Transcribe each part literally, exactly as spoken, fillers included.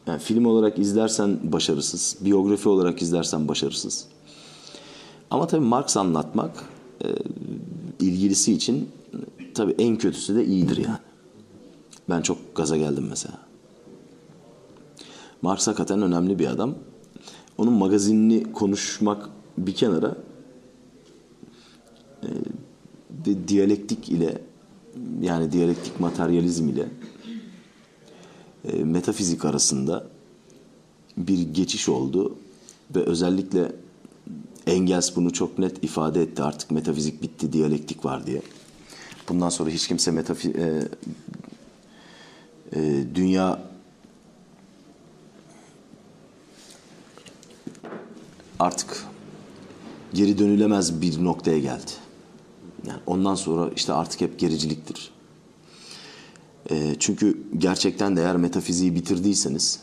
Yani film olarak izlersen başarısız, biyografi olarak izlersen başarısız. Ama tabii Marx anlatmak e, ilgilisi için tabii en kötüsü de iyidir yani. Ben çok gaza geldim mesela. Marx hakikaten önemli bir adam. Onun magazinini konuşmak bir kenara, e, de, diyalektik ile, yani diyalektik materyalizm ile e, metafizik arasında bir geçiş oldu ve özellikle Engels bunu çok net ifade etti. Artık metafizik bitti, diyalektik var diye. Bundan sonra hiç kimse metafizik e, e, dünya artık geri dönülemez bir noktaya geldi. Yani ondan sonra işte artık hep gericiliktir. E, çünkü gerçekten de eğer metafiziği bitirdiyseniz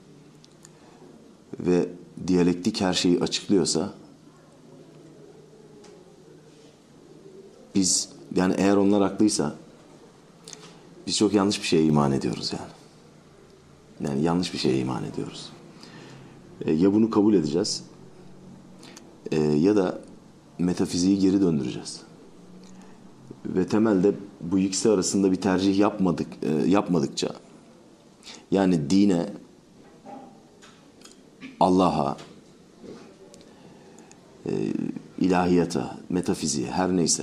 ve diyalektik her şeyi açıklıyorsa, biz, yani eğer onlar haklıysa biz çok yanlış bir şeye iman ediyoruz yani. Yani yanlış bir şeye iman ediyoruz. E, ya bunu kabul edeceğiz e, ya da metafiziği geri döndüreceğiz. Ve temelde bu ikisi arasında bir tercih yapmadık e, yapmadıkça, yani dine, Allah'a, e, ilahiyata, metafiziğe, her neyse,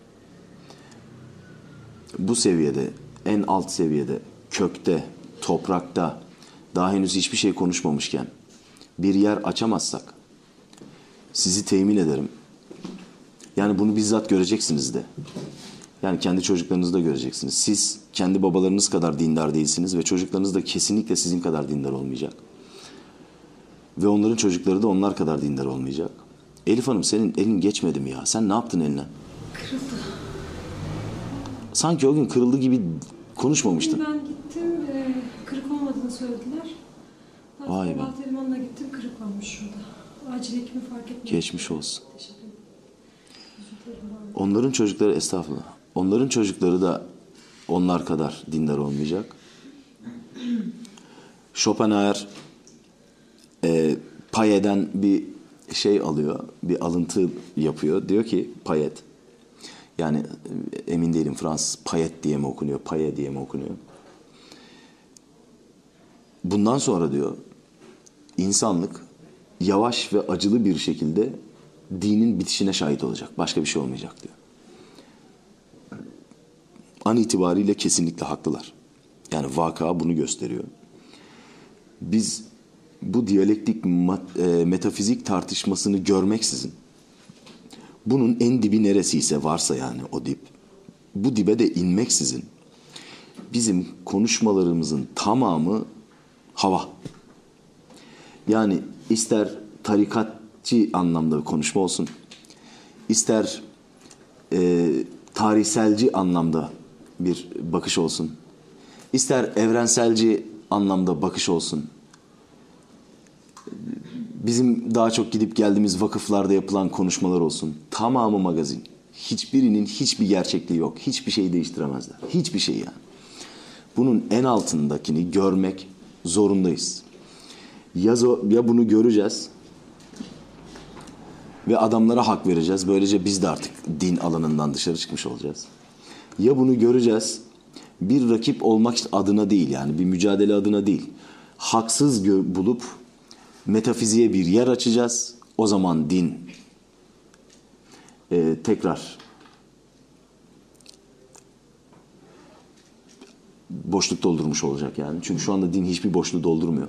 bu seviyede, en alt seviyede, kökte, toprakta daha henüz hiçbir şey konuşmamışken bir yer açamazsak, sizi temin ederim. Yani bunu bizzat göreceksiniz de. Yani kendi çocuklarınızı da göreceksiniz. Siz kendi babalarınız kadar dindar değilsiniz ve çocuklarınız da kesinlikle sizin kadar dindar olmayacak. Ve onların çocukları da onlar kadar dindar olmayacak. Elif Hanım, senin elin geçmedi mi ya? Sen ne yaptın eline? Kırıldı. Sanki o gün kırıldı gibi konuşmamıştın. Ben gittim, e, kırık olmadığını söylediler. Vay be. Fatih Limanı'na gittim, kırık varmış şurada. Acil hekimi fark etmedi. Geçmiş olsun. Teşekkür ederim. Özür dilerim. Onların çocukları, estağfurullah, onların çocukları da onlar kadar dindar olmayacak. Schopenhauer e, Payet'den bir şey alıyor, bir alıntı yapıyor. Diyor ki Payet, yani emin değilim Fransız Payet diye mi okunuyor, Payet diye mi okunuyor? Bundan sonra diyor, insanlık yavaş ve acılı bir şekilde dinin bitişine şahit olacak. Başka bir şey olmayacak diyor. An itibariyle kesinlikle haklılar. Yani vaka bunu gösteriyor. Biz bu diyalektik e, metafizik tartışmasını görmeksizin, bunun en dibi neresiyse, varsa yani o dip, bu dibe de inmeksizin bizim konuşmalarımızın tamamı hava. Yani ister tarikatçı anlamda bir konuşma olsun, ister e, tarihselci anlamda bir bakış olsun, ister evrenselci anlamda bakış olsun, bizim daha çok gidip geldiğimiz vakıflarda yapılan konuşmalar olsun, tamamı magazin. Hiçbirinin hiçbir gerçekliği yok. Hiçbir şeyi değiştiremezler. Hiçbir şey yani. Bunun en altındakini görmek zorundayız. Ya, ya bunu göreceğiz ve adamlara hak vereceğiz. Böylece biz de artık din alanından dışarı çıkmış olacağız. Ya bunu göreceğiz, bir rakip olmak adına değil, yani bir mücadele adına değil, haksız bulup metafiziğe bir yer açacağız. O zaman din e, tekrar boşluk doldurmuş olacak yani. Çünkü şu anda din hiçbir boşluğu doldurmuyor.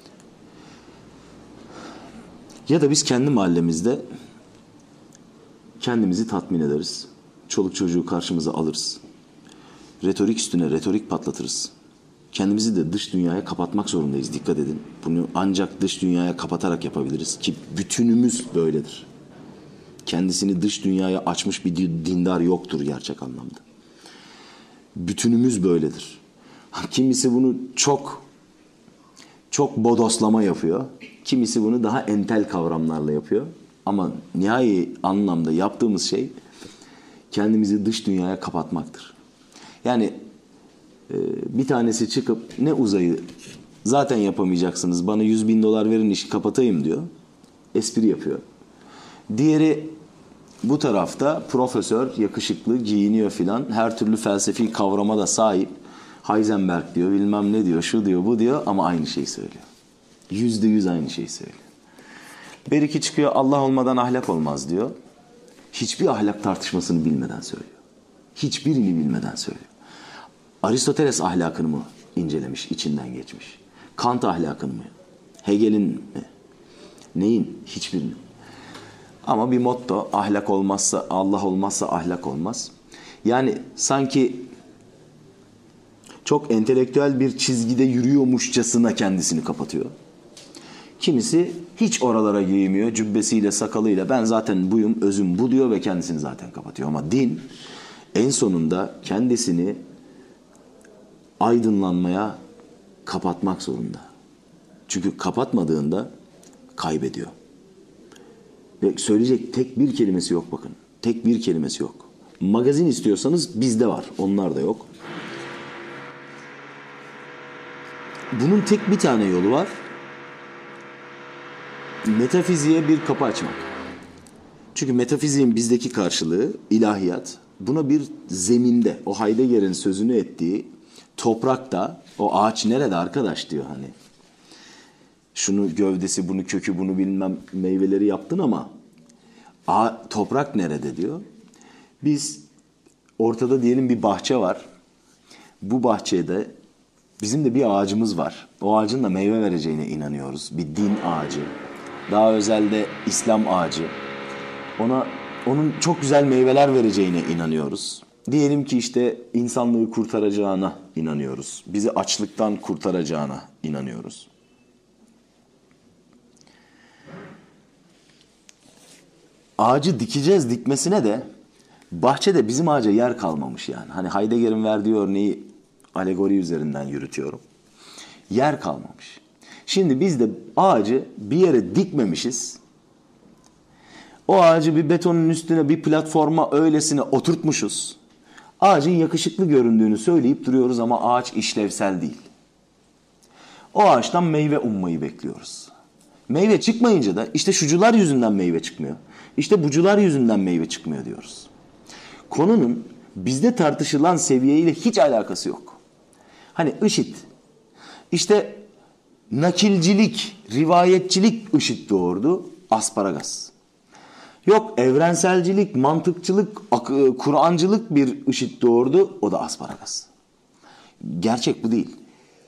Ya da biz kendi mahallemizde kendimizi tatmin ederiz. Çoluk çocuğu karşımıza alırız. Retorik üstüne retorik patlatırız. Kendimizi de dış dünyaya kapatmak zorundayız. Dikkat edin. Bunu ancak dış dünyaya kapatarak yapabiliriz ki bütünümüz böyledir. Kendisini dış dünyaya açmış bir dindar yoktur gerçek anlamda. Bütünümüz böyledir. Kimisi bunu çok çok bodoslama yapıyor. Kimisi bunu daha entel kavramlarla yapıyor. Ama nihai anlamda yaptığımız şey kendimizi dış dünyaya kapatmaktır. Yani bir tanesi çıkıp ne uzayı Zaten yapamayacaksınız. Bana yüz bin dolar verin işi kapatayım diyor. Espri yapıyor. Diğeri bu tarafta profesör, yakışıklı, giyiniyor filan. Her türlü felsefi kavrama da sahip. Heisenberg diyor, bilmem ne diyor, şu diyor, bu diyor ama aynı şeyi söylüyor. Yüzde yüz aynı şeyi söylüyor. Bir iki çıkıyor, Allah olmadan ahlak olmaz diyor. Hiçbir ahlak tartışmasını bilmeden söylüyor. Hiçbirini bilmeden söylüyor. Aristoteles ahlakını mı incelemiş, içinden geçmiş? Kant ahlakını mı? Hegel'in mi? Neyin? Hiçbirini. Ama bir motto, ahlak olmazsa, Allah olmazsa ahlak olmaz. Yani sanki çok entelektüel bir çizgide yürüyormuşçasına kendisini kapatıyor. Kimisi hiç oralara giymiyor, cübbesiyle, sakalıyla ben zaten buyum, özüm bu diyor ve kendisini zaten kapatıyor. Ama din en sonunda kendisini aydınlanmaya kapatmak zorunda. Çünkü kapatmadığında kaybediyor. Ve söyleyecek tek bir kelimesi yok bakın. Tek bir kelimesi yok. Magazin istiyorsanız bizde var. Onlar da yok. Bunun tek bir tane yolu var. Metafiziğe bir kapı açmak. Çünkü metafiziğin bizdeki karşılığı ilahiyat. Buna bir zeminde, o Heidegger'in sözünü ettiği toprakta, o ağaç nerede arkadaş diyor hani. Şunu gövdesi, bunu kökü, bunu bilmem meyveleri yaptın ama a, toprak nerede diyor. Biz ortada diyelim bir bahçe var. Bu bahçede bizim de bir ağacımız var. O ağacın da meyve vereceğine inanıyoruz. Bir din ağacı. Daha özelde İslam ağacı. Ona onun çok güzel meyveler vereceğine inanıyoruz. Diyelim ki işte insanlığı kurtaracağına inanıyoruz. Bizi açlıktan kurtaracağına inanıyoruz. Ağacı dikeceğiz dikmesine de bahçede bizim ağaca yer kalmamış yani. Hani Heidegger'in verdiği örneği alegori üzerinden yürütüyorum. Yer kalmamış. Şimdi biz de ağacı bir yere dikmemişiz. O ağacı bir betonun üstüne, bir platforma öylesine oturtmuşuz. Ağacın yakışıklı göründüğünü söyleyip duruyoruz ama ağaç işlevsel değil. O ağaçtan meyve ummayı bekliyoruz. Meyve çıkmayınca da işte şucular yüzünden meyve çıkmıyor. İşte bucular yüzünden meyve çıkmıyor diyoruz. Konunun bizde tartışılan seviyeyle hiç alakası yok. Hani IŞİD, işte nakilcilik, rivayetçilik IŞİD doğurdu, asparagas. Yok evrenselcilik, mantıkçılık, Kur'ancılık bir IŞİD doğurdu, o da asparagas. Gerçek bu değil.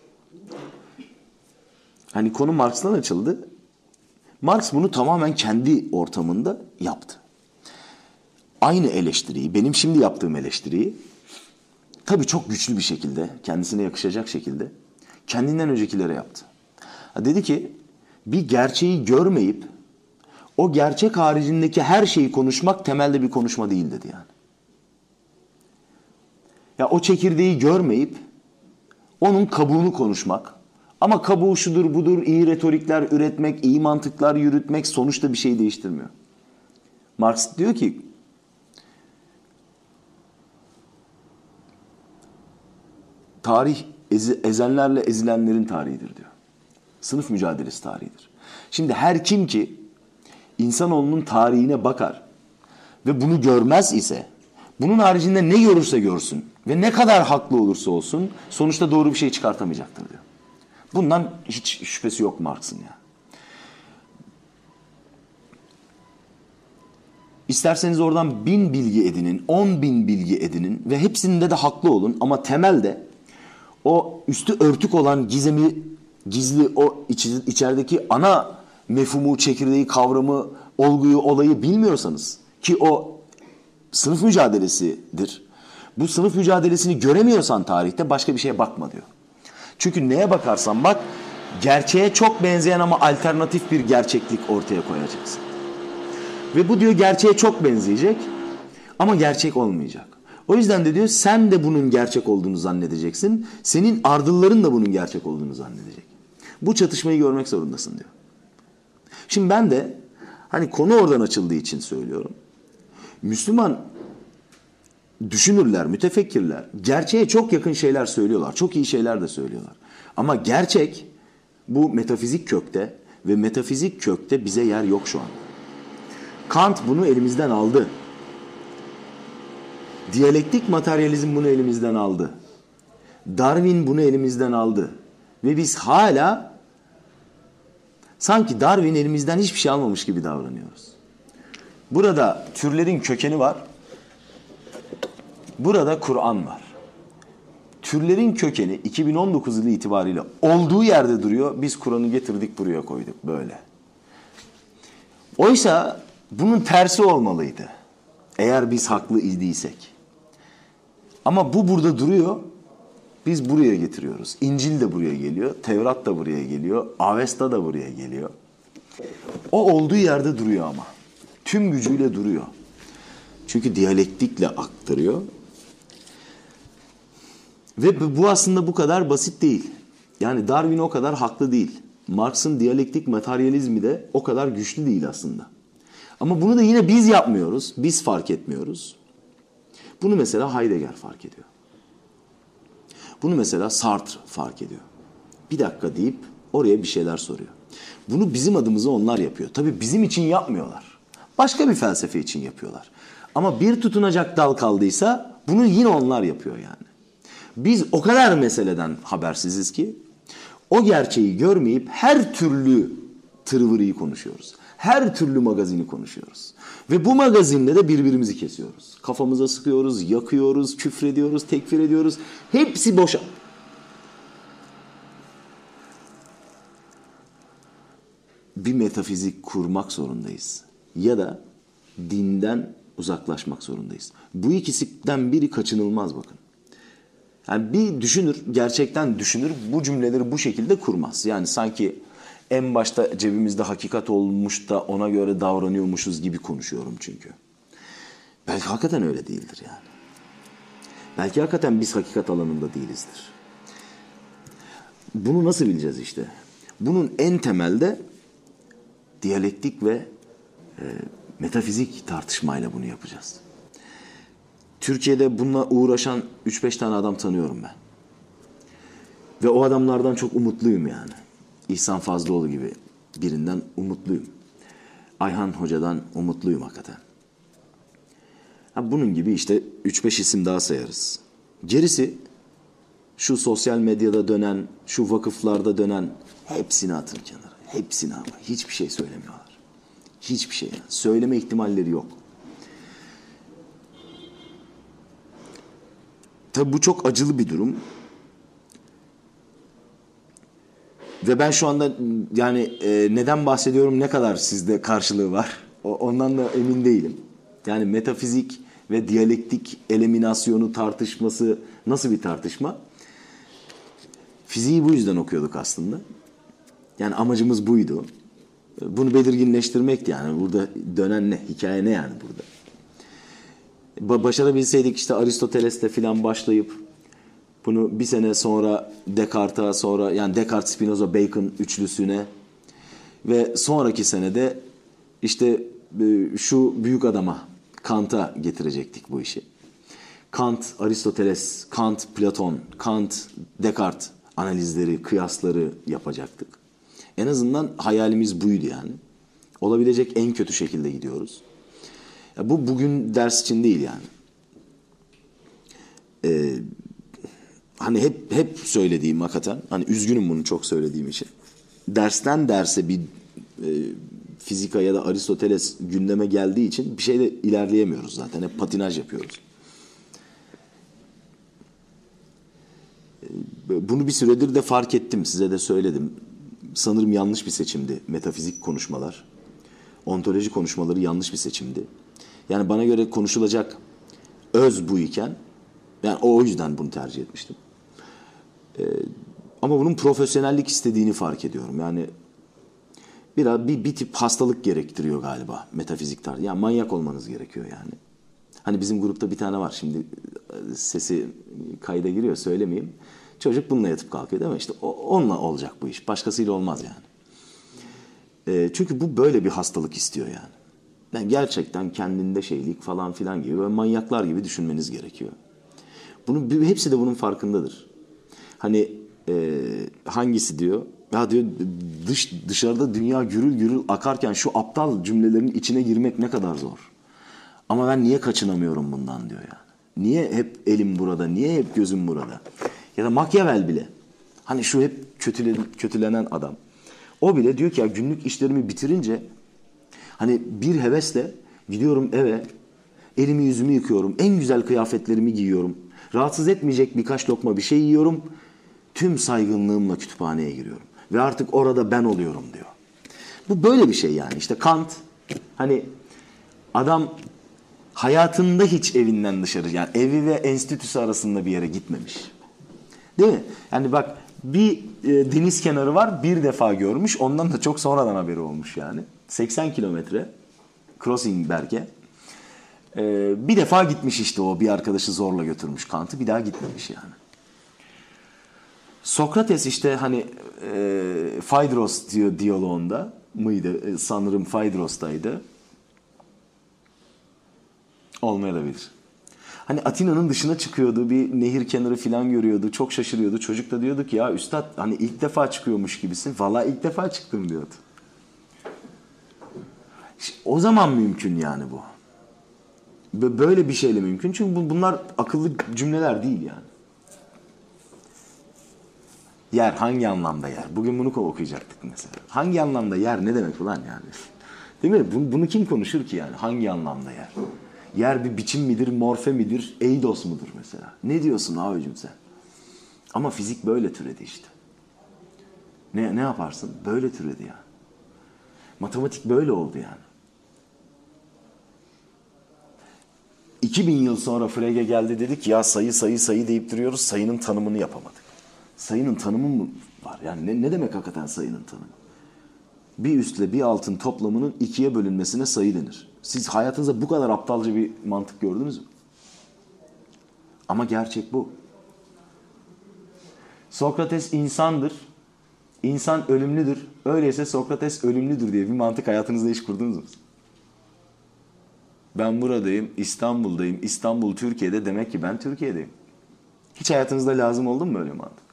Hani konu Marx'tan açıldı. Marx bunu tamamen kendi ortamında yaptı. Aynı eleştiriyi, benim şimdi yaptığım eleştiriyi, tabii çok güçlü bir şekilde, kendisine yakışacak şekilde, kendinden öncekilere yaptı. Dedi ki, bir gerçeği görmeyip, o gerçek haricindeki her şeyi konuşmak temelde bir konuşma değil dedi yani. Ya o çekirdeği görmeyip, onun kabuğunu konuşmak, ama kabuğu şudur budur, iyi retorikler üretmek, iyi mantıklar yürütmek sonuçta bir şey değiştirmiyor. Marx diyor ki, tarih ezi, ezenlerle ezilenlerin tarihidir diyor. Sınıf mücadelesi tarihidir. Şimdi her kim ki insanoğlunun tarihine bakar ve bunu görmez ise, bunun haricinde ne görürse görsün ve ne kadar haklı olursa olsun sonuçta doğru bir şey çıkartamayacaktır diyor. Bundan hiç şüphesi yok Marx'ın ya. İsterseniz oradan bin bilgi edinin, on bin bilgi edinin ve hepsinde de haklı olun ama temelde o üstü örtük olan gizemi, gizli o iç, içerideki ana mefhumu, çekirdeği, kavramı, olguyu, olayı bilmiyorsanız ki o sınıf mücadelesidir. Bu sınıf mücadelesini göremiyorsan tarihte başka bir şeye bakma diyor. Çünkü neye bakarsan bak, gerçeğe çok benzeyen ama alternatif bir gerçeklik ortaya koyacaksın. Ve bu diyor gerçeğe çok benzeyecek ama gerçek olmayacak. O yüzden de diyor sen de bunun gerçek olduğunu zannedeceksin. Senin ardılların da bunun gerçek olduğunu zannedecek. Bu çatışmayı görmek zorundasın diyor. Şimdi ben de hani konu oradan açıldığı için söylüyorum. Müslüman düşünürler, mütefekkirler gerçeğe çok yakın şeyler söylüyorlar. Çok iyi şeyler de söylüyorlar. Ama gerçek Bu metafizik kökte ve metafizik kökte bize yer yok şu an. Kant bunu elimizden aldı. Diyalektik materyalizm bunu elimizden aldı. Darwin bunu elimizden aldı. Ve biz hala sanki Darwin elimizden hiçbir şey almamış gibi davranıyoruz. Burada türlerin kökeni var. Burada Kur'an var. Türlerin kökeni iki bin on dokuz yılı itibariyle olduğu yerde duruyor. Biz Kur'an'ı getirdik buraya koyduk böyle. Oysa bunun tersi olmalıydı. Eğer biz haklı idiysek. Ama bu burada duruyor. Biz buraya getiriyoruz. İncil de buraya geliyor. Tevrat da buraya geliyor. Avesta da buraya geliyor. O olduğu yerde duruyor ama. Tüm gücüyle duruyor. Çünkü diyalektikle aktarıyor. Ve bu aslında bu kadar basit değil. Yani Darwin o kadar haklı değil. Marx'ın diyalektik materyalizmi de o kadar güçlü değil aslında. Ama bunu da yine biz yapmıyoruz. Biz fark etmiyoruz. Bunu mesela Heidegger fark ediyor. Bunu mesela Sartre fark ediyor. Bir dakika deyip oraya bir şeyler soruyor. Bunu bizim adımıza onlar yapıyor. Tabii bizim için yapmıyorlar. Başka bir felsefe için yapıyorlar. Ama bir tutunacak dal kaldıysa bunu yine onlar yapıyor yani. Biz o kadar meseleden habersiziz ki o gerçeği görmeyip her türlü tırvırıyı konuşuyoruz. Her türlü magazini konuşuyoruz. Ve bu magazinle de birbirimizi kesiyoruz. Kafamıza sıkıyoruz, yakıyoruz, küfrediyoruz, tekfir ediyoruz. Hepsi boşa. Bir metafizik kurmak zorundayız. Ya da dinden uzaklaşmak zorundayız. Bu ikisinden biri kaçınılmaz bakın. Yani bir düşünür, gerçekten düşünür, bu cümleleri bu şekilde kurmaz. Yani sanki en başta cebimizde hakikat olmuş da ona göre davranıyormuşuz gibi konuşuyorum çünkü. Belki hakikaten öyle değildir yani. Belki hakikaten biz hakikat alanında değilizdir. Bunu nasıl bileceğiz işte? Bunun en temelde diyalektik ve e, metafizik tartışmayla bunu yapacağız. Türkiye'de bununla uğraşan üç beş tane adam tanıyorum ben. Ve o adamlardan çok umutluyum yani. İhsan Fazlıoğlu gibi birinden umutluyum. Ayhan Hoca'dan umutluyum hakikaten. Ha, bunun gibi işte üç beş isim daha sayarız. Gerisi şu sosyal medyada dönen, şu vakıflarda dönen hepsini atın kenara. Hepsini ama hiçbir şey söylemiyorlar. Hiçbir şey yani. Söyleme ihtimalleri yok. Tabii bu çok acılı bir durum. Ve ben şu anda yani e, neden bahsediyorum, ne kadar sizde karşılığı var o, ondan da emin değilim. Yani metafizik ve diyalektik eliminasyonu tartışması nasıl bir tartışma? Fiziği bu yüzden okuyorduk aslında. Yani amacımız buydu. Bunu belirginleştirmekti yani. Burada dönen ne? Hikaye ne yani burada? Başarabilseydik işte Aristoteles'le falan başlayıp bunu bir sene sonra Descartes'a, sonra yani Descartes, Spinoza, Bacon üçlüsüne ve sonraki senede işte şu büyük adama, Kant'a getirecektik bu işi. Kant, Aristoteles, Kant, Platon, Kant, Descartes analizleri, kıyasları yapacaktık. En azından hayalimiz buydu yani. Olabilecek en kötü şekilde gidiyoruz. Ya bu bugün ders için değil yani. Ee, hani hep hep söylediğim hakikaten, hani üzgünüm bunu çok söylediğim için. Dersten derse bir e, fizika ya da Aristoteles gündeme geldiği için bir şeyle ilerleyemiyoruz zaten. Hep patinaj yapıyoruz. Ee, bunu bir süredir de fark ettim, size de söyledim. Sanırım yanlış bir seçimdi metafizik konuşmalar. Ontoloji konuşmaları yanlış bir seçimdi. Yani bana göre konuşulacak öz bu iken, yani o yüzden bunu tercih etmiştim. Ee, ama bunun profesyonellik istediğini fark ediyorum. Yani biraz bir, bir tip hastalık gerektiriyor galiba metafizik tarz. Yani manyak olmanız gerekiyor yani. Hani bizim grupta bir tane var, şimdi sesi kayda giriyor, söylemeyeyim. Çocuk bununla yatıp kalkıyor değil mi? İşte onunla olacak bu iş. Başkasıyla olmaz yani. E, çünkü bu böyle bir hastalık istiyor yani. Yani gerçekten kendinde şeylik falan filan gibi, böyle manyaklar gibi düşünmeniz gerekiyor. Bunu, hepsi de bunun farkındadır. Hani e, hangisi diyor? Ya diyor dış dışarıda dünya gürül gürül akarken şu aptal cümlelerin içine girmek ne kadar zor. Ama ben niye kaçınamıyorum bundan diyor yani. Niye hep elim burada, niye hep gözüm burada? Ya da Machiavelli bile. Hani şu hep kötülen, kötülenen adam. O bile diyor ki ya günlük işlerimi bitirince hani bir hevesle gidiyorum eve, elimi yüzümü yıkıyorum, en güzel kıyafetlerimi giyiyorum. Rahatsız etmeyecek birkaç lokma bir şey yiyorum. Tüm saygınlığımla kütüphaneye giriyorum. Ve artık orada ben oluyorum diyor. Bu böyle bir şey yani. İşte Kant hani adam hayatında hiç evinden dışarı yani evi ve enstitüsü arasında bir yere gitmemiş. Değil mi? Yani bak bir e, deniz kenarı var bir defa görmüş ondan da çok sonradan haberi olmuş yani. seksen kilometre Krosigberg'e. E, bir defa gitmiş işte o bir arkadaşı zorla götürmüş Kant'ı bir daha gitmemiş yani. Sokrates işte hani e, Phaedros diyor diyaloğunda mıydı? E, sanırım Phaedros'taydı. Olmayabilir. Hani Atina'nın dışına çıkıyordu, bir nehir kenarı falan görüyordu, çok şaşırıyordu. Çocuk da diyordu ki ya üstad hani ilk defa çıkıyormuş gibisin. Vallahi ilk defa çıktım diyordu. İşte o zaman mümkün yani bu. Böyle bir şeyle mümkün. Çünkü bunlar akıllı cümleler değil yani. Yer hangi anlamda yer? Bugün bunu okuyacaktık mesela. Hangi anlamda yer ne demek ulan yani? Değil mi? Bunu, bunu kim konuşur ki yani? Hangi anlamda yer? Yer bir biçim midir, morfe midir, eidos mudur mesela? Ne diyorsun abicim sen? Ama fizik böyle türedi işte. Ne, ne yaparsın? Böyle türedi yani. Matematik böyle oldu yani. iki bin yıl sonra Frege geldi dedik ya sayı sayı sayı deyip duruyoruz. Sayının tanımını yapamadık. Sayının tanımı mı var? Yani ne, ne demek hakikaten sayının tanımı? Bir üstle bir altın toplamının ikiye bölünmesine sayı denir. Siz hayatınızda bu kadar aptalca bir mantık gördünüz mü? Ama gerçek bu. Sokrates insandır. İnsan ölümlüdür. Öyleyse Sokrates ölümlüdür diye bir mantık hayatınızda hiç kurdunuz mu? Ben buradayım, İstanbul'dayım. İstanbul Türkiye'de demek ki ben Türkiye'deyim. Hiç hayatınızda lazım oldu mu böyle mantık?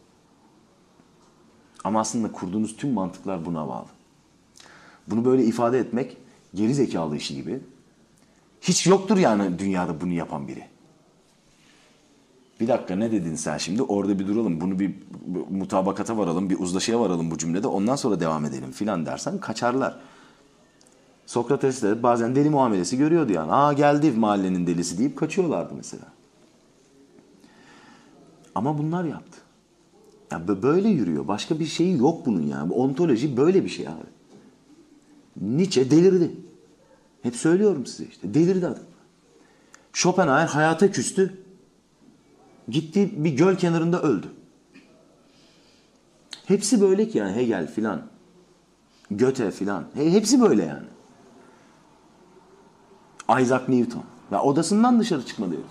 Ama aslında kurduğunuz tüm mantıklar buna bağlı. Bunu böyle ifade etmek geri zekalı işi gibi. Hiç yoktur yani dünyada bunu yapan biri. Bir dakika ne dedin sen şimdi? Orada bir duralım. Bunu bir mutabakata varalım, bir uzlaşıya varalım bu cümlede. Ondan sonra devam edelim filan dersen kaçarlar. Sokrates de bazen deli muamelesi görüyordu yani. Aa geldi mahallenin delisi deyip kaçıyorlardı mesela. Ama bunlar yaptı. Yani böyle yürüyor. Başka bir şeyi yok bunun yani. Bu ontoloji böyle bir şey abi. Nietzsche delirdi. Hep söylüyorum size işte. Delirdi adam. Schopenhauer hayata küstü. Gitti bir göl kenarında öldü. Hepsi böyle ki yani Hegel filan. Goethe filan. Hepsi böyle yani. Isaac Newton. Ya odasından dışarı çıkmadı herif.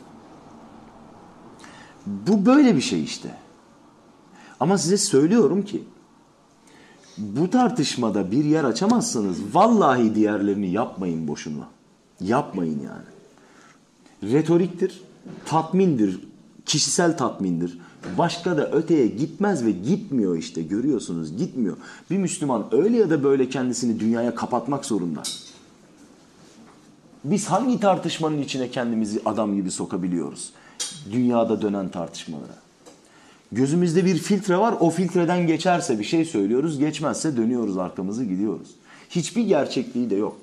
Bu böyle bir şey işte. Ama size söylüyorum ki bu tartışmada bir yer açamazsanız vallahi diğerlerini yapmayın boşuna. Yapmayın yani. Retoriktir, tatmindir, kişisel tatmindir. Başka da öteye gitmez ve gitmiyor işte görüyorsunuz gitmiyor. Bir Müslüman öyle ya da böyle kendisini dünyaya kapatmak zorunda. Biz hangi tartışmanın içine kendimizi adam gibi sokabiliyoruz? Dünyada dönen tartışmalara. Gözümüzde bir filtre var. O filtreden geçerse bir şey söylüyoruz. Geçmezse dönüyoruz arkamızı gidiyoruz. Hiçbir gerçekliği de yok.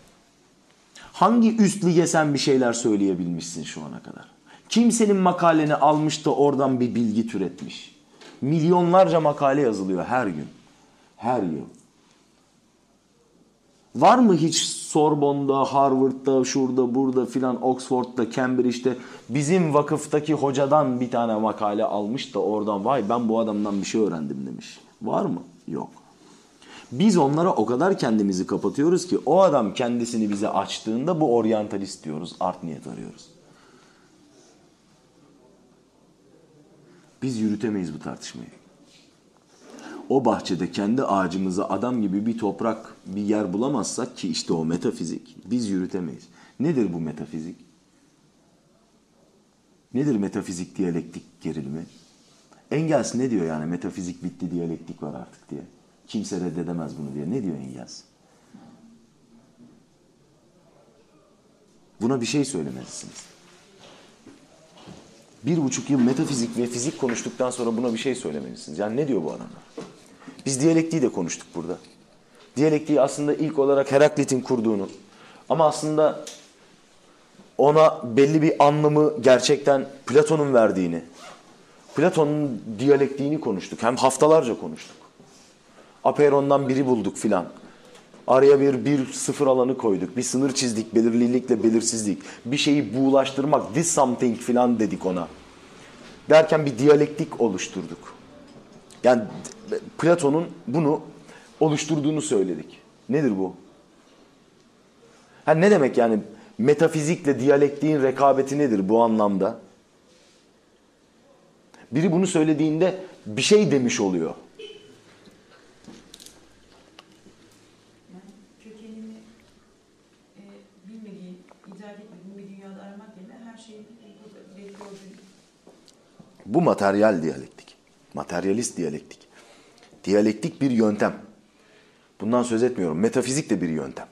Hangi üst lige sen bir şeyler söyleyebilmişsin şu ana kadar? Kimsenin makaleni almış da oradan bir bilgi türetmiş. Milyonlarca makale yazılıyor her gün. Her yıl. Var mı hiç Sorbonne'da, Harvard'da, şurada, burada filan, Oxford'da, Cambridge'de bizim vakıftaki hocadan bir tane makale almış da oradan vay ben bu adamdan bir şey öğrendim demiş. Var mı? Yok. Biz onlara o kadar kendimizi kapatıyoruz ki o adam kendisini bize açtığında bu oryantalist diyoruz, art niyet arıyoruz. Biz yürütemeyiz bu tartışmayı. O bahçede kendi ağacımıza adam gibi bir toprak, bir yer bulamazsak ki işte o metafizik, biz yürütemeyiz. Nedir bu metafizik? Nedir metafizik diyalektik gerilimi? Engels ne diyor yani metafizik bitti, diyalektik var artık diye. Kimse reddedemez bunu diye. Ne diyor Engels? Buna bir şey söylemelisiniz. Bir buçuk yıl metafizik ve fizik konuştuktan sonra buna bir şey söylemelisiniz. Yani ne diyor bu adamlar? Biz diyalektiği de konuştuk burada. Diyalektiği aslında ilk olarak Heraklit'in kurduğunu ama aslında ona belli bir anlamı gerçekten Platon'un verdiğini, Platon'un diyalektiğini konuştuk. Hem haftalarca konuştuk. Apeiron'dan biri bulduk filan. Araya bir bir sıfır alanı koyduk. Bir sınır çizdik, belirlilikle belirsizlik. Bir şeyi buğulaştırmak, this something filan dedik ona. Derken bir diyalektik oluşturduk. Yani Platon'un bunu oluşturduğunu söyledik. Nedir bu? Ha ne demek yani metafizikle diyalektiğin rekabeti nedir bu anlamda? Biri bunu söylediğinde bir şey demiş oluyor. Yani kökenini e, bilmediğin, idrak etmediğin bir dünyada aramak yerine her şeyin burada belli olduğunu. Bu materyal diyalektik. Materyalist diyalektik. Diyalektik bir yöntem. Bundan söz etmiyorum. Metafizik de bir yöntem.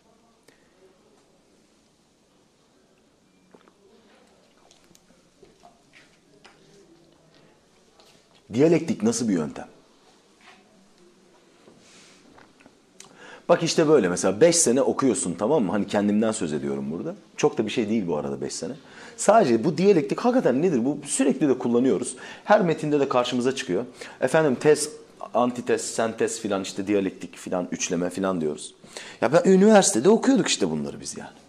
Diyalektik nasıl bir yöntem? Bak işte böyle mesela beş sene okuyorsun, tamam mı? Hani kendimden söz ediyorum burada. Çok da bir şey değil bu arada beş sene. Sadece bu diyalektik hakikaten nedir? Bu sürekli de kullanıyoruz. Her metinde de karşımıza çıkıyor. Efendim tez, antitez, sentez filan işte diyalektik filan, üçleme filan diyoruz. Ya ben üniversitede okuyorduk işte bunları biz yani.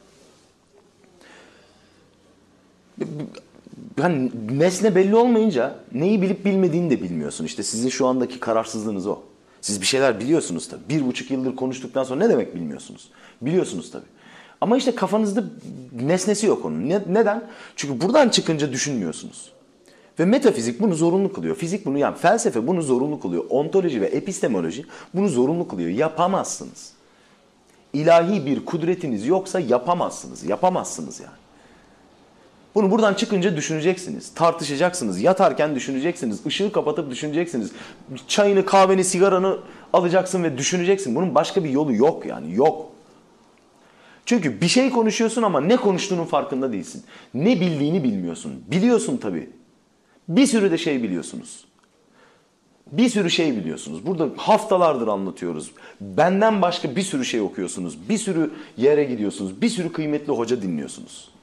Yani nesne belli olmayınca neyi bilip bilmediğini de bilmiyorsun. İşte sizin şu andaki kararsızlığınız o. Siz bir şeyler biliyorsunuz tabii. Bir buçuk yıldır konuştuktan sonra ne demek bilmiyorsunuz? Biliyorsunuz tabii. Ama işte kafanızda nesnesi yok onun. Ne, neden? Çünkü buradan çıkınca düşünmüyorsunuz. Ve metafizik bunu zorunlu kılıyor. Fizik bunu, yani felsefe bunu zorunlu kılıyor. Ontoloji ve epistemoloji bunu zorunlu kılıyor. Yapamazsınız. İlahi bir kudretiniz yoksa yapamazsınız. Yapamazsınız yani. Bunu buradan çıkınca düşüneceksiniz, tartışacaksınız, yatarken düşüneceksiniz, ışığı kapatıp düşüneceksiniz. Çayını, kahveni, sigaranı alacaksın ve düşüneceksin. Bunun başka bir yolu yok yani, yok. Çünkü bir şey konuşuyorsun ama ne konuştuğunun farkında değilsin. Ne bildiğini bilmiyorsun. Biliyorsun tabii. Bir sürü de şey biliyorsunuz. Bir sürü şey biliyorsunuz. Burada haftalardır anlatıyoruz. Benden başka bir sürü şey okuyorsunuz. Bir sürü yere gidiyorsunuz. Bir sürü kıymetli hoca dinliyorsunuz.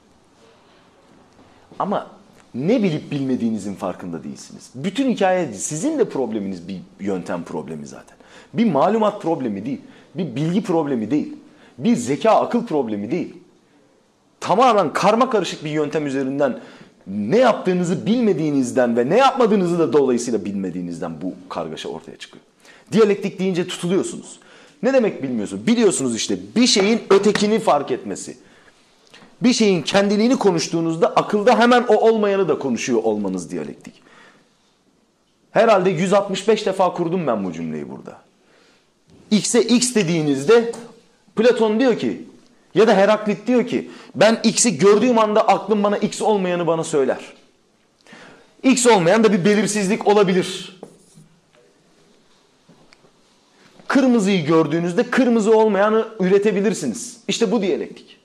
Ama ne bilip bilmediğinizin farkında değilsiniz. Bütün hikaye sizin de probleminiz bir yöntem problemi zaten. Bir malumat problemi değil. Bir bilgi problemi değil. Bir zeka akıl problemi değil. Tamamen karma karışık bir yöntem üzerinden ne yaptığınızı bilmediğinizden ve ne yapmadığınızı da dolayısıyla bilmediğinizden bu kargaşa ortaya çıkıyor. Diyalektik deyince tutuluyorsunuz. Ne demek bilmiyorsunuz? Biliyorsunuz işte bir şeyin ötekini fark etmesi. Bir şeyin kendiliğini konuştuğunuzda akılda hemen o olmayanı da konuşuyor olmanız diyalektik. Herhalde yüz altmış beş defa kurdum ben bu cümleyi burada. X'e X dediğinizde Platon diyor ki ya da Heraklit diyor ki ben X'i gördüğüm anda aklım bana X olmayanı bana söyler. X olmayan da bir belirsizlik olabilir. Kırmızıyı gördüğünüzde kırmızı olmayanı üretebilirsiniz. İşte bu diyalektik.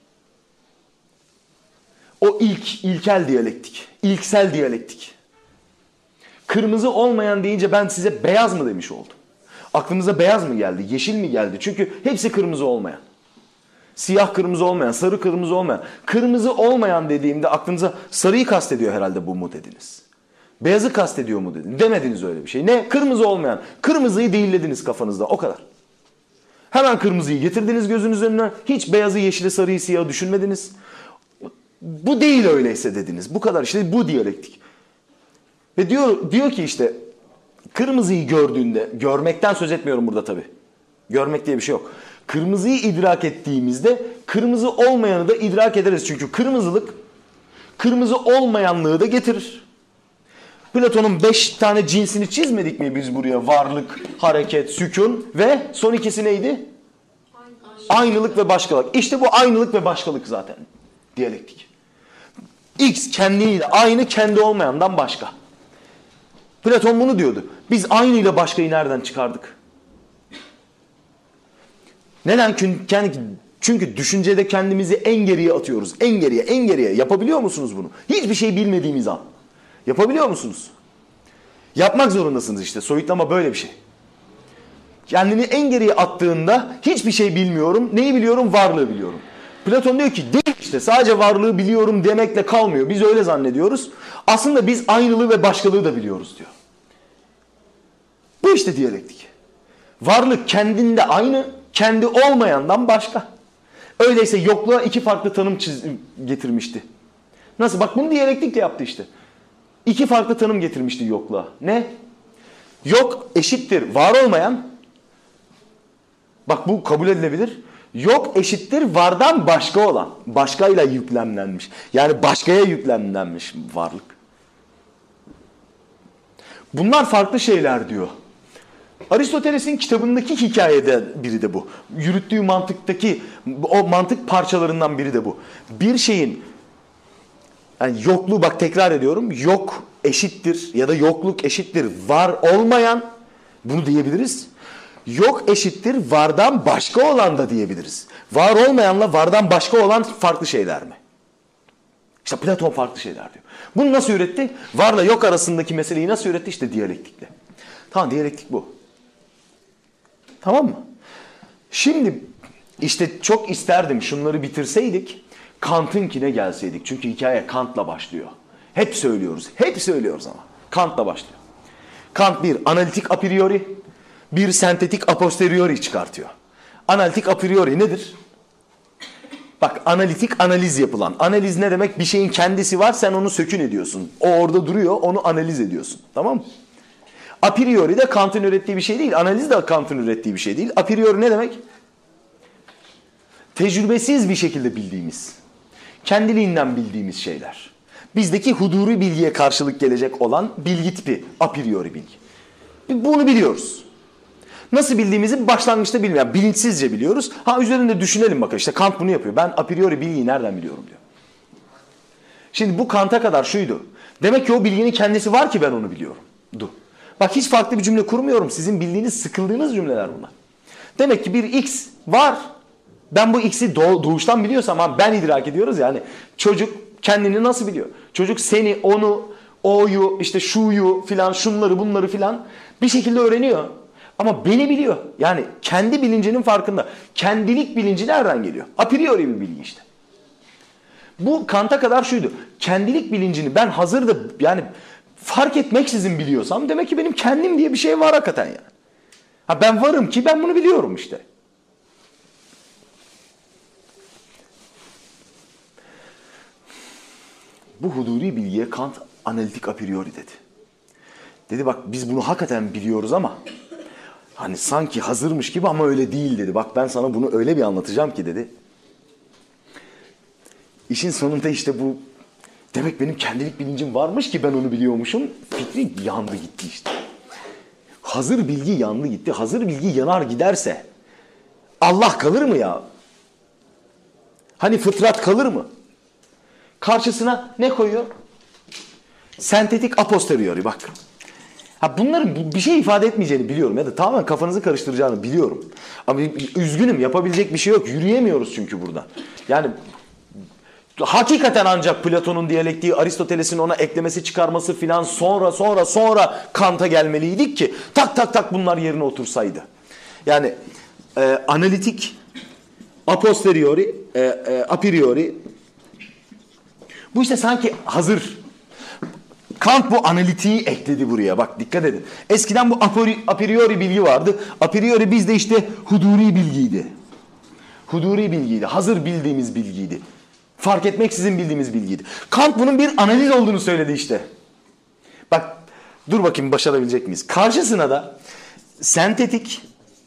O ilk, ilkel diyalektik, ilksel diyalektik. Kırmızı olmayan deyince ben size beyaz mı demiş oldum. Aklınıza beyaz mı geldi, yeşil mi geldi? Çünkü hepsi kırmızı olmayan. Siyah kırmızı olmayan, sarı kırmızı olmayan. Kırmızı olmayan dediğimde aklınıza sarıyı kastediyor herhalde bu mu dediniz. Beyazı kastediyor mu dediniz. Demediniz öyle bir şey. Ne? Kırmızı olmayan. Kırmızıyı değillediniz kafanızda, o kadar. Hemen kırmızıyı getirdiniz gözünüz önüne. Hiç beyazı, yeşili, sarıyı, siyahı düşünmediniz. Bu değil öyleyse dediniz. Bu kadar işte, bu diyalektik. Ve diyor diyor ki işte kırmızıyı gördüğünde, görmekten söz etmiyorum burada tabii. Görmek diye bir şey yok. Kırmızıyı idrak ettiğimizde kırmızı olmayanı da idrak ederiz. Çünkü kırmızılık kırmızı olmayanlığı da getirir. Platon'un beş tane cinsini çizmedik mi biz buraya? Varlık, hareket, sükun ve son ikisi neydi? Aynılık ve başkalık. İşte bu aynılık ve başkalık zaten. Diyalektik. X kendiyle aynı, kendi olmayandan başka. Platon bunu diyordu. Biz aynı ile başkayı nereden çıkardık? Neden? Çünkü düşüncede kendimizi en geriye atıyoruz. En geriye, en geriye. Yapabiliyor musunuz bunu? Hiçbir şey bilmediğimiz an. Yapabiliyor musunuz? Yapmak zorundasınız işte. Soyutlama böyle bir şey. Kendini en geriye attığında hiçbir şey bilmiyorum. Neyi biliyorum? Varlığı biliyorum. Platon diyor ki değil işte, sadece varlığı biliyorum demekle kalmıyor. Biz öyle zannediyoruz. Aslında biz aynılığı ve başkalığı da biliyoruz diyor. Bu işte diyalektik. Varlık kendinde aynı, kendi olmayandan başka. Öyleyse yokluğa iki farklı tanım çiz getirmişti. Nasıl? Bak bunu diyalektikle yaptı işte. İki farklı tanım getirmişti yokluğa. Ne? Yok eşittir var olmayan. Bak bu kabul edilebilir. Yok eşittir vardan başka olan. Başkayla yüklemlenmiş. Yani başkaya yüklemlenmiş varlık. Bunlar farklı şeyler diyor. Aristoteles'in kitabındaki hikayede biri de bu. Yürüttüğü mantıktaki o mantık parçalarından biri de bu. Bir şeyin yani yokluğu, bak tekrar ediyorum, yok eşittir ya da yokluk eşittir var olmayan, bunu diyebiliriz. Yok eşittir vardan başka olan da diyebiliriz. Var olmayanla vardan başka olan farklı şeyler mi? İşte Platon farklı şeyler diyor. Bunu nasıl üretti? Varla yok arasındaki meseleyi nasıl üretti? İşte diyalektikle. Tamam, diyalektik bu. Tamam mı? Şimdi işte çok isterdim şunları bitirseydik, Kant'ınkine gelseydik. Çünkü hikaye Kant'la başlıyor. Hep söylüyoruz, hep söylüyoruz ama. Kant'la başlıyor. Kant bir analitik a priori, bir sentetik a posteriori çıkartıyor. Analitik a priori nedir? Bak, analitik analiz yapılan. Analiz ne demek? Bir şeyin kendisi var, sen onu sökün ediyorsun. O orada duruyor, onu analiz ediyorsun. Tamam mı? A priori de Kant'ın ürettiği bir şey değil. Analiz de Kant'ın ürettiği bir şey değil. A priori ne demek? Tecrübesiz bir şekilde bildiğimiz, kendiliğinden bildiğimiz şeyler. Bizdeki huduri bilgiye karşılık gelecek olan bilgi tipi a priori bilgi. Bunu biliyoruz. Nasıl bildiğimizi başlangıçta bilmiyoruz. Yani bilinçsizce biliyoruz. Ha, üzerinde düşünelim bakın. İşte Kant bunu yapıyor. Ben a priori bilgiyi nereden biliyorum diyor. Şimdi bu Kant'a kadar şuydu. Demek ki o bilginin kendisi var ki ben onu biliyorum. Du. Bak, hiç farklı bir cümle kurmuyorum. Sizin bildiğiniz, sıkıldığınız cümleler bunlar. Demek ki bir X var. Ben bu X'i doğ doğuştan biliyorsam, ama ben idrak ediyoruz yani. Çocuk kendini nasıl biliyor? Çocuk seni, onu, o'yu, işte şuyu filan, şunları bunları filan bir şekilde öğreniyor. Ama beni biliyor. Yani kendi bilincinin farkında. Kendilik bilinci nereden geliyor? A priori bir bilgi işte. Bu Kant'a kadar şuydu. Kendilik bilincini ben hazır da yani fark etmeksizin biliyorsam, demek ki benim kendim diye bir şey var hakikaten yani. Ha, ben varım ki ben bunu biliyorum işte. Bu huduri bilgiye Kant analitik a priori dedi. Dedi bak, biz bunu hakikaten biliyoruz ama hani sanki hazırmış gibi ama öyle değil dedi. Bak, ben sana bunu öyle bir anlatacağım ki dedi. İşin sonunda işte bu, demek benim kendilik bilincim varmış ki ben onu biliyormuşum fikri yandı gitti işte. Hazır bilgi yandı gitti. Hazır bilgi yanar giderse Allah kalır mı ya? Hani fıtrat kalır mı? Karşısına ne koyuyor? Sentetik a posteriori bak. Ha, bunların bir şey ifade etmeyeceğini biliyorum ya da tamamen kafanızı karıştıracağını biliyorum. Ama üzgünüm, yapabilecek bir şey yok. Yürüyemiyoruz çünkü burada. Yani hakikaten ancak Platon'un diyalektiği, Aristoteles'in ona eklemesi, çıkarması filan sonra sonra sonra Kant'a gelmeliydik ki tak tak tak bunlar yerine otursaydı. Yani e, analitik a posteriori, e, e, a priori, bu işte sanki hazır. Kant bu analitiği ekledi buraya. Bak dikkat edin. Eskiden bu a priori bilgi vardı. A priori bizde işte huduri bilgiydi. Huduri bilgiydi. Hazır bildiğimiz bilgiydi. Fark etmeksizin bildiğimiz bilgiydi. Kant bunun bir analiz olduğunu söyledi işte. Bak dur bakayım başarabilecek miyiz? Karşısına da sentetik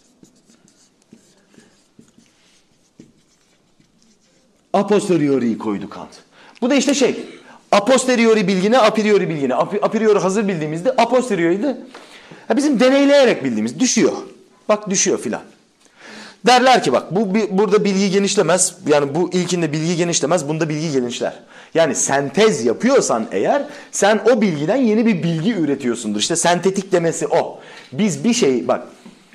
a posteriori'yi koydu Kant. Bu da işte şey, a posteriori bilgine, a priori bilgine. A priori hazır bildiğimizde, a posteriori de bizim deneyleyerek bildiğimiz. Düşüyor. Bak düşüyor filan. Derler ki bak bu bir, burada bilgi genişlemez. Yani bu ilkinde bilgi genişlemez, bunda bilgi genişler. Yani sentez yapıyorsan eğer sen o bilgiden yeni bir bilgi üretiyorsundur. İşte sentetik demesi o. Biz bir şey bak.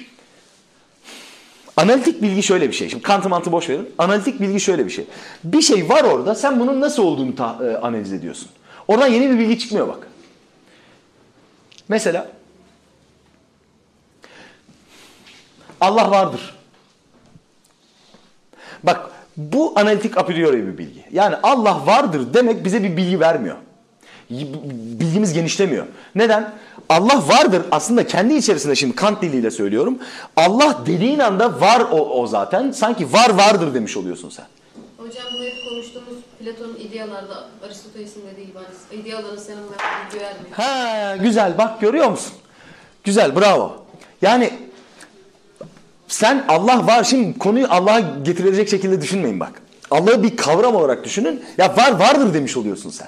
Analitik bilgi şöyle bir şey. Şimdi Kant'ı mantı boş verin. Analitik bilgi şöyle bir şey. Bir şey var orada, sen bunun nasıl olduğunu ta, e, analiz ediyorsun. Oradan yeni bir bilgi çıkmıyor bak. Mesela Allah vardır. Bak bu analitik a priori bir bilgi. Yani Allah vardır demek bize bir bilgi vermiyor. Bilgimiz genişlemiyor. Neden? Allah vardır aslında kendi içerisinde, şimdi Kant diliyle söylüyorum. Allah dediğin anda var o, o zaten. Sanki var vardır demiş oluyorsun sen. Hocam bu hep konuştuğumuz Platon'un idealarda, Aristoteles'in dediği gibi hani ideaların senin bilgi vermiyor. Ha güzel, bak görüyor musun? Güzel, bravo. Yani sen Allah var, şimdi konuyu Allah'a getirecek şekilde düşünmeyin bak. Allah'ı bir kavram olarak düşünün. Ya var vardır demiş oluyorsun sen.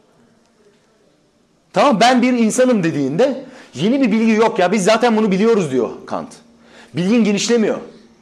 Tamam, ben bir insanım dediğinde yeni bir bilgi yok ya, biz zaten bunu biliyoruz diyor Kant. Bilgin genişlemiyor.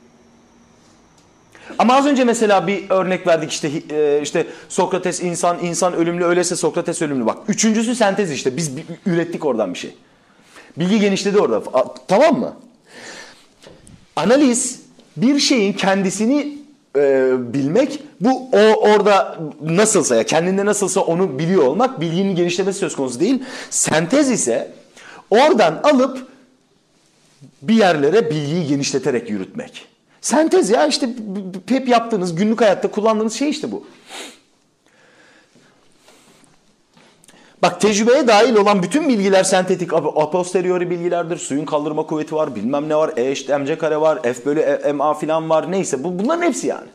Ama az önce mesela bir örnek verdik işte işte Sokrates insan, insan ölümlü, öyleyse Sokrates ölümlü. Bak üçüncüsü sentez işte, biz ürettik oradan bir şey. Bilgi genişledi orada, tamam mı? Analiz bir şeyin kendisini e, bilmek, bu o orada nasılsa, ya kendinde nasılsa onu biliyor olmak, bilginin genişlemesi söz konusu değil. Sentez ise oradan alıp bir yerlere bilgiyi genişleterek yürütmek. Sentez ya işte hep yaptığınız, günlük hayatta kullandığınız şey işte bu. Bak tecrübeye dahil olan bütün bilgiler sentetik, a posteriori bilgilerdir. Suyun kaldırma kuvveti var, bilmem ne var, E eşit mc kare var, F bölü e, ma filan var, neyse bu, bunların hepsi yani.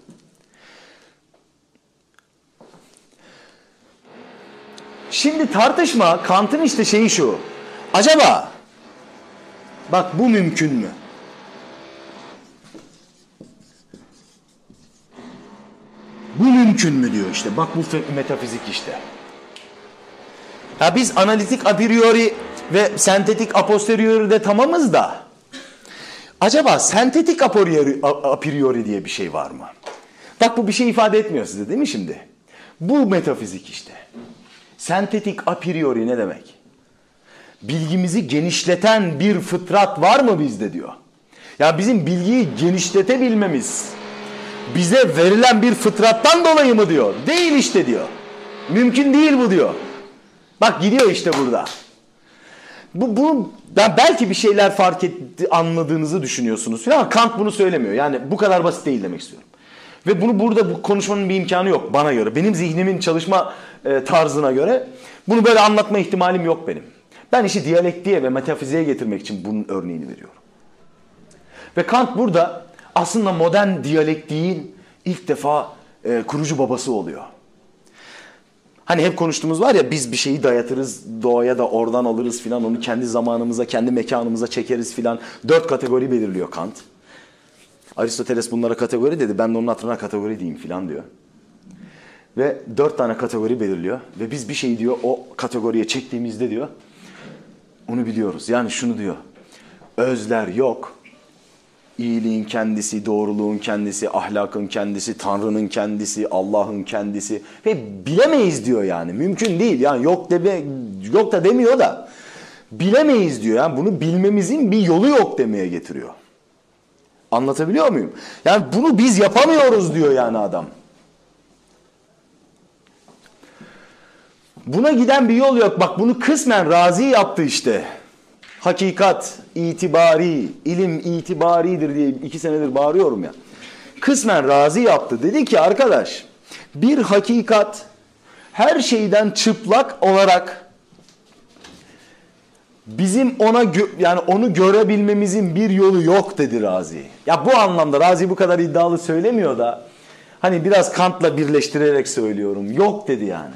Şimdi tartışma, Kant'ın işte şeyi şu. Acaba bak bu mümkün mü? Bu mümkün mü diyor işte. Bak bu metafizik işte. Ya biz analitik a priori ve sentetik a posteriori de tamamız da acaba sentetik a priori, a priori diye bir şey var mı? Bak bu bir şey ifade etmiyor size değil mi şimdi? Bu metafizik işte. Sentetik a priori ne demek? Bilgimizi genişleten bir fıtrat var mı bizde diyor. Ya bizim bilgiyi genişletebilmemiz bize verilen bir fıtrattan dolayı mı diyor? Değil işte diyor. Mümkün değil bu diyor. Bak gidiyor işte burada. Bu, bu ben belki bir şeyler fark etti, anladığınızı düşünüyorsunuz. Ama Kant bunu söylemiyor. Yani bu kadar basit değil demek istiyorum. Ve bunu burada bu konuşmanın bir imkanı yok bana göre. Benim zihnimin çalışma e, tarzına göre bunu böyle anlatma ihtimalim yok benim. Ben işi diyalektiğe ve metafiziğe getirmek için bunun örneğini veriyorum. Ve Kant burada aslında modern diyalektiğin ilk defa e, kurucu babası oluyor. Hani hep konuştuğumuz var ya, biz bir şeyi dayatırız doğaya da oradan alırız filan, onu kendi zamanımıza, kendi mekanımıza çekeriz filan. Dört kategori belirliyor Kant. Aristoteles bunlara kategori dedi, ben de onun hatırına kategori diyeyim filan diyor. Ve dört tane kategori belirliyor ve biz bir şeyi diyor o kategoriye çektiğimizde diyor onu biliyoruz. Yani şunu diyor, özler yok. İyiliğin kendisi, doğruluğun kendisi, ahlakın kendisi, Tanrı'nın kendisi, Allah'ın kendisi ve bilemeyiz diyor yani. Mümkün değil. Yani yok deme, yok da demiyor da bilemeyiz diyor. Yani bunu bilmemizin bir yolu yok demeye getiriyor. Anlatabiliyor muyum? Yani bunu biz yapamıyoruz diyor yani adam. Buna giden bir yol yok. Bak bunu kısmen Razi yaptı işte. Hakikat, itibari, ilim itibaridir diye iki senedir bağırıyorum ya. Kısmen Razi yaptı. Dedi ki arkadaş, bir hakikat her şeyden çıplak olarak bizim ona yani onu görebilmemizin bir yolu yok dedi Razi. Ya bu anlamda Razi bu kadar iddialı söylemiyor da hani biraz Kant'la birleştirerek söylüyorum. Yok dedi yani.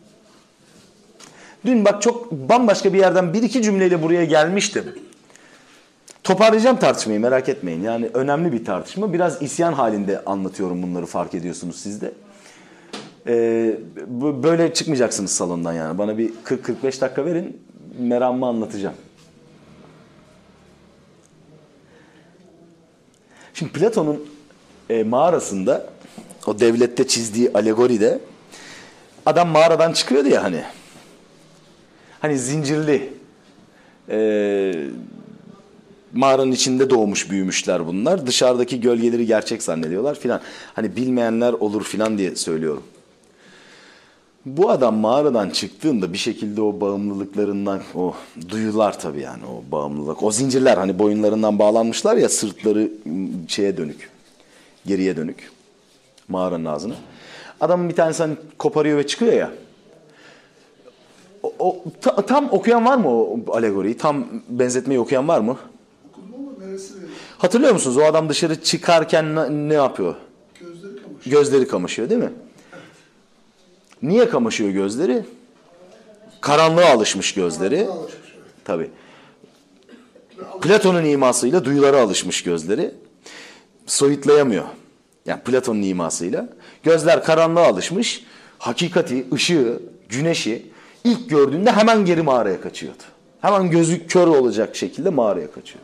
Dün bak çok bambaşka bir yerden bir iki cümleyle buraya gelmiştim. Toparlayacağım tartışmayı, merak etmeyin. Yani önemli bir tartışma. Biraz isyan halinde anlatıyorum bunları, fark ediyorsunuz siz de. Ee, böyle çıkmayacaksınız salondan yani. Bana bir kırk kırk beş dakika verin, meramımı anlatacağım. Şimdi Platon'un e, mağarasında o devlette çizdiği alegoride adam mağaradan çıkıyordu ya hani. Hani zincirli e, mağaranın içinde doğmuş büyümüşler bunlar. Dışarıdaki gölgeleri gerçek zannediyorlar filan. Hani bilmeyenler olur filan diye söylüyorum. Bu adam mağaradan çıktığında bir şekilde o bağımlılıklarından, o duyular tabii yani o bağımlılık, o zincirler hani boyunlarından bağlanmışlar ya, sırtları şeye dönük, geriye dönük mağaranın ağzına. Adamın bir tanesi hani koparıyor ve çıkıyor ya. O, o, ta, tam okuyan var mı o alegoriyi? Tam benzetmeyi okuyan var mı? Hatırlıyor musunuz? O adam dışarı çıkarken ne, ne yapıyor? Gözleri kamaşıyor. Gözleri kamaşıyor değil mi? Niye kamaşıyor gözleri? Karanlığa alışmış gözleri. Karanlığa alışmış, evet. Tabii. Platon'un imasıyla duyulara alışmış gözleri. Soyutlayamıyor. Yani Platon'un imasıyla. Gözler karanlığa alışmış. Hakikati, ışığı, güneşi ilk gördüğünde hemen geri mağaraya kaçıyordu. Hemen gözü kör olacak şekilde mağaraya kaçıyor.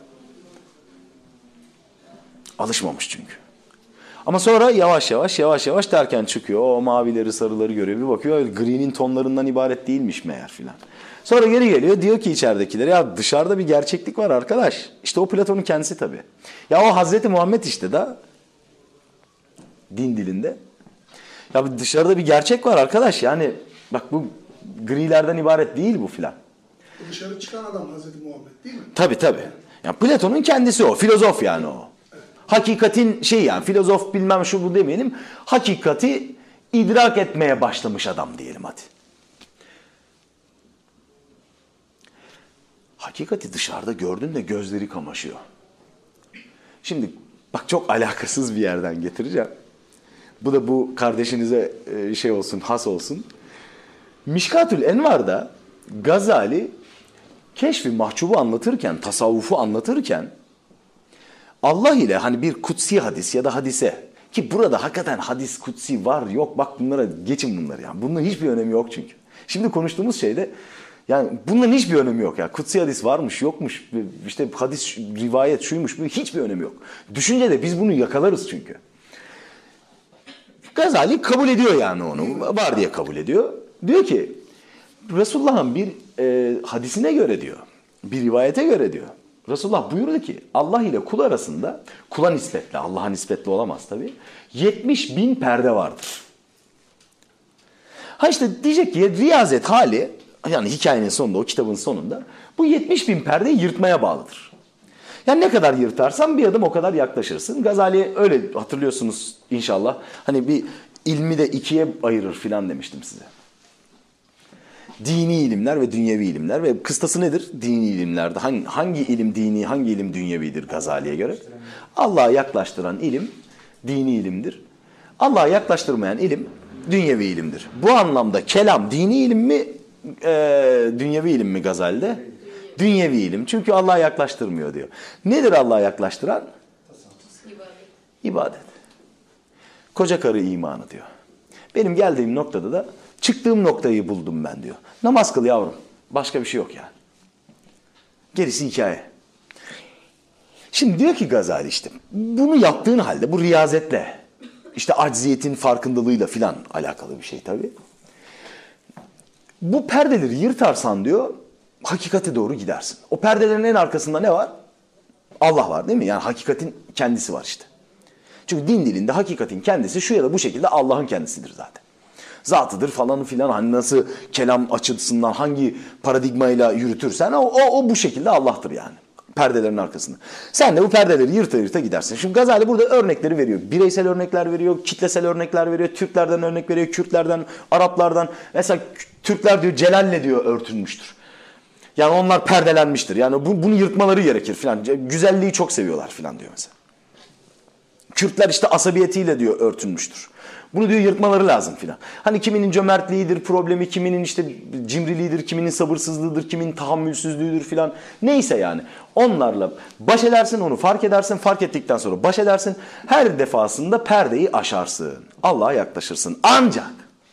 Alışmamış çünkü. Ama sonra yavaş yavaş yavaş yavaş derken çıkıyor. O mavileri sarıları görüyor. Bir bakıyor gri'nin tonlarından ibaret değilmiş meğer filan. Sonra geri geliyor, diyor ki içeridekilere ya dışarıda bir gerçeklik var arkadaş. İşte o Platon'un kendisi tabii. Ya o Hazreti Muhammed işte da din dilinde. Ya dışarıda bir gerçek var arkadaş. Yani bak bu grilerden ibaret değil bu filan. Dışarı çıkan adam Hazreti Muhammed değil mi? Tabii tabii. Yani Platon'un kendisi o. Filozof yani o. Hakikatin şey yani filozof bilmem şu bu demeyelim. Hakikati idrak etmeye başlamış adam diyelim hadi. Hakikati dışarıda gördün de gözleri kamaşıyor. Şimdi bak çok alakasız bir yerden getireceğim. Bu da bu kardeşinize şey olsun, has olsun. Mişkatül Envar'da Gazali Keşf-i Mahçub'u anlatırken, tasavvufu anlatırken Allah ile hani bir kutsi hadis ya da hadise, ki burada hakikaten hadis kutsi var yok bak bunlara geçin bunları yani. Bunların hiçbir önemi yok çünkü. Şimdi konuştuğumuz şeyde yani bunların hiçbir önemi yok ya. Kutsi hadis varmış yokmuş işte hadis rivayet şuymuş bu hiçbir önemi yok. Düşüncede biz bunu yakalarız çünkü. Gazali kabul ediyor yani onu. Var diye kabul ediyor. Diyor ki Resulullah'ın bir e, hadisine göre diyor. Bir rivayete göre diyor. Resulullah buyurdu ki Allah ile kul arasında kula nispetle, Allah'a nispetle olamaz tabii. yetmiş bin perde vardır. Ha işte diyecek ki riyazet hali yani hikayenin sonunda o kitabın sonunda bu yetmiş bin perdeyi yırtmaya bağlıdır. Yani ne kadar yırtarsan bir adım o kadar yaklaşırsın. Gazali öyle hatırlıyorsunuz inşallah. Hani bir ilmi de ikiye ayırır filan demiştim size. Dini ilimler ve dünyevi ilimler ve kıstası nedir? Dini ilimlerde hangi, hangi ilim dini, hangi ilim dünyevidir Gazali'ye göre? Allah'a yaklaştıran ilim dini ilimdir. Allah'a yaklaştırmayan ilim dünyevi ilimdir. Bu anlamda kelam dini ilim mi, e, dünyevi ilim mi Gazali'de? Dünyevi ilim. Çünkü Allah'a yaklaştırmıyor diyor. Nedir Allah'a yaklaştıran? İbadet. İbadet. Koca karı imanı diyor. Benim geldiğim noktada da çıktığım noktayı buldum ben diyor. Namaz kıl yavrum. Başka bir şey yok yani. Gerisi hikaye. Şimdi diyor ki Gazali işte bunu yaptığın halde bu riyazetle işte acziyetin farkındalığıyla filan alakalı bir şey tabii. Bu perdeleri yırtarsan diyor hakikate doğru gidersin. O perdelerin en arkasında ne var? Allah var değil mi? Yani hakikatin kendisi var işte. Çünkü din dilinde hakikatin kendisi şu ya da bu şekilde Allah'ın kendisidir zaten. Zatıdır falan filan hani nasıl kelam açısından hangi paradigmayla yürütürsen o, o, o bu şekilde Allah'tır yani. Perdelerin arkasında. Sen de bu perdeleri yırta yırta gidersin. Şimdi Gazali burada örnekleri veriyor. Bireysel örnekler veriyor, kitlesel örnekler veriyor, Türklerden örnek veriyor, Kürtlerden, Araplardan. Mesela Türkler diyor Celal'le diyor örtünmüştür. Yani onlar perdelenmiştir. Yani bu, bunu yırtmaları gerekir filan. Güzelliği çok seviyorlar filan diyor mesela. Kürtler işte asabiyetiyle diyor örtünmüştür. Bunu diyor yırtmaları lazım filan. Hani kiminin cömertliğidir problemi, kiminin işte cimriliğidir, kiminin sabırsızlığıdır, kiminin tahammülsüzlüğüdür filan. Neyse yani onlarla baş edersin, onu fark edersin, fark ettikten sonra baş edersin. Her defasında perdeyi aşarsın. Allah'a yaklaşırsın. Ancak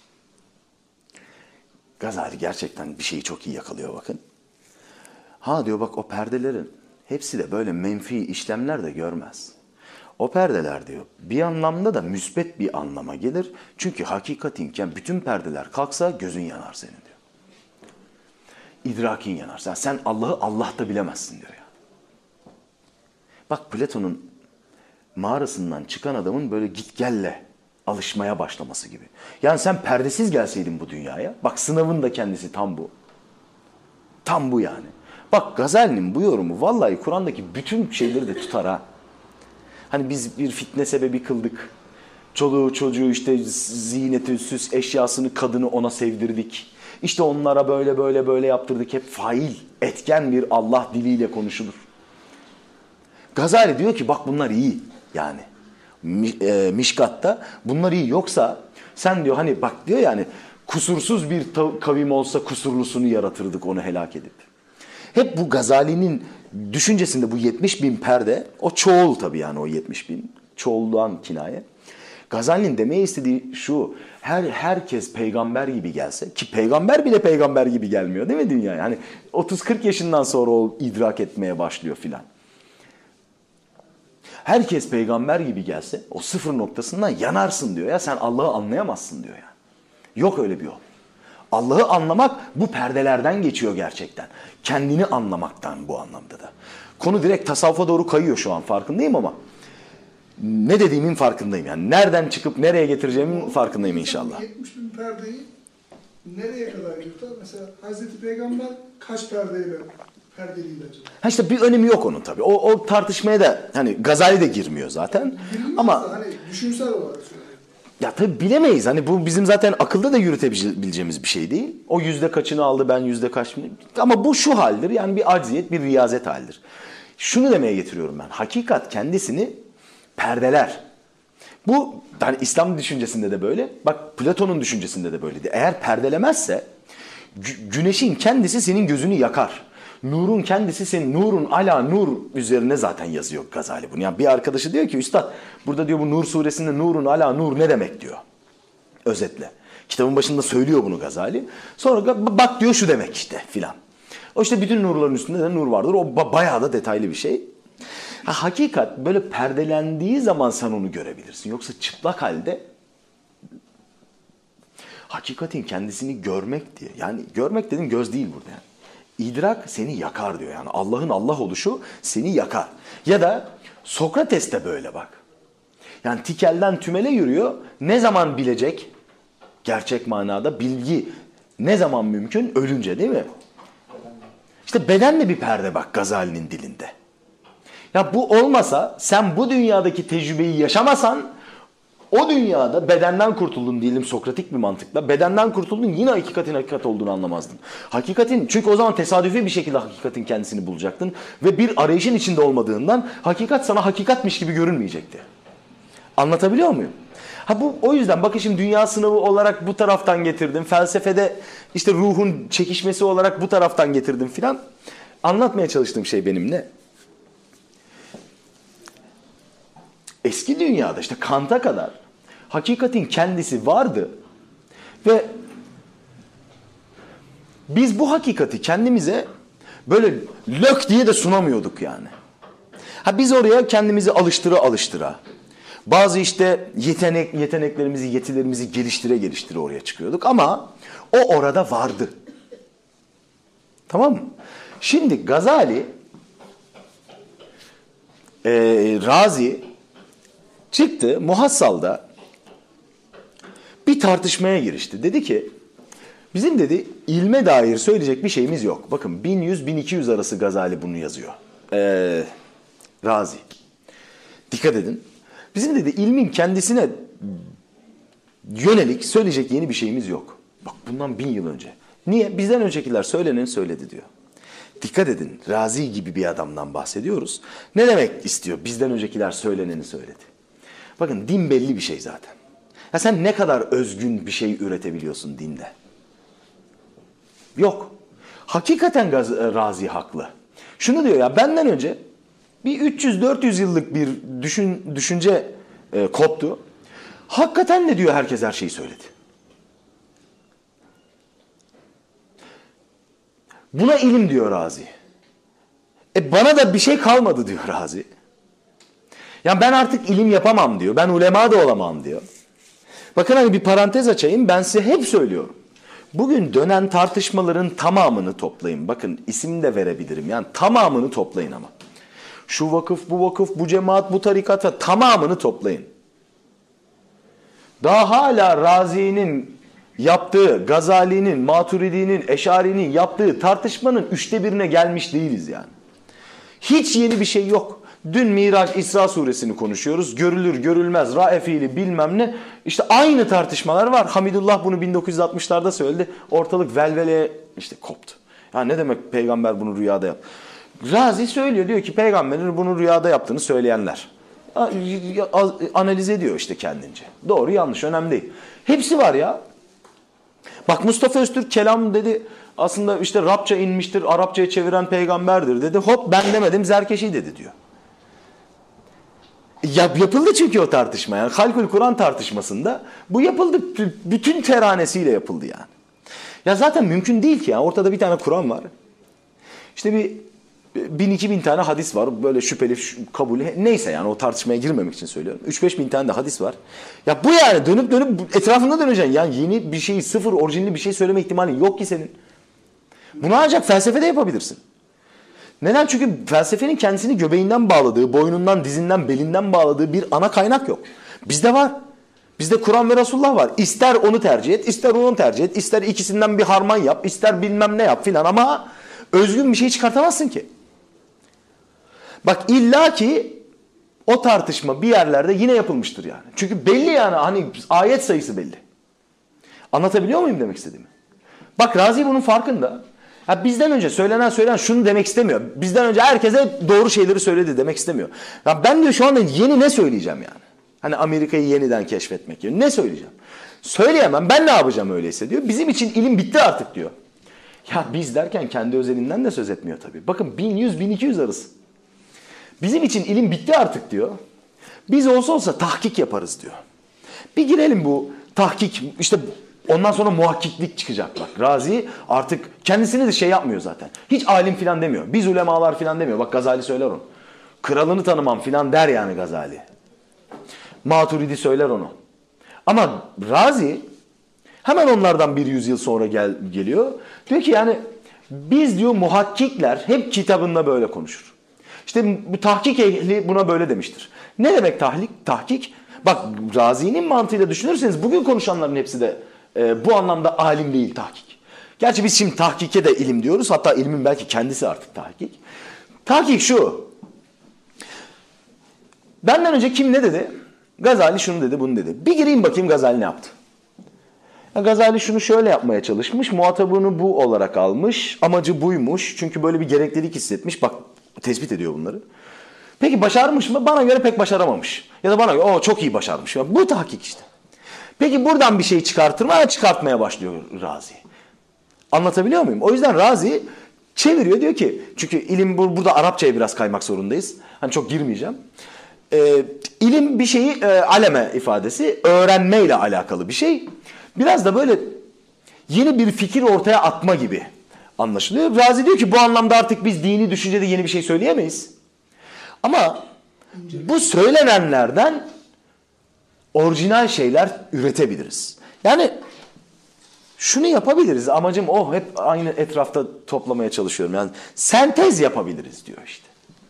Gazali gerçekten bir şeyi çok iyi yakalıyor bakın. Ha diyor bak o perdelerin hepsi de böyle menfi işlemler de görmez. O perdeler diyor bir anlamda da müsbet bir anlama gelir. Çünkü hakikatinken bütün perdeler kalksa gözün yanar senin diyor. İdrakin yanar. Sen, sen Allah'ı Allah'ta bilemezsin diyor ya. Bak Platon'un mağarasından çıkan adamın böyle git gelle alışmaya başlaması gibi. Yani sen perdesiz gelseydin bu dünyaya. Bak sınavın da kendisi tam bu. Tam bu yani. Bak Gazali'nin bu yorumu vallahi Kur'an'daki bütün şeyleri de tutar ha. Hani biz bir fitne sebebi kıldık. Çoluğu çocuğu işte ziyneti, süs eşyasını, kadını ona sevdirdik. İşte onlara böyle böyle böyle yaptırdık. Hep fail, etken bir Allah diliyle konuşulur. Gazali diyor ki bak bunlar iyi yani. Mişkat'ta bunlar iyi. Yoksa sen diyor hani bak diyor yani kusursuz bir kavim olsa kusurlusunu yaratırdık onu helak edip. Hep bu Gazali'nin düşüncesinde bu yetmiş bin perde, o çoğul tabii yani o yetmiş bin, çoğuldan kinaye. Gazali'nin demeye istediği şu, her herkes peygamber gibi gelse, ki peygamber bile peygamber gibi gelmiyor değil mi dünyaya? Hani otuz kırk yaşından sonra o idrak etmeye başlıyor filan. Herkes peygamber gibi gelse o sıfır noktasından yanarsın diyor ya, sen Allah'ı anlayamazsın diyor yani. Yok öyle bir yol. Allah'ı anlamak bu perdelerden geçiyor gerçekten. Kendini anlamaktan bu anlamda da. Konu direkt tasavvufa doğru kayıyor şu an farkındayım ama ne dediğimin farkındayım. Yani nereden çıkıp nereye getireceğimin farkındayım inşallah. yetmiş bin perdeyi nereye kadar yırtar? Mesela Hazreti Peygamber kaç perdeyle perdeliydi acaba? Ha işte bir önemi yok onun tabii. O, o tartışmaya da hani Gazali de girmiyor zaten. Bilmez ama de hani düşünsel olarak söylüyorum. Ya tabii bilemeyiz. Hani bu bizim zaten akılda da yürütebileceğimiz bir şey değil. O yüzde kaçını aldı, ben yüzde kaçını... Ama bu şu haldir, yani bir acziyet, bir riyazet haldir. Şunu demeye getiriyorum ben. Hakikat kendisini perdeler. Bu hani İslam düşüncesinde de böyle. Bak Platon'un düşüncesinde de böyleydi. Eğer perdelemezse gü- güneşin kendisi senin gözünü yakar. Nurun kendisi senin, nurun ala nur üzerine zaten yazıyor Gazali bunu. Yani bir arkadaşı diyor ki üstad burada diyor bu Nur suresinde nurun ala nur ne demek diyor. Özetle. Kitabın başında söylüyor bunu Gazali. Sonra bak diyor şu demek işte filan. O işte bütün nurların üstünde de nur vardır. O ba- bayağı da detaylı bir şey. Ha, hakikat böyle perdelendiği zaman sen onu görebilirsin. Yoksa çıplak halde hakikatin kendisini görmek diye. Yani görmek dedim göz değil burada yani. İdrak seni yakar diyor yani. Allah'ın Allah oluşu seni yakar. Ya da Sokrates de böyle bak. Yani tikelden tümele yürüyor. Ne zaman bilecek? Gerçek manada bilgi ne zaman mümkün? Ölünce değil mi? İşte beden de bir perde bak Gazali'nin dilinde. Ya bu olmasa sen bu dünyadaki tecrübeyi yaşamasan o dünyada bedenden kurtuldun diyelim Sokratik bir mantıkla. Bedenden kurtuldun yine hakikatin hakikat olduğunu anlamazdın. Hakikatin çünkü o zaman tesadüfi bir şekilde hakikatin kendisini bulacaktın. Ve bir arayışın içinde olmadığından hakikat sana hakikatmiş gibi görünmeyecekti. Anlatabiliyor muyum? Ha bu o yüzden bakın şimdi dünya sınavı olarak bu taraftan getirdim. Felsefede işte ruhun çekişmesi olarak bu taraftan getirdim filan. Anlatmaya çalıştığım şey benim ne? Eski dünyada işte Kant'a kadar hakikatin kendisi vardı ve biz bu hakikati kendimize böyle lök diye de sunamıyorduk yani. Ha biz oraya kendimizi alıştıra alıştıra bazı işte yetenek yeteneklerimizi, yetilerimizi geliştire geliştire oraya çıkıyorduk ama o orada vardı. Tamam mı? Şimdi Gazali, e, Razi çıktı Muhassal'da bir tartışmaya girişti. Dedi ki bizim dedi ilme dair söyleyecek bir şeyimiz yok. Bakın bin yüz bin iki yüz arası Gazali bunu yazıyor. Ee, Razi. Dikkat edin. Bizim dedi ilmin kendisine yönelik söyleyecek yeni bir şeyimiz yok. Bak bundan bin yıl önce. Niye? Bizden öncekiler söyleneni söyledi diyor. Dikkat edin. Razi gibi bir adamdan bahsediyoruz. Ne demek istiyor? Bizden öncekiler söyleneni söyledi. Bakın din belli bir şey zaten. Ya sen ne kadar özgün bir şey üretebiliyorsun dinde? Yok. Hakikaten Gaz Razi haklı. Şunu diyor ya benden önce bir üç yüz dört yüz yıllık bir düşün, düşünce e, koptu. Hakikaten de diyor herkes her şeyi söyledi. Buna ilim diyor Razi. E bana da bir şey kalmadı diyor Razi. Yani ben artık ilim yapamam diyor. Ben ulema da olamam diyor. Bakın hani bir parantez açayım. Ben size hep söylüyorum. Bugün dönen tartışmaların tamamını toplayın. Bakın isim de verebilirim. Yani tamamını toplayın ama. Şu vakıf, bu vakıf, bu cemaat, bu tarikata tamamını toplayın. Daha hala Razi'nin yaptığı, Gazali'nin, Maturidi'nin, Eşari'nin yaptığı tartışmanın üçte birine gelmiş değiliz yani. Hiç yeni bir şey yok. Dün Miraç İsra suresini konuşuyoruz. Görülür, görülmez, rae fiili bilmem ne. İşte aynı tartışmalar var. Hamidullah bunu bin dokuz yüz altmışlarda söyledi. Ortalık velveleye işte koptu. Ya ne demek peygamber bunu rüyada yap? Razi söylüyor, diyor ki peygamberin bunu rüyada yaptığını söyleyenler. Analiz ediyor işte kendince. Doğru yanlış önemli değil. Hepsi var ya. Bak Mustafa Öztürk kelam dedi. Aslında işte Rabça inmiştir, Arapçaya çeviren peygamberdir dedi. Hop ben demedim, Zerkeşi dedi diyor. Yap, yapıldı çünkü o tartışma. Yani Halkul Kur'an tartışmasında bu yapıldı. Bütün teranesiyle yapıldı yani. Ya zaten mümkün değil ki. Yani. Ortada bir tane Kur'an var. İşte bir bin iki bin tane hadis var. Böyle şüpheli, kabul, neyse yani o tartışmaya girmemek için söylüyorum. üç beş bin tane de hadis var. Ya bu yani dönüp dönüp etrafında döneceksin. Yani yeni bir şey, sıfır orijinli bir şey söyleme ihtimalin yok ki senin. Bunu ancak felsefede yapabilirsin. Neden? Çünkü felsefenin kendisini göbeğinden bağladığı, boynundan, dizinden, belinden bağladığı bir ana kaynak yok. Bizde var. Bizde Kur'an ve Resulullah var. İster onu tercih et, ister onu tercih et, ister ikisinden bir harman yap, ister bilmem ne yap filan ama özgün bir şey çıkartamazsın ki. Bak illa ki o tartışma bir yerlerde yine yapılmıştır yani. Çünkü belli yani hani ayet sayısı belli. Anlatabiliyor muyum demek istediğimi? Bak Razi bunun farkında. Ya bizden önce söylenen söylenen şunu demek istemiyor. Bizden önce herkese doğru şeyleri söyledi demek istemiyor. Ya ben diyor şu anda yeni ne söyleyeceğim yani? Hani Amerika'yı yeniden keşfetmek diyor. Ne söyleyeceğim? Söyleyemem. Ben ne yapacağım öyleyse diyor. Bizim için ilim bitti artık diyor. Ya biz derken kendi özelinden de söz etmiyor tabii. Bakın bin yüz bin iki yüz arası. Bizim için ilim bitti artık diyor. Biz olsa olsa tahkik yaparız diyor. Bir girelim bu tahkik işte ondan sonra muhakkiklik çıkacak bak. Razi artık kendisini de şey yapmıyor zaten. Hiç alim filan demiyor. Biz ulemalar filan demiyor. Bak Gazali söyler onu. Kralını tanımam filan der yani Gazali. Maturidi söyler onu. Ama Razi hemen onlardan bir yüzyıl sonra gel, geliyor. Diyor ki yani biz diyor muhakkikler hep kitabında böyle konuşur. İşte bu tahkik ehli buna böyle demiştir. Ne demek tahlik, tahkik? Bak Razi'nin mantığıyla düşünürseniz bugün konuşanların hepsi de e, bu anlamda alim değil tahkik. Gerçi biz şimdi tahkike de ilim diyoruz. Hatta ilmin belki kendisi artık tahkik. Tahkik şu. Benden önce kim ne dedi? Gazali şunu dedi, bunu dedi. Bir gireyim bakayım Gazali ne yaptı? Ya Gazali şunu şöyle yapmaya çalışmış. Muhatabını bu olarak almış. Amacı buymuş. Çünkü böyle bir gereklilik hissetmiş. Bak tespit ediyor bunları. Peki başarmış mı? Bana göre pek başaramamış. Ya da bana göre o çok iyi başarmış. Ya bu tahkik işte. Peki buradan bir şey çıkartır mı? Çıkartmaya başlıyor Razi. Anlatabiliyor muyum? O yüzden Razi çeviriyor diyor ki çünkü ilim burada Arapçaya biraz kaymak zorundayız. Hani çok girmeyeceğim. Ee, ilim bir şeyi e, aleme ifadesi öğrenmeyle alakalı bir şey. Biraz da böyle yeni bir fikir ortaya atma gibi anlaşılıyor. Razi diyor ki bu anlamda artık biz dini düşüncede yeni bir şey söyleyemeyiz. Ama bu söylenenlerden orijinal şeyler üretebiliriz. Yani şunu yapabiliriz. Amacım o. Hep aynı etrafta toplamaya çalışıyorum. Yani sentez yapabiliriz diyor işte.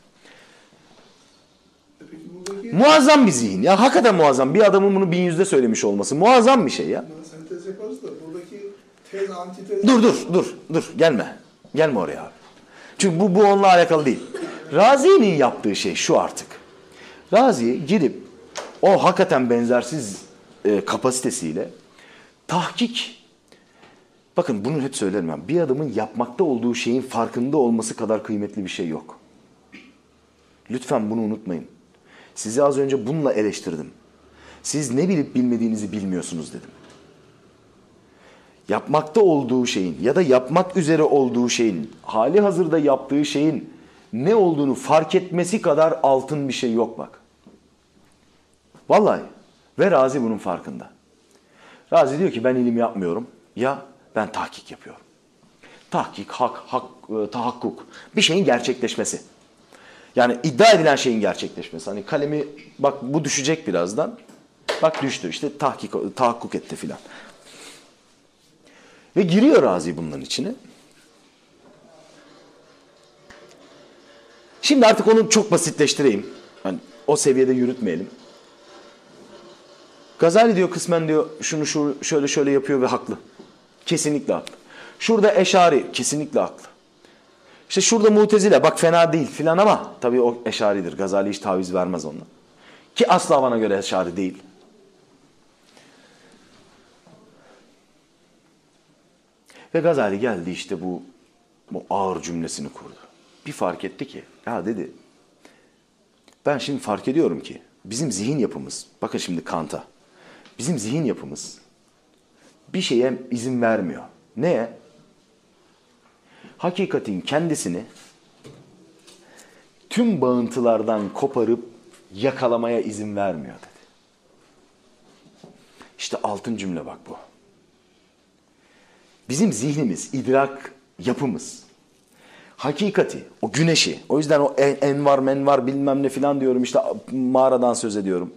Buradaki... Muazzam bir zihin. Ya hakikaten muazzam. Bir adamın bunu bin yüzde söylemiş olması muazzam bir şey ya. Sentez yaparız da buradaki tez, antitez... Dur dur dur dur gelme. Gelme oraya abi. Çünkü bu, bu onunla alakalı değil. Razi'nin yaptığı şey şu artık. Razi gidip o hakikaten benzersiz e, kapasitesiyle tahkik. Bakın bunu hep söylerim ben. Bir adamın yapmakta olduğu şeyin farkında olması kadar kıymetli bir şey yok. Lütfen bunu unutmayın. Sizi az önce bununla eleştirdim. Siz ne bilip bilmediğinizi bilmiyorsunuz dedim. Yapmakta olduğu şeyin ya da yapmak üzere olduğu şeyin, hali hazırda yaptığı şeyin ne olduğunu fark etmesi kadar altın bir şey yok bak. Vallahi. Ve Razi bunun farkında. Razi diyor ki ben ilim yapmıyorum. Ya ben tahkik yapıyorum. Tahkik, hak, hak, tahakkuk. Bir şeyin gerçekleşmesi. Yani iddia edilen şeyin gerçekleşmesi. Hani kalemi bak bu düşecek birazdan. Bak düştü işte tahkik, tahakkuk etti filan. Ve giriyor Razi bunların içine. Şimdi artık onu çok basitleştireyim. Hani o seviyede yürütmeyelim. Gazali diyor kısmen diyor şunu şu şöyle şöyle yapıyor ve haklı. Kesinlikle haklı. Şurada Eşari kesinlikle haklı. İşte şurada Mutezile bak fena değil filan ama tabii o Eşari'dir. Gazali hiç taviz vermez onunla. Ki asla bana göre Eşari değil. Ve Gazali geldi işte bu, bu ağır cümlesini kurdu. Bir fark etti ki ya dedi ben şimdi fark ediyorum ki bizim zihin yapımız bakın şimdi Kant'a bizim zihin yapımız bir şeye izin vermiyor. Neye? Hakikatin kendisini tüm bağıntılardan koparıp yakalamaya izin vermiyor dedi. İşte altın cümle bak bu. Bizim zihnimiz, idrak yapımız, hakikati, o güneşi, o yüzden o en, envar menvar bilmem ne filan diyorum işte mağaradan söz ediyorum.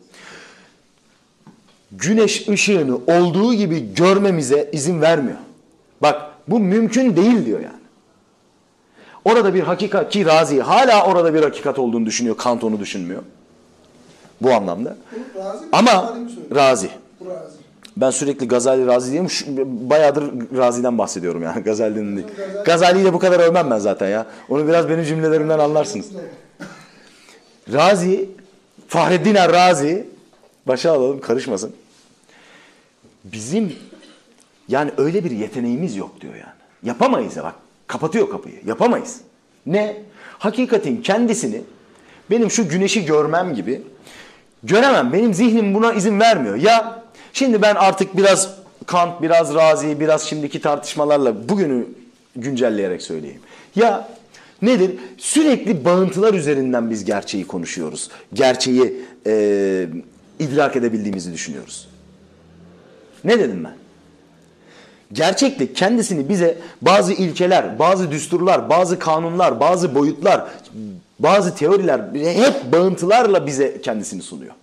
Güneş ışığını olduğu gibi görmemize izin vermiyor. Bak bu mümkün değil diyor yani. Orada bir hakikat ki Razi hala orada bir hakikat olduğunu düşünüyor. Kant onu düşünmüyor. Bu anlamda. Razi mi? Ama Razi. Bu Razi. Ben sürekli Gazali Razi diyeyim. Bayağıdır Razi'den bahsediyorum yani. Gazali'nin değil. Gazali'yi de bu kadar övmem ben zaten ya. Onu biraz benim cümlelerimden anlarsınız. Razi, Fahreddin Er-Razi, başa alalım karışmasın. Bizim yani öyle bir yeteneğimiz yok diyor yani. Yapamayız ya bak. Kapatıyor kapıyı. Yapamayız. Ne? Hakikatin kendisini benim şu güneşi görmem gibi göremem. Benim zihnim buna izin vermiyor. Ya şimdi ben artık biraz Kant, biraz Razi, biraz şimdiki tartışmalarla bugünü güncelleyerek söyleyeyim. Ya nedir? Sürekli bağıntılar üzerinden biz gerçeği konuşuyoruz. Gerçeği e, idrak edebildiğimizi düşünüyoruz. Ne dedim ben? Gerçeklik kendisini bize bazı ilkeler, bazı düsturlar, bazı kanunlar, bazı boyutlar, bazı teoriler hep bağıntılarla bize kendisini sunuyor.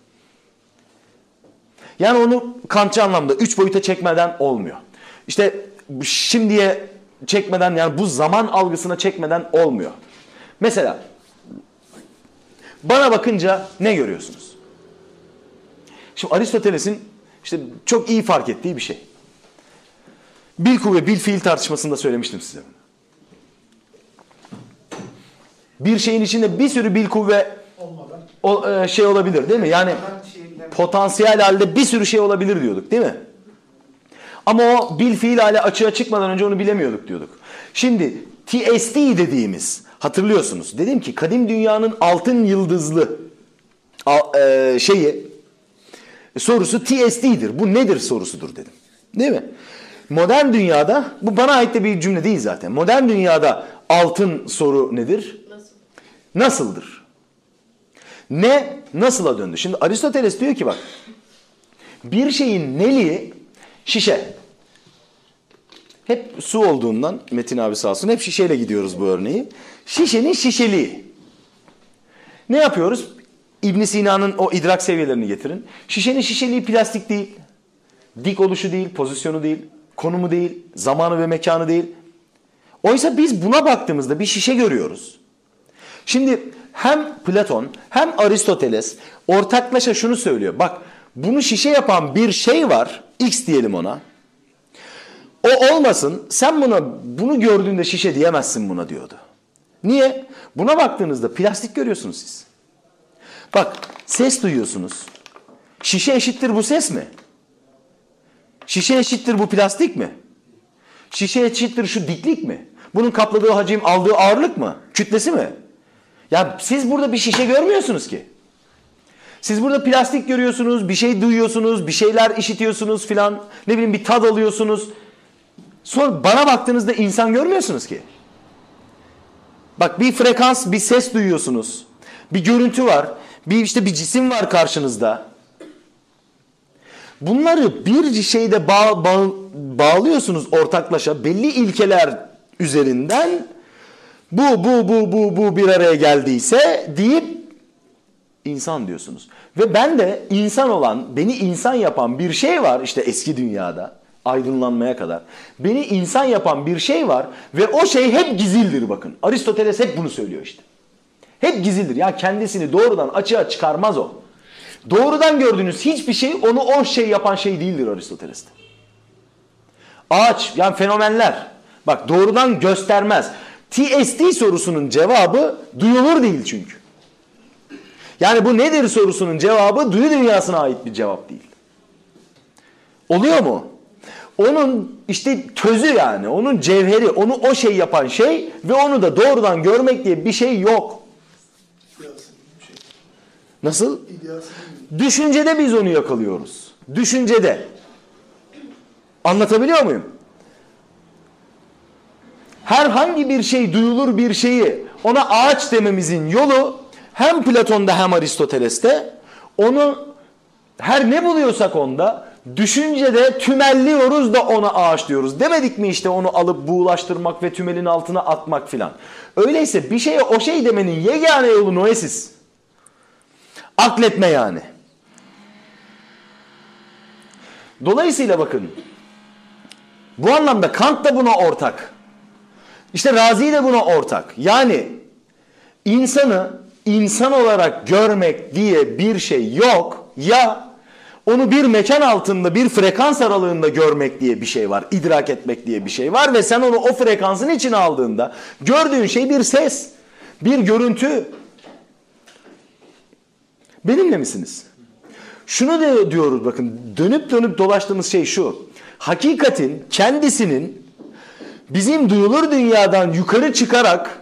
Yani onu Kantçı anlamda üç boyuta çekmeden olmuyor. İşte şimdiye çekmeden yani bu zaman algısına çekmeden olmuyor. Mesela bana bakınca ne görüyorsunuz? Şimdi Aristoteles'in işte çok iyi fark ettiği bir şey. Bil kuvve, bil fiil tartışmasında söylemiştim size. Bir şeyin içinde bir sürü bil kuvve o, e, şey olabilir değil mi? Yani potansiyel halde bir sürü şey olabilir diyorduk değil mi? Ama o bil fiil hale açığa çıkmadan önce onu bilemiyorduk diyorduk. Şimdi T S D dediğimiz hatırlıyorsunuz. Dedim ki kadim dünyanın altın yıldızlı e, şeyi sorusu T S D'dir. Bu nedir sorusudur dedim. Değil mi? Modern dünyada, bu bana ait de bir cümle değil zaten. Modern dünyada altın soru nedir? Nasıl? Nasıldır? Ne, nasıla döndü? Şimdi Aristoteles diyor ki bak, bir şeyin neliği şişe. Hep su olduğundan, Metin abi sağ olsun, hep şişeyle gidiyoruz bu örneği. Şişenin şişeliği. Ne yapıyoruz? İbn Sina'nın o idrak seviyelerini getirin. Şişenin şişeliği plastik değil. Dik oluşu değil, pozisyonu değil. Konumu değil, zamanı ve mekanı değil. Oysa biz buna baktığımızda bir şişe görüyoruz. Şimdi hem Platon hem Aristoteles ortaklaşa şunu söylüyor. Bak bunu şişe yapan bir şey var. X diyelim ona. O olmasın sen buna bunu gördüğünde şişe diyemezsin buna diyordu. Niye? Buna baktığınızda plastik görüyorsunuz siz. Bak ses duyuyorsunuz. Şişe eşittir bu ses mi? Şişe eşittir bu plastik mi? Şişe eşittir şu diklik mi? Bunun kapladığı hacim, aldığı ağırlık mı? Kütlesi mi? Ya siz burada bir şişe görmüyorsunuz ki. Siz burada plastik görüyorsunuz, bir şey duyuyorsunuz, bir şeyler işitiyorsunuz filan. Ne bileyim bir tad alıyorsunuz. Sonra bana baktığınızda insan görmüyorsunuz ki. Bak bir frekans, bir ses duyuyorsunuz. Bir görüntü var. Bir işte bir cisim var karşınızda. Bunları bir şeyde bağ, bağ, bağlıyorsunuz ortaklaşa belli ilkeler üzerinden bu bu bu bu bu bir araya geldiyse deyip insan diyorsunuz. Ve ben de insan olan, beni insan yapan bir şey var işte eski dünyada, aydınlanmaya kadar. Beni insan yapan bir şey var ve o şey hep gizildir bakın. Aristoteles hep bunu söylüyor işte. Hep gizildir. Yani kendisini doğrudan açığa çıkarmaz o. Doğrudan gördüğünüz hiçbir şey onu o şey yapan şey değildir Aristoteles'te. Ağaç, yani fenomenler. Bak doğrudan göstermez. T S D sorusunun cevabı duyulur değil çünkü. Yani bu nedir sorusunun cevabı duyu dünyasına ait bir cevap değil. Oluyor mu? Onun işte tözü yani, onun cevheri, onu o şey yapan şey ve onu da doğrudan görmek diye bir şey yok. Nasıl? Düşüncede biz onu yakalıyoruz. Düşüncede. Anlatabiliyor muyum? Herhangi bir şey duyulur bir şeyi ona ağaç dememizin yolu hem Platon'da hem Aristoteles'te onu her ne buluyorsak onda düşüncede tümelliyoruz da ona ağaç diyoruz. Demedik mi işte onu alıp buğulaştırmak ve tümelin altına atmak filan. Öyleyse bir şeye o şey demenin yegane yolu noesis. Akletme yani. Dolayısıyla bakın bu anlamda Kant da buna ortak. İşte Razi de buna ortak. Yani insanı insan olarak görmek diye bir şey yok. Ya onu bir mekan altında bir frekans aralığında görmek diye bir şey var. İdrak etmek diye bir şey var ve sen onu o frekansın içine aldığında gördüğün şey bir ses, bir görüntü. Benimle misiniz? Şunu da diyoruz bakın, dönüp dönüp dolaştığımız şey şu. Hakikatin kendisinin bizim duyulur dünyadan yukarı çıkarak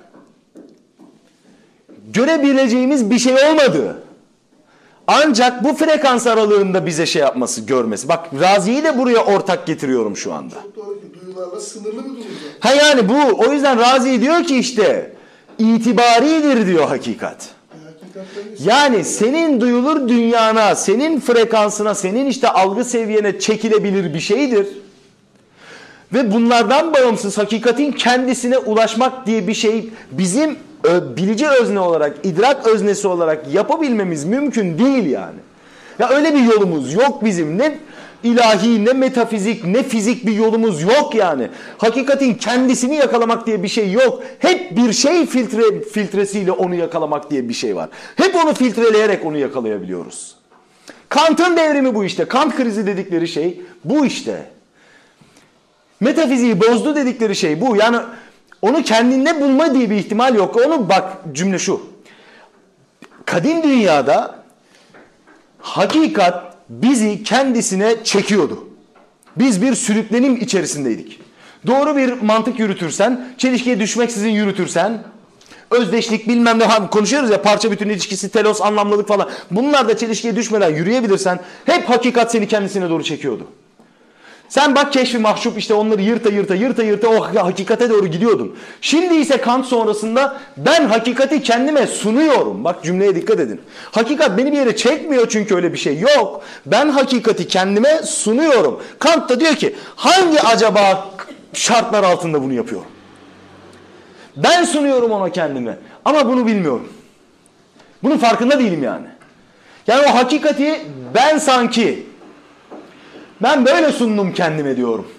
görebileceğimiz bir şey olmadığı. Ancak bu frekans aralığında bize şey yapması, görmesi. Bak Razi'yi de buraya ortak getiriyorum şu anda. Çok doğru ki duyularla sınırlı bir duygu. Ha yani bu, o yüzden Razi diyor ki işte itibaridir diyor hakikat. Yani senin duyulur dünyana, senin frekansına, senin işte algı seviyene çekilebilir bir şeydir. Ve bunlardan bağımsız hakikatin kendisine ulaşmak diye bir şey bizim bilici özne olarak, idrak öznesi olarak yapabilmemiz mümkün değil yani. Ya öyle bir yolumuz yok bizim. Ne ilahi, ne metafizik, ne fizik bir yolumuz yok yani. Hakikatin kendisini yakalamak diye bir şey yok. Hep bir şey filtre, filtresiyle onu yakalamak diye bir şey var. Hep onu filtreleyerek onu yakalayabiliyoruz. Kant'ın devrimi bu işte. Kant krizi dedikleri şey bu işte. Metafiziği bozdu dedikleri şey bu. Yani onu kendinde bulma diye bir ihtimal yok. Onu bak cümle şu. Kadim dünyada hakikat bizi kendisine çekiyordu. Biz bir sürüklenim içerisindeydik. Doğru bir mantık yürütürsen, çelişkiye düşmeksizin yürütürsen, özdeşlik bilmem ne konuşuyoruz ya, parça bütün ilişkisi, telos, anlamlılık falan. Bunlar da çelişkiye düşmeden yürüyebilirsen hep hakikat seni kendisine doğru çekiyordu. Sen bak Keşf-i Mahşup işte onları yırta yırta yırta yırta o hakikate doğru gidiyordun. Şimdi ise Kant sonrasında ben hakikati kendime sunuyorum. Bak cümleye dikkat edin. Hakikat beni bir yere çekmiyor çünkü öyle bir şey yok. Ben hakikati kendime sunuyorum. Kant da diyor ki hangi acaba şartlar altında bunu yapıyorum? Ben sunuyorum ona kendime ama bunu bilmiyorum. Bunun farkında değilim yani. Yani o hakikati ben sanki ben böyle sundum kendime diyorum.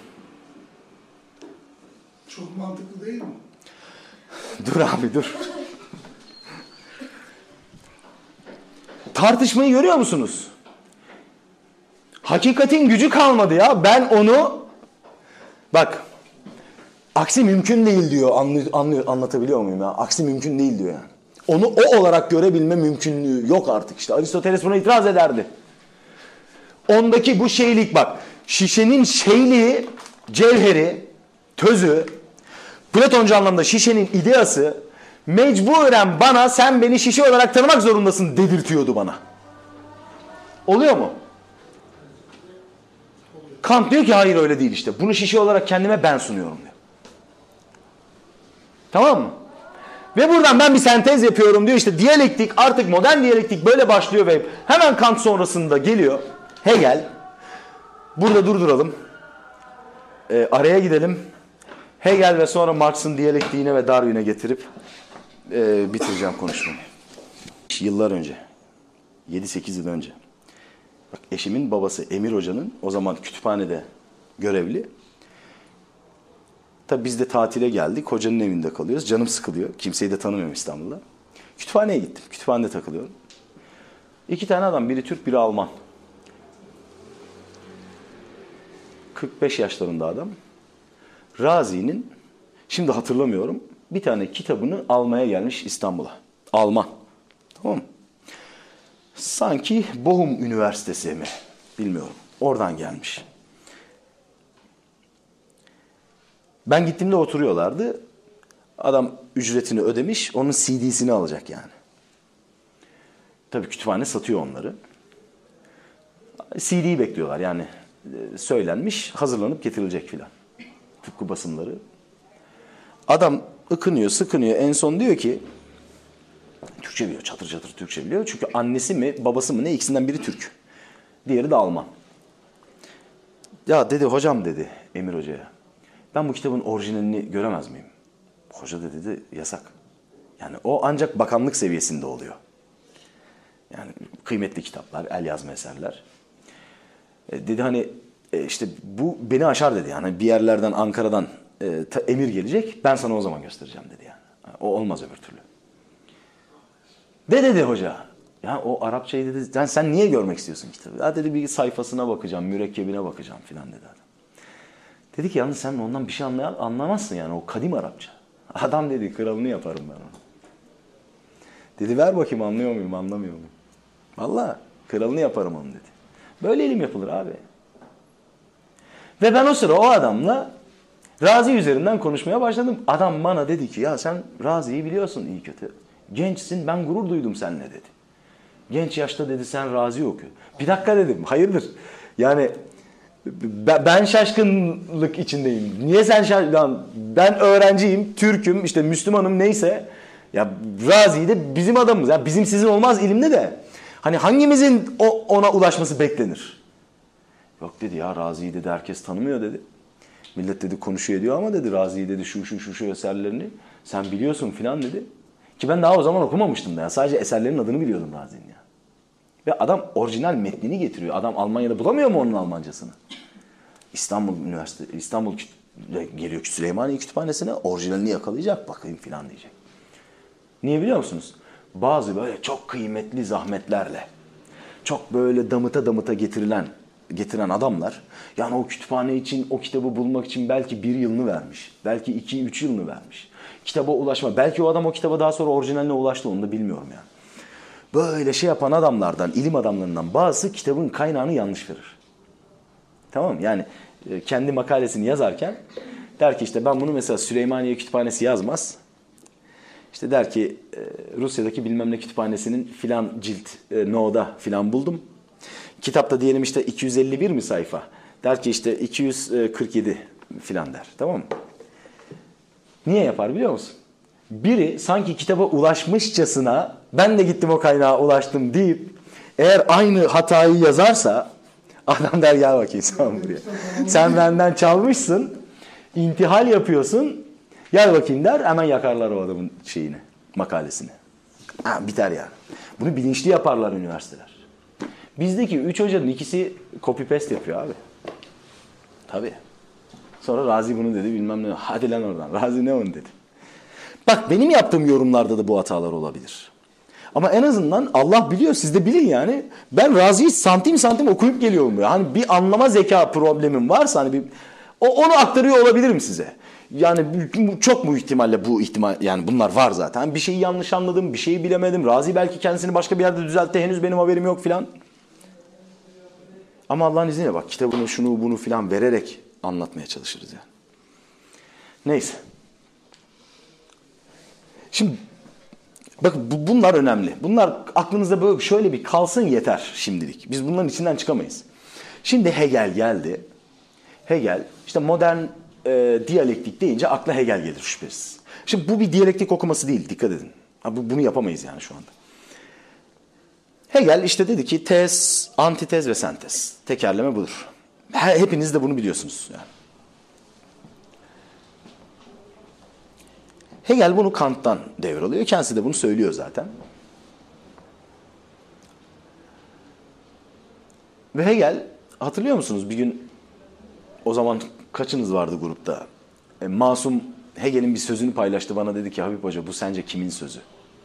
Çok mantıklı değil mi? Dur abi dur. Tartışmayı görüyor musunuz? Hakikatin gücü kalmadı ya. Ben onu bak aksi mümkün değil diyor. Anlıyor, anlıyor, anlatabiliyor muyum ya? Aksi mümkün değil diyor yani. Onu o olarak görebilme mümkünlüğü yok artık işte. Aristoteles buna itiraz ederdi. Ondaki bu şeylik bak. Şişenin şeyliği, cevheri, tözü, Platoncu anlamda şişenin ideası mecburen bana sen beni şişe olarak tanımak zorundasın dedirtiyordu bana. Oluyor mu? Kant diyor ki hayır öyle değil işte. Bunu şişe olarak kendime ben sunuyorum diyor. Tamam mı? Ve buradan ben bir sentez yapıyorum diyor. İşte diyalektik, artık modern diyalektik böyle başlıyor ve hemen Kant sonrasında geliyor Hegel. Burada durduralım. E, araya gidelim. Hegel ve sonra Marx'ın diyalektiğine ve Darwin'e getirip e, bitireceğim konuşmayı. Yıllar önce, yedi sekiz yıl önce. Bak, eşimin babası Emir Hoca'nın o zaman kütüphanede görevli. Tabii biz de tatile geldik. Hocanın evinde kalıyoruz. Canım sıkılıyor. Kimseyi de tanımıyorum İstanbul'da. Kütüphaneye gittim. Kütüphanede takılıyorum. İki tane adam. Biri Türk, biri Alman. kırk beş yaşlarında adam. Razi'nin, şimdi hatırlamıyorum, bir tane kitabını almaya gelmiş İstanbul'a. Alman. Tamam mı? Sanki Bochum Üniversitesi mi? Bilmiyorum. Oradan gelmiş. Ben gittiğimde oturuyorlardı. Adam ücretini ödemiş, onun C D'sini alacak yani. Tabii kütüphane satıyor onları. C D'yi bekliyorlar yani. Söylenmiş, hazırlanıp getirilecek filan. Tıpkı basımları. Adam ıkınıyor, sıkınıyor. En son diyor ki, Türkçe biliyor, çatır çatır Türkçe biliyor. Çünkü annesi mi, babası mı ne, ikisinden biri Türk. Diğeri de Alman. Ya dedi, hocam dedi Emir Hoca'ya, ben bu kitabın orijinalini göremez miyim? Hoca da dedi, yasak. Yani o ancak bakanlık seviyesinde oluyor. Yani kıymetli kitaplar, el yazma eserler. E, dedi hani e, işte bu beni aşar dedi yani. Bir yerlerden, Ankara'dan e, ta, emir gelecek, ben sana o zaman göstereceğim dedi yani. O olmaz öbür türlü. De dedi hoca. Ya o Arapçayı dedi, sen, sen niye görmek istiyorsun kitabı? Ya dedi, bir sayfasına bakacağım, mürekkebine bakacağım filan dedi adam. Dedi ki yalnız sen ondan bir şey anlayan, anlamazsın yani, o kadim Arapça. Adam dedi, kralını yaparım ben onu. Dedi ver bakayım, anlıyor muyum, anlamıyor muyum? Vallahi kralını yaparım onu dedi. Böyle ilim yapılır abi. Ve ben o sıra o adamla Razi üzerinden konuşmaya başladım. Adam bana dedi ki ya sen Razi'yi biliyorsun iyi kötü. Gençsin, ben gurur duydum seninle dedi. Genç yaşta dedi sen Razi oku. Bir dakika dedim, hayırdır? Yani ben şaşkınlık içindeyim. Niye sen şaşkın? Ben öğrenciyim, Türk'üm, işte Müslümanım neyse. Ya Razi de bizim adamımız. Ya bizim sizin olmaz ilimde de. Hani hangimizin o, ona ulaşması beklenir? Yok dedi ya, Razi'yi dedi herkes tanımıyor dedi. Millet dedi konuşuyor ediyor ama dedi Razi'yi dedi şu şu şu şu eserlerini sen biliyorsun filan dedi. Ki ben daha o zaman okumamıştım da ya. Sadece eserlerin adını biliyordum Razi'nin ya. Ve adam orijinal metnini getiriyor. Adam Almanya'da bulamıyor mu onun Almancasını? İstanbul Üniversitesi, İstanbul geliyor Süleymaniye Kütüphanesi'ne, orijinalini yakalayacak, bakayım filan diyecek. Niye biliyor musunuz? Bazı böyle çok kıymetli zahmetlerle, çok böyle damıta damıta getirilen getiren adamlar, yani o kütüphane için, o kitabı bulmak için belki bir yılını vermiş, belki iki üç yılını vermiş. Kitaba ulaşma, belki o adam o kitaba daha sonra orijinaline ulaştı, onu da bilmiyorum yani. Böyle şey yapan adamlardan, ilim adamlarından bazısı kitabın kaynağını yanlış verir. Tamam mı? Yani kendi makalesini yazarken der ki işte ben bunu mesela Süleymaniye Kütüphanesi yazmaz. İşte der ki Rusya'daki bilmem ne kütüphanesinin filan cilt no'da filan buldum. Kitapta diyelim işte iki yüz elli bir mi sayfa? Der ki işte iki yüz kırk yedi filan der. Tamam mı? Niye yapar biliyor musun? Biri sanki kitaba ulaşmışçasına ben de gittim o kaynağa ulaştım deyip eğer aynı hatayı yazarsa adam der gel bakayım sen buraya. Sen benden çalmışsın, intihal yapıyorsun, gel bakayım der, hemen yakarlar o adamın şeyini, makalesini. Ha, biter yani. Bunu bilinçli yaparlar üniversiteler. Bizdeki üç hocanın ikisi copy paste yapıyor abi. Tabii. Sonra Razi bunu dedi bilmem ne. Hadi lan oradan. Razi ne onu dedi. Bak benim yaptığım yorumlarda da bu hatalar olabilir. Ama en azından Allah biliyor, siz de bilin yani. Ben Razi'yi santim santim okuyup geliyorum buraya. Hani bir anlama zeka problemim varsa hani bir o, onu aktarıyor olabilirim size. Yani çok mu ihtimalle bu ihtimal yani bunlar var zaten. Bir şeyi yanlış anladım, bir şeyi bilemedim. Razi belki kendisini başka bir yerde düzeltti. Henüz benim haberim yok filan. Ama Allah'ın izniyle bak kitabını şunu bunu filan vererek anlatmaya çalışırız yani. Neyse. Şimdi bak bu, bunlar önemli. Bunlar aklınızda böyle şöyle bir kalsın yeter şimdilik. Biz bunların içinden çıkamayız. Şimdi Hegel geldi. Hegel işte modern e, diyalektik deyince akla Hegel gelir şüphesiz. Şimdi bu bir diyalektik okuması değil, dikkat edin. Ha, bu, bunu yapamayız yani şu anda. Hegel işte dedi ki tez, antitez ve sentez. Tekerleme budur. Hepiniz de bunu biliyorsunuz yani. Hegel bunu Kant'tan devralıyor. Kendisi de bunu söylüyor zaten. Ve Hegel, hatırlıyor musunuz bir gün, o zaman kaçınız vardı grupta? E, Masum Hegel'in bir sözünü paylaştı, bana dedi ki Habib Hoca bu sence kimin sözü?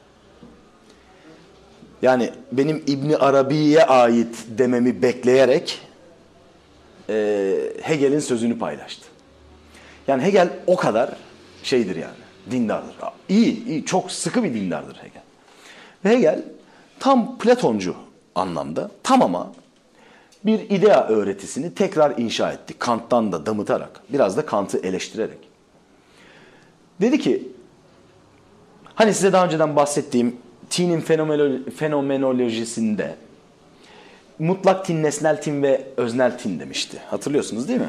Yani benim İbni Arabi'ye ait dememi bekleyerek e, Hegel'in sözünü paylaştı. Yani Hegel o kadar şeydir yani, dindardır. İyi, iyi, çok sıkı bir dindardır Hegel. Ve Hegel tam Platoncu anlamda, tam ama bir idea öğretisini tekrar inşa etti. Kant'tan da damıtarak, biraz da Kant'ı eleştirerek. Dedi ki, hani size daha önceden bahsettiğim T'nin fenomenolojisinde mutlak tin, nesnel tin ve öznel tin demişti. Hatırlıyorsunuz değil mi?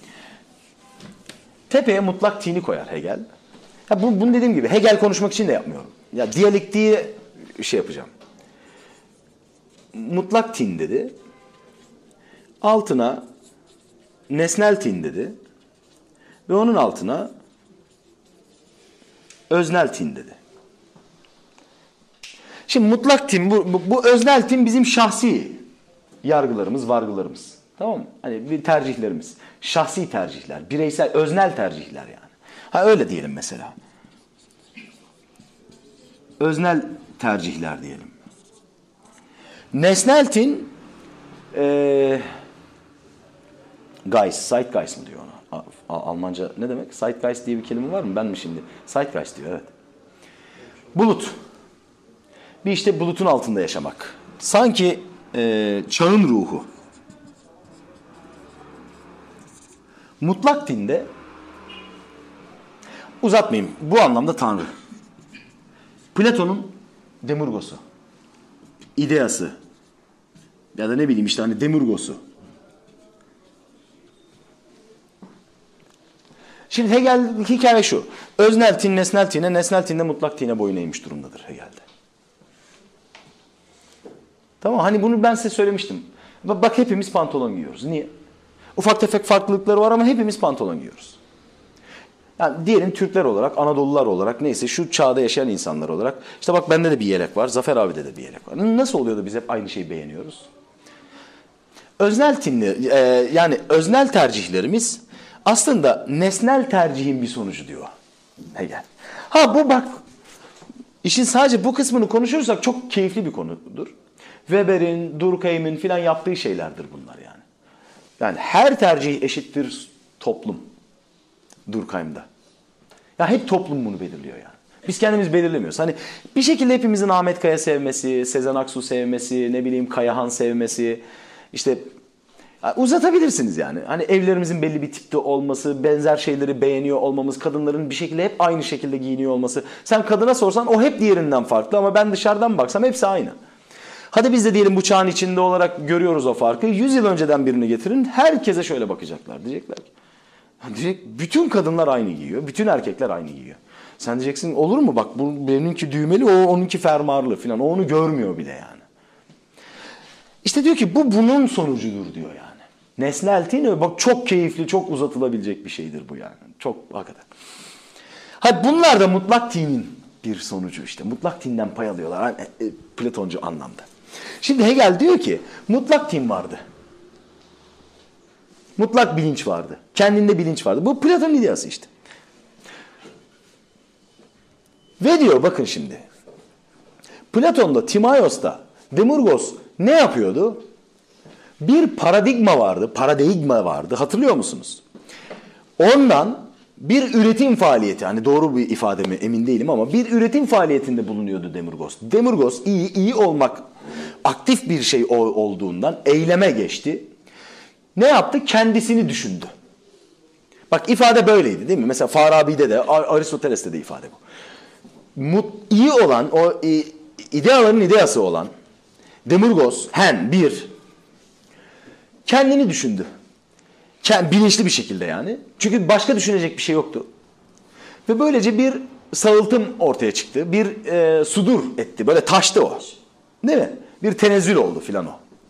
Tepeye mutlak tini koyar Hegel. Ya bunu, bunu dediğim gibi Hegel konuşmak için de yapmıyorum. Ya diyalektiği şey yapacağım. Mutlak tin dedi. Altına nesnel tin dedi. Ve onun altına öznel tin dedi. Şimdi mutlak tin, bu, bu, bu öznel tin bizim şahsi yargılarımız, vargılarımız. Tamam mı? Hani bir tercihlerimiz. Şahsi tercihler, bireysel, öznel tercihler yani. Ha öyle diyelim mesela. Öznel tercihler diyelim. Nesnel tin ee, Geist, Zeitgeist mi diyor ona? Almanca ne demek? Zeitgeist diye bir kelime var mı? Ben mi şimdi? Zeitgeist diyor, evet. Bulut. Bir işte bulutun altında yaşamak. Sanki e, çağın ruhu. Mutlak dinde, uzatmayayım, bu anlamda Tanrı. Platon'un Demurgos'u, ideası ya da ne bileyim işte hani Demurgos'u. Şimdi Hegel hikaye şu. Öznel tin, nesnel tine, nesnel tinde mutlak tine boyun eğmiş durumdadır Hegel'de. Tamam, hani bunu ben size söylemiştim. Bak, bak hepimiz pantolon giyiyoruz. Niye? Ufak tefek farklılıkları var ama hepimiz pantolon giyiyoruz. Yani diyelim Türkler olarak, Anadolular olarak, neyse şu çağda yaşayan insanlar olarak. İşte bak bende de bir yelek var, Zafer abide de bir yelek var. Nasıl oluyor da biz hep aynı şeyi beğeniyoruz? Öznel tinli, e, yani öznel tercihlerimiz aslında nesnel tercihin bir sonucu diyor Hegel. Ha bu bak, işin sadece bu kısmını konuşursak çok keyifli bir konudur. Weber'in, Durkheim'in filan yaptığı şeylerdir bunlar yani. Yani her tercih eşittir toplum. Durkheim'da. Ya hep toplum bunu belirliyor yani. Biz kendimiz belirlemiyoruz. Hani bir şekilde hepimizin Ahmet Kaya sevmesi, Sezen Aksu sevmesi, ne bileyim Kayahan sevmesi, işte uzatabilirsiniz yani. Hani evlerimizin belli bir tipte olması, benzer şeyleri beğeniyor olmamız, kadınların bir şekilde hep aynı şekilde giyiniyor olması. Sen kadına sorsan o hep diğerinden farklı ama ben dışarıdan baksam hepsi aynı. Hadi biz de diyelim bu çağın içinde olarak görüyoruz o farkı. yüz yıl önceden birini getirin, herkese şöyle bakacaklar. Diyecekler ki, diyecek, bütün kadınlar aynı giyiyor, bütün erkekler aynı giyiyor. Sen diyeceksin olur mu bak bu benimki düğmeli, o onunki fermuarlı falan. O onu görmüyor bile yani. İşte diyor ki bu bunun sonucudur diyor yani. Nesnel tin, bak çok keyifli, çok uzatılabilecek bir şeydir bu yani. Çok hakikaten. Hadi bunlar da mutlak tinin bir sonucu işte. Mutlak tinden pay alıyorlar. Yani, e, Platoncu anlamda. Şimdi Hegel diyor ki mutlak tin vardı. Mutlak bilinç vardı. Kendinde bilinç vardı. Bu Platon'un ideası işte. Ve diyor bakın şimdi. Platon'da, Timaios'ta Demurgos ne yapıyordu? Bir paradigma vardı. Paradigma vardı. Hatırlıyor musunuz? Ondan bir üretim faaliyeti, hani doğru bir ifade mi emin değilim ama bir üretim faaliyetinde bulunuyordu Demurgos. Demurgos iyi, iyi olmak aktif bir şey olduğundan eyleme geçti. Ne yaptı? Kendisini düşündü. Bak ifade böyleydi değil mi? Mesela Farabi'de de, Aristoteles'te de ifade bu. Mut, iyi olan, o ideaların ideası olan Demurgos, hen, bir, kendini düşündü. Bilinçli bir şekilde yani. Çünkü başka düşünecek bir şey yoktu. Ve böylece bir sağıltım ortaya çıktı. Bir e, sudur etti. Böyle taştı o. Değil mi? Bir tenezzül oldu filan o.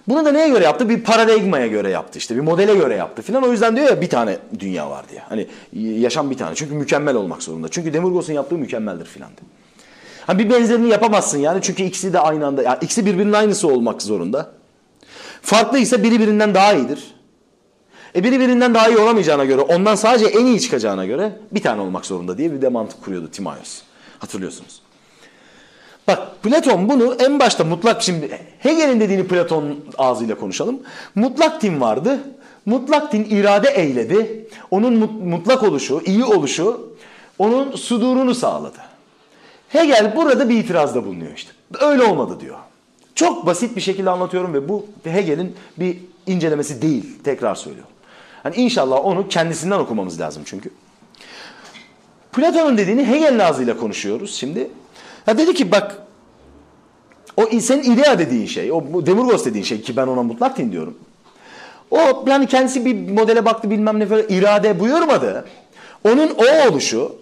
Bunu da neye göre yaptı? Bir paradigmaya göre yaptı işte. Bir modele göre yaptı filan. O yüzden diyor ya bir tane dünya var diye. Hani yaşam bir tane. Çünkü mükemmel olmak zorunda. Çünkü Demurgos'un yaptığı mükemmeldir filan diye. Hani bir benzerini yapamazsın yani. Çünkü ikisi de aynı anda. Yani ikisi birbirinin aynısı olmak zorunda. Farklıysa biri birinden daha iyidir. E biri birinden daha iyi olamayacağına göre, ondan sadece en iyi çıkacağına göre bir tane olmak zorunda diye bir de mantık kuruyordu Timaios. Hatırlıyorsunuz. Bak Platon bunu en başta mutlak, şimdi Hegel'in dediğini Platon ağzıyla konuşalım. Mutlak tin vardı. Mutlak tin irade eyledi. Onun mutlak oluşu, iyi oluşu onun sudurunu sağladı. Hegel burada bir itirazda bulunuyor işte. Öyle olmadı diyor. Çok basit bir şekilde anlatıyorum ve bu Hegel'in bir incelemesi değil. Tekrar söylüyorum. Hani inşallah onu kendisinden okumamız lazım çünkü. Platon'un dediğini Hegel'in ağzıyla konuşuyoruz şimdi. Ya dedi ki bak, o senin idea dediğin şey, o Demurgos dediğin şey ki ben ona mutlak din diyorum. O yani kendisi bir modele baktı bilmem ne böyle irade buyurmadı. Onun o oluşu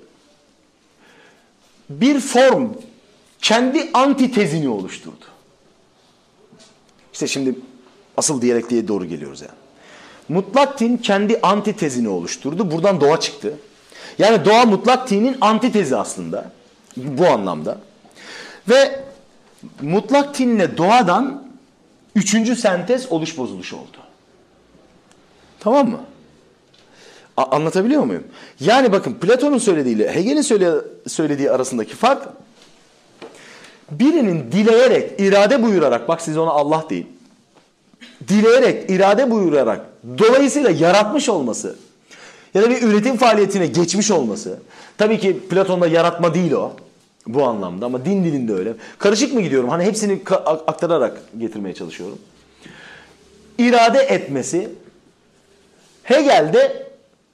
bir form, kendi antitezini oluşturdu. İşte şimdi asıl diyalektiğe doğru geliyoruz yani. Mutlak din kendi antitezini oluşturdu. Buradan doğa çıktı. Yani doğa mutlak dinin antitezi aslında. Bu anlamda. Ve mutlak dinle doğadan üçüncü sentez oluş bozuluş oldu. Tamam mı? A- anlatabiliyor muyum? Yani bakın Platon'un söylediğiyle Hegel'in söyle- söylediği arasındaki fark, birinin dileyerek, irade buyurarak, bak siz ona Allah deyin. Dileyerek, irade buyurarak, dolayısıyla yaratmış olması ya da bir üretim faaliyetine geçmiş olması. Tabii ki Platon'da yaratma değil o bu anlamda ama din dilinde öyle. Karışık mı gidiyorum? Hani hepsini aktararak getirmeye çalışıyorum. İrade etmesi Hegel'de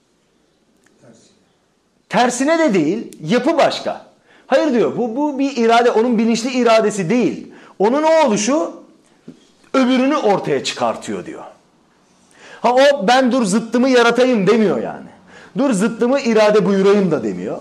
tersine de değil, yapı başka. Hayır diyor, bu, bu bir irade, onun bilinçli iradesi değil. Onun o oluşu öbürünü ortaya çıkartıyor diyor. Ha o ben dur zıttımı yaratayım demiyor yani. Dur zıttımı irade buyurayım da demiyor.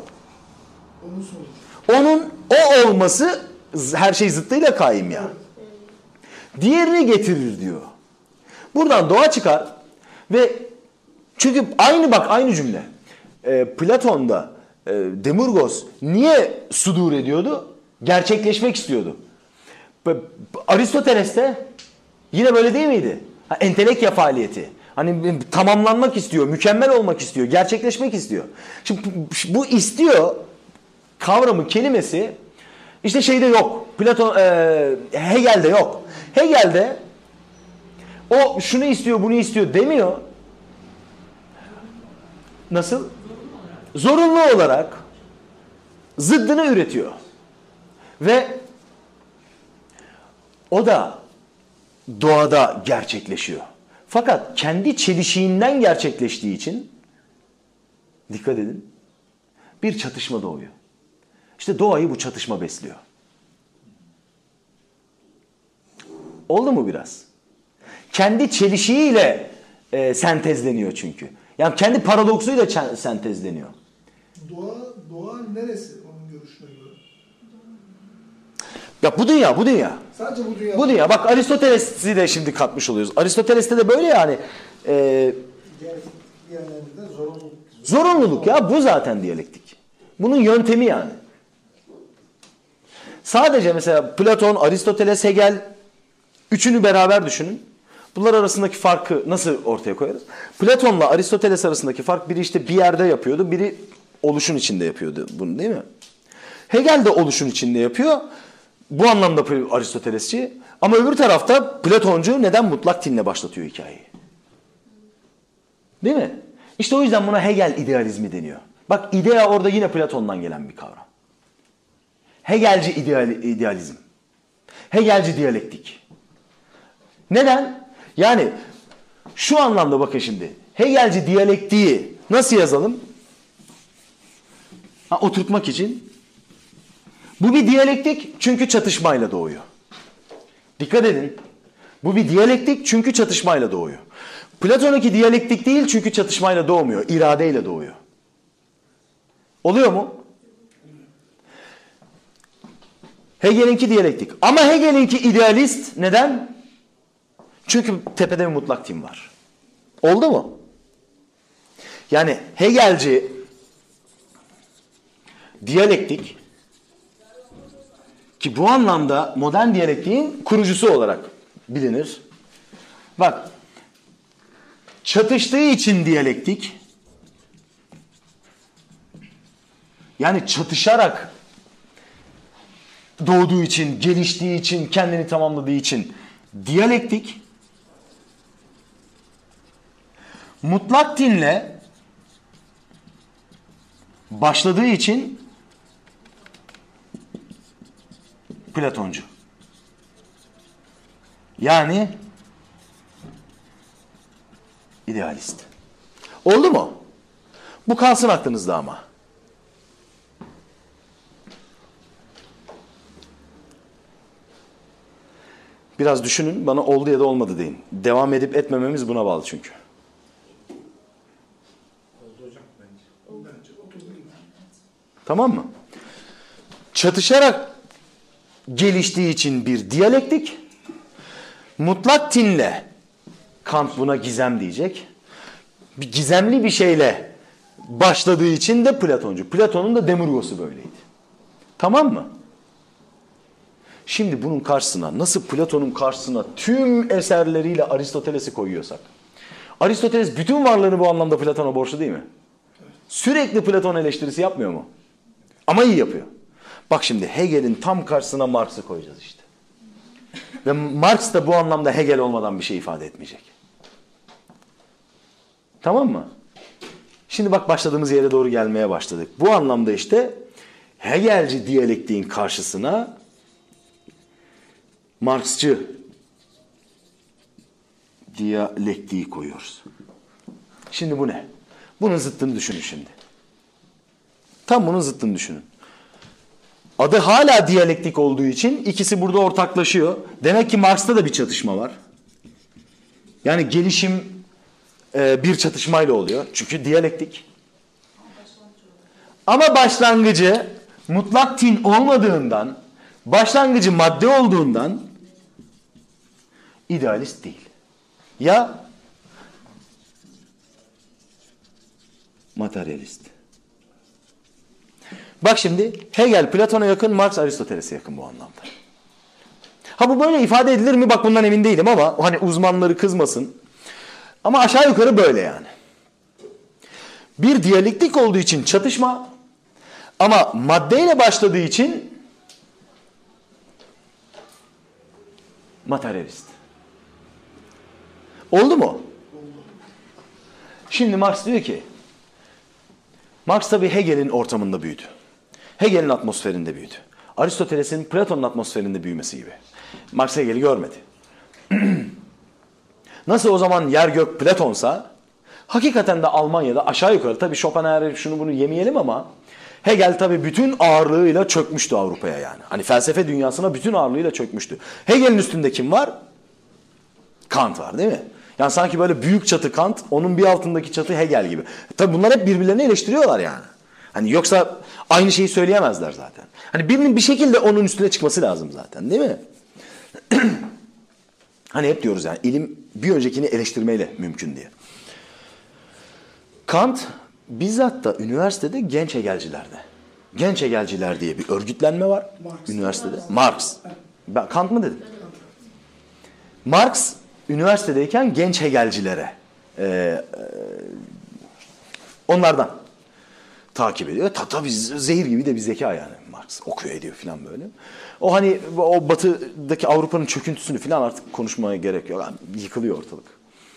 Onun o olması her şey zıttıyla kaim ya. Diğerini getirir diyor. Buradan doğa çıkar ve çünkü aynı bak aynı cümle. E, Platon'da e, Demurgos niye sudur ediyordu? Gerçekleşmek istiyordu. Aristoteles'te yine böyle değil miydi? Ha, entelekya faaliyeti. Hani tamamlanmak istiyor, mükemmel olmak istiyor, gerçekleşmek istiyor. Şimdi bu istiyor kavramı, kelimesi işte şeyde yok. Platon, e, Hegel'de yok. Hegel'de o şunu istiyor, bunu istiyor demiyor. Nasıl? Zorunlu olarak zıddını üretiyor. Ve o da doğada gerçekleşiyor. Fakat kendi çelişiğinden gerçekleştiği için dikkat edin bir çatışma doğuyor. İşte doğayı bu çatışma besliyor. Oldu mu biraz? Kendi çelişiğiyle e, sentezleniyor çünkü. Yani kendi paradoksuyla sentezleniyor. Doğa, doğa neresi onun görüşüne göre? Ya bu dünya, bu dünya. Sadece bu dünya. Bu dünya. Bak Aristoteles'i de şimdi katmış oluyoruz. Aristoteles'te de böyle yani. E, Diğerlerinde zorunluluk. zorunluluk ya bu zaten diyalektik. Bunun yöntemi yani. Sadece mesela Platon, Aristoteles, Hegel üçünü beraber düşünün. Bunlar arasındaki farkı nasıl ortaya koyarız? Platon'la Aristoteles arasındaki fark biri işte bir yerde yapıyordu, biri oluşun içinde yapıyordu bunu değil mi? Hegel de oluşun içinde yapıyor. Bu anlamda Aristotelesçi. Ama öbür tarafta Platoncu neden mutlak dinle başlatıyor hikayeyi? Değil mi? İşte o yüzden buna Hegel idealizmi deniyor. Bak idea orada yine Platon'dan gelen bir kavram. Hegelci ideal, idealizm. Hegelci diyalektik. Neden? Yani şu anlamda bakın şimdi. Hegelci diyalektiği nasıl yazalım? Ha, oturtmak için. Bu bir diyalektik çünkü çatışmayla doğuyor. Dikkat edin. Bu bir diyalektik çünkü çatışmayla doğuyor. Platon'unki diyalektik değil çünkü çatışmayla doğmuyor. İradeyle doğuyor. Oluyor mu? Hegel'inki diyalektik. Ama Hegel'inki idealist. Neden? Çünkü tepede bir mutlak tim var. Oldu mu? Yani Hegelci diyalektik, ki bu anlamda modern diyalektiğin kurucusu olarak bilinir. Bak, çatıştığı için diyalektik, yani çatışarak doğduğu için, geliştiği için, kendini tamamladığı için diyalektik, mutlak dinle başladığı için Platoncu. Yani idealist. Oldu mu? Bu kalsın aklınızda ama. Biraz düşünün, bana oldu ya da olmadı deyin. Devam edip etmememiz buna bağlı çünkü. Oldu hocam bence. Bence oturdu gibi. Tamam mı? Çatışarak geliştiği için bir diyalektik, mutlak tinle, Kant buna gizem diyecek, bir gizemli bir şeyle başladığı için de Platoncu. Platon'un da Demurgos'u böyleydi. Tamam mı? Şimdi bunun karşısına, nasıl Platon'un karşısına tüm eserleriyle Aristoteles'i koyuyorsak, Aristoteles bütün varlığını bu anlamda Platon'a borçlu değil mi? Sürekli Platon eleştirisi yapmıyor mu? Ama iyi yapıyor. Bak şimdi Hegel'in tam karşısına Marx'ı koyacağız işte. Ve Marx da bu anlamda Hegel olmadan bir şey ifade etmeyecek. Tamam mı? Şimdi bak başladığımız yere doğru gelmeye başladık. Bu anlamda işte Hegelci diyalektiğin karşısına Marxçı diyalektiği koyuyoruz. Şimdi bu ne? Bunun zıttını düşünün şimdi. Tam bunun zıttını düşünün. Adı hala diyalektik olduğu için ikisi burada ortaklaşıyor. Demek ki Marx'ta da bir çatışma var. Yani gelişim e, bir çatışmayla oluyor. Çünkü diyalektik. Ama başlangıcı mutlak tin olmadığından, başlangıcı madde olduğundan idealist değil. Ya materyalist. Bak şimdi Hegel Platon'a yakın, Marx Aristoteles'e yakın bu anlamda. Ha bu böyle ifade edilir mi? Bak bundan emin değilim ama hani uzmanları kızmasın. Ama aşağı yukarı böyle yani. Bir diyalektik olduğu için çatışma ama maddeyle başladığı için materyalist. Oldu mu? Şimdi Marx diyor ki, Marx tabii Hegel'in ortamında büyüdü. Hegel'in atmosferinde büyüdü. Aristoteles'in Platon'un atmosferinde büyümesi gibi. Marx Hegel'i görmedi. Nasıl o zaman yer gök Platon'sa, hakikaten de Almanya'da aşağı yukarı, tabii Schopenhauer şunu bunu yemeyelim ama Hegel tabii bütün ağırlığıyla çökmüştü Avrupa'ya yani. Hani felsefe dünyasına bütün ağırlığıyla çökmüştü. Hegel'in üstünde kim var? Kant var değil mi? Yani sanki böyle büyük çatı Kant, onun bir altındaki çatı Hegel gibi. Tabii bunlar hep birbirlerini eleştiriyorlar yani. Hani yoksa aynı şeyi söyleyemezler zaten. Hani birinin bir şekilde onun üstüne çıkması lazım zaten değil mi? Hani hep diyoruz yani ilim bir öncekini eleştirmeyle mümkün diye. Kant bizzat da üniversitede genç Hegelcilerde. Genç Hegelciler diye bir örgütlenme var Marx. üniversitede. Marx. Ben Kant mı dedim? Marx üniversitedeyken genç Hegelcilere e, e, onlardan takip ediyor. Ta, tabii zehir gibi de bir zeka yani Marx. Okuyor ediyor falan böyle. O hani o batıdaki Avrupa'nın çöküntüsünü falan artık konuşmaya gerek yok. Yani yıkılıyor ortalık.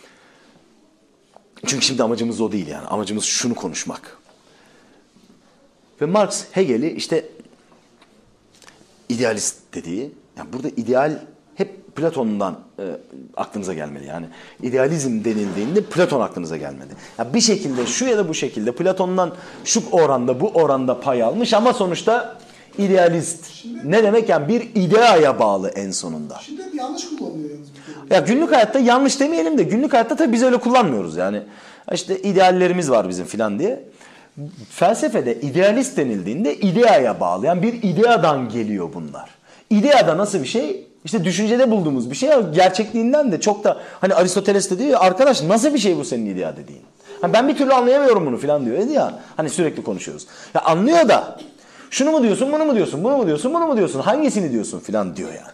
Çünkü şimdi amacımız o değil yani. Amacımız şunu konuşmak. Ve Marx Hegel'i işte idealist dediği, yani burada ideal hep Platon'dan e, aklınıza gelmeli yani. İdealizm denildiğinde Platon aklınıza gelmedi. Yani bir şekilde şu ya da bu şekilde Platon'dan şu oranda bu oranda pay almış ama sonuçta idealist. Şimdi, ne demek yani bir ideaya bağlı en sonunda. Şimdi hep yanlış kullanılıyor yalnız. Ya günlük hayatta yanlış demeyelim de günlük hayatta tabii biz öyle kullanmıyoruz yani. İşte ideallerimiz var bizim filan diye. Felsefede idealist denildiğinde ideaya bağlayan bir ideadan geliyor bunlar. İdeada nasıl bir şey? İşte düşüncede bulduğumuz bir şey ya, gerçekliğinden de çok da hani Aristoteles de diyor ya, arkadaş nasıl bir şey bu senin idea dediğin. Hani ben bir türlü anlayamıyorum bunu falan diyor ya. Hani sürekli konuşuyoruz. Ya anlıyor da şunu mu diyorsun, bunu mu diyorsun, bunu mu diyorsun, bunu mu diyorsun, hangisini diyorsun falan diyor yani.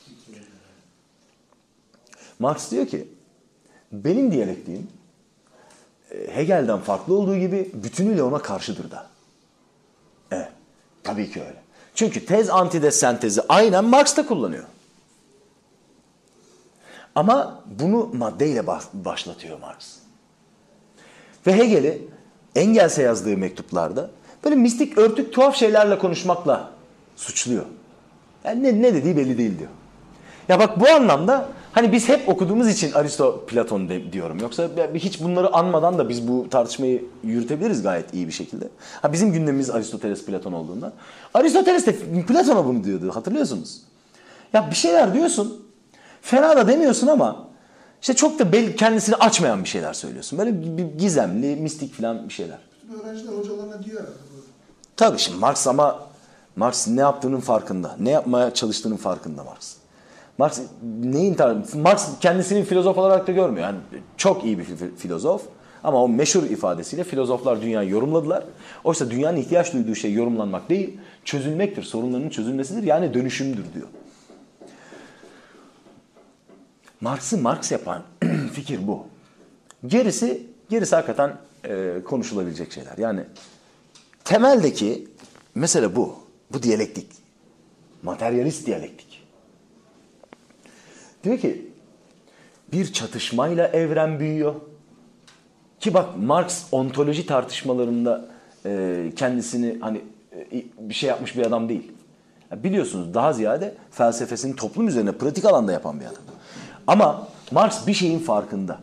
Marx diyor ki benim diyalektiğim Hegel'den farklı olduğu gibi bütünüyle ona karşıdır da. Evet, tabii ki öyle. Çünkü tez antides sentezi aynen Marx da kullanıyor. Ama bunu maddeyle başlatıyor Marx. Ve Hegel'i Engels'e yazdığı mektuplarda böyle mistik, örtük, tuhaf şeylerle konuşmakla suçluyor. Yani ne, ne dediği belli değil diyor. Ya bak bu anlamda hani biz hep okuduğumuz için Aristo, Platon de, diyorum. Yoksa hiç bunları anmadan da biz bu tartışmayı yürütebiliriz gayet iyi bir şekilde. Ha bizim gündemimiz Aristoteles, Platon olduğundan. Aristoteles de Platon'a bunu diyordu, hatırlıyorsunuz. Ya bir şeyler diyorsun, fena da demiyorsun ama işte çok da belli, kendisini açmayan bir şeyler söylüyorsun. Böyle bir gizemli, mistik falan bir şeyler. Öğrenciler hocalarına diyor herhalde böyle. Tabii şimdi Marx ama Marx ne yaptığının farkında. Ne yapmaya çalıştığının farkında Marx. Marx neyin tar- Marx kendisini filozof olarak da görmüyor. Yani çok iyi bir filozof ama o meşhur ifadesiyle filozoflar dünyayı yorumladılar. Oysa dünyanın ihtiyaç duyduğu şey yorumlanmak değil, çözülmektir. Sorunların çözülmesidir. Yani dönüşümdür diyor. Marx'ı Marx yapan fikir bu. Gerisi gerisi hakikaten e, konuşulabilecek şeyler. Yani temeldeki mesele bu. Bu diyalektik. Materyalist diyalektik. Diyor ki bir çatışmayla evren büyüyor. Ki bak Marx ontoloji tartışmalarında e, kendisini hani e, bir şey yapmış bir adam değil. Yani biliyorsunuz daha ziyade felsefesini toplum üzerine pratik alanda yapan bir adam. Ama Marx bir şeyin farkında.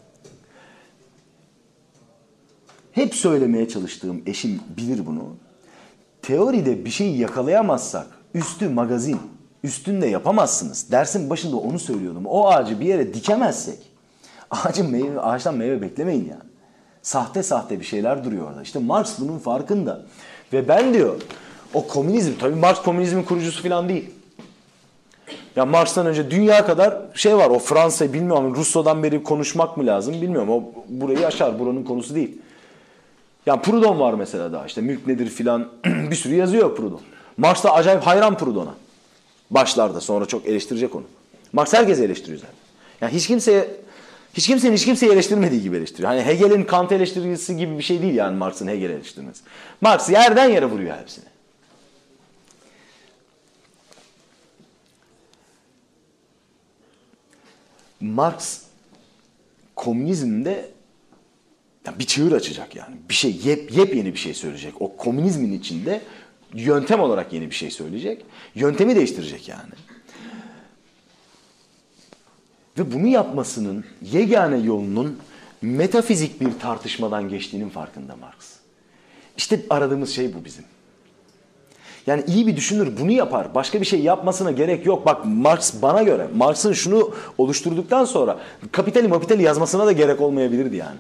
Hep söylemeye çalıştığım eşim bilir bunu. Teoride bir şeyi yakalayamazsak üstü magazin, üstünde yapamazsınız. Dersin başında onu söylüyordum. O ağacı bir yere dikemezsek ağacın meyve, ağaçtan meyve beklemeyin yani. Sahte sahte bir şeyler duruyor orada. İşte Marx bunun farkında. Ve ben diyor o komünizm, tabii Marx komünizmin kurucusu falan değil. Ya Marx'tan önce dünya kadar şey var. O Fransa'yı bilmiyorum. Rousseau'dan beri konuşmak mı lazım bilmiyorum. O burayı aşar. Buranın konusu değil. Yani Proudhon var mesela daha. İşte mülk nedir filan bir sürü yazıyor Proudhon. Marx da acayip hayran Proudhon'a. Başlarda sonra çok eleştirecek onu. Marx herkesi eleştiriyor zaten. Yani hiç kimseye hiç kimsenin hiç kimseyi eleştirmediği gibi eleştiriyor. Hani Hegel'in Kant eleştirisi gibi bir şey değil yani Marx'ın Hegel eleştirmesi. Marx yerden yere vuruyor hepsini. Marx komünizmde yani bir çığır açacak yani. Bir şey yep, yepyeni bir şey söyleyecek. O komünizmin içinde yöntem olarak yeni bir şey söyleyecek. Yöntemi değiştirecek yani. Ve bunu yapmasının yegane yolunun metafizik bir tartışmadan geçtiğinin farkında Marx. İşte aradığımız şey bu bizim. Yani iyi bir düşünür bunu yapar. Başka bir şey yapmasına gerek yok. Bak Marx bana göre Marx'ın şunu oluşturduktan sonra kapitali mapitali yazmasına da gerek olmayabilirdi yani.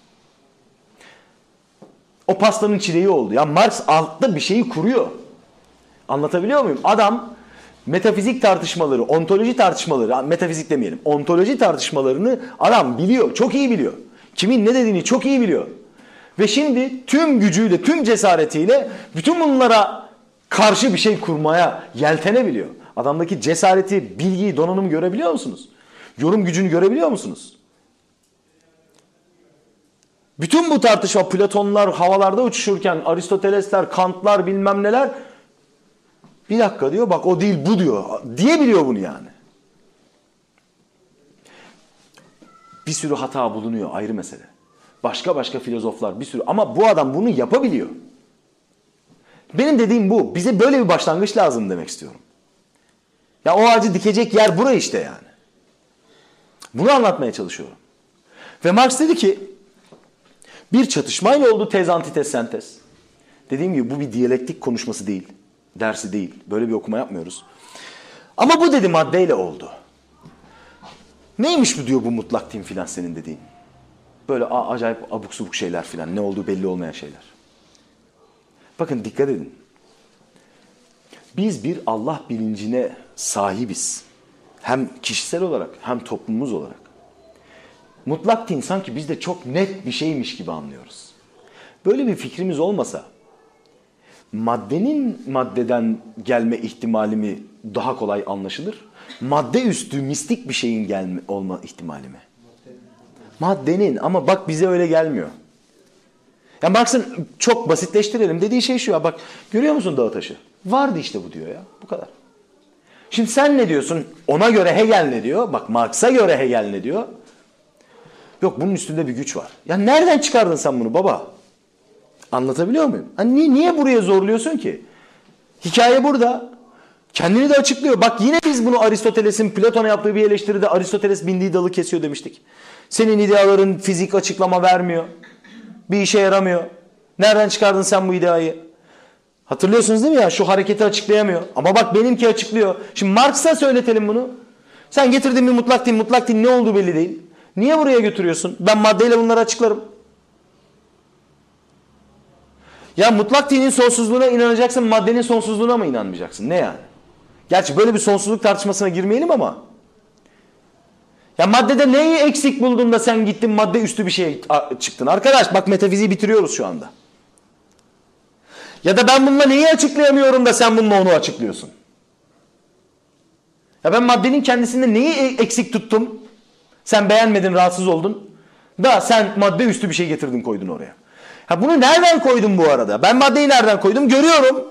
O pastanın çileği oldu. Ya Marx altta bir şeyi kuruyor. Anlatabiliyor muyum? Adam metafizik tartışmaları, ontoloji tartışmaları, metafizik demeyelim, ontoloji tartışmalarını adam biliyor, çok iyi biliyor. Kimin ne dediğini çok iyi biliyor. Ve şimdi tüm gücüyle, tüm cesaretiyle bütün bunlara karşı bir şey kurmaya yeltenebiliyor. Adamdaki cesareti, bilgiyi, donanımı görebiliyor musunuz? Yorum gücünü görebiliyor musunuz? Bütün bu tartışma Platonlar havalarda uçuşurken Aristotelesler, Kantlar bilmem neler bir dakika diyor bak o değil bu diyor. Diyebiliyor bunu yani. Bir sürü hata bulunuyor ayrı mesele. Başka başka filozoflar bir sürü ama bu adam bunu yapabiliyor. Benim dediğim bu. Bize böyle bir başlangıç lazım demek istiyorum. Ya o ağacı dikecek yer burası işte yani. Bunu anlatmaya çalışıyorum. Ve Marx dedi ki bir çatışmayla oldu tez antitez sentez. Dediğim gibi bu bir diyalektik konuşması değil. Dersi değil. Böyle bir okuma yapmıyoruz. Ama bu dedi maddeyle oldu. Neymiş bu diyor bu mutlak tim filan senin dediğin. Böyle acayip abuk subuk şeyler filan. Ne olduğu belli olmayan şeyler. Bakın dikkat edin. Biz bir Allah bilincine sahibiz. hem kişisel olarak hem toplumumuz olarak mutlak din sanki biz de çok net bir şeymiş gibi anlıyoruz. Böyle bir fikrimiz olmasa maddenin maddeden gelme ihtimali mi daha kolay anlaşılır? Madde üstü mistik bir şeyin gelme olma ihtimali mi? Maddenin, ama bak bize öyle gelmiyor. Ya Marx'ın çok basitleştirelim dediği şey şu ya, bak görüyor musun dağı taşı? Vardı işte bu diyor ya, bu kadar. Şimdi sen ne diyorsun? Ona göre Hegel ne diyor? Bak Marx'a göre Hegel ne diyor? Yok, bunun üstünde bir güç var. Ya nereden çıkardın sen bunu baba? Anlatabiliyor muyum? Hani niye, niye buraya zorluyorsun ki? Hikaye burada. Kendini de açıklıyor. Bak yine biz bunu Aristoteles'in Platon'a yaptığı bir eleştiride Aristoteles bindiği dalı kesiyor demiştik. Senin ideaların fizik açıklama vermiyor. Bir işe yaramıyor. Nereden çıkardın sen bu ideayı? Hatırlıyorsunuz değil mi ya? Şu hareketi açıklayamıyor. Ama bak benimki açıklıyor. Şimdi Marx'a söyletelim bunu. Sen getirdin bir mutlak din. Mutlak din ne olduğu belli değil. Niye buraya götürüyorsun? Ben maddeyle bunları açıklarım. Ya mutlak dinin sonsuzluğuna inanacaksın, maddenin sonsuzluğuna mı inanmayacaksın? Ne yani? Gerçi böyle bir sonsuzluk tartışmasına girmeyelim ama. Ya maddede neyi eksik buldun da sen gittin madde üstü bir şey çıktın? Arkadaş bak metafiziği bitiriyoruz şu anda. Ya da ben bununla neyi açıklayamıyorum da sen bununla onu açıklıyorsun? Ya ben maddenin kendisinde neyi eksik tuttum? Sen beğenmedin, rahatsız oldun. Da sen madde üstü bir şey getirdin, koydun oraya. Ha bunu nereden koydun bu arada? Ben maddeyi nereden koydum? Görüyorum.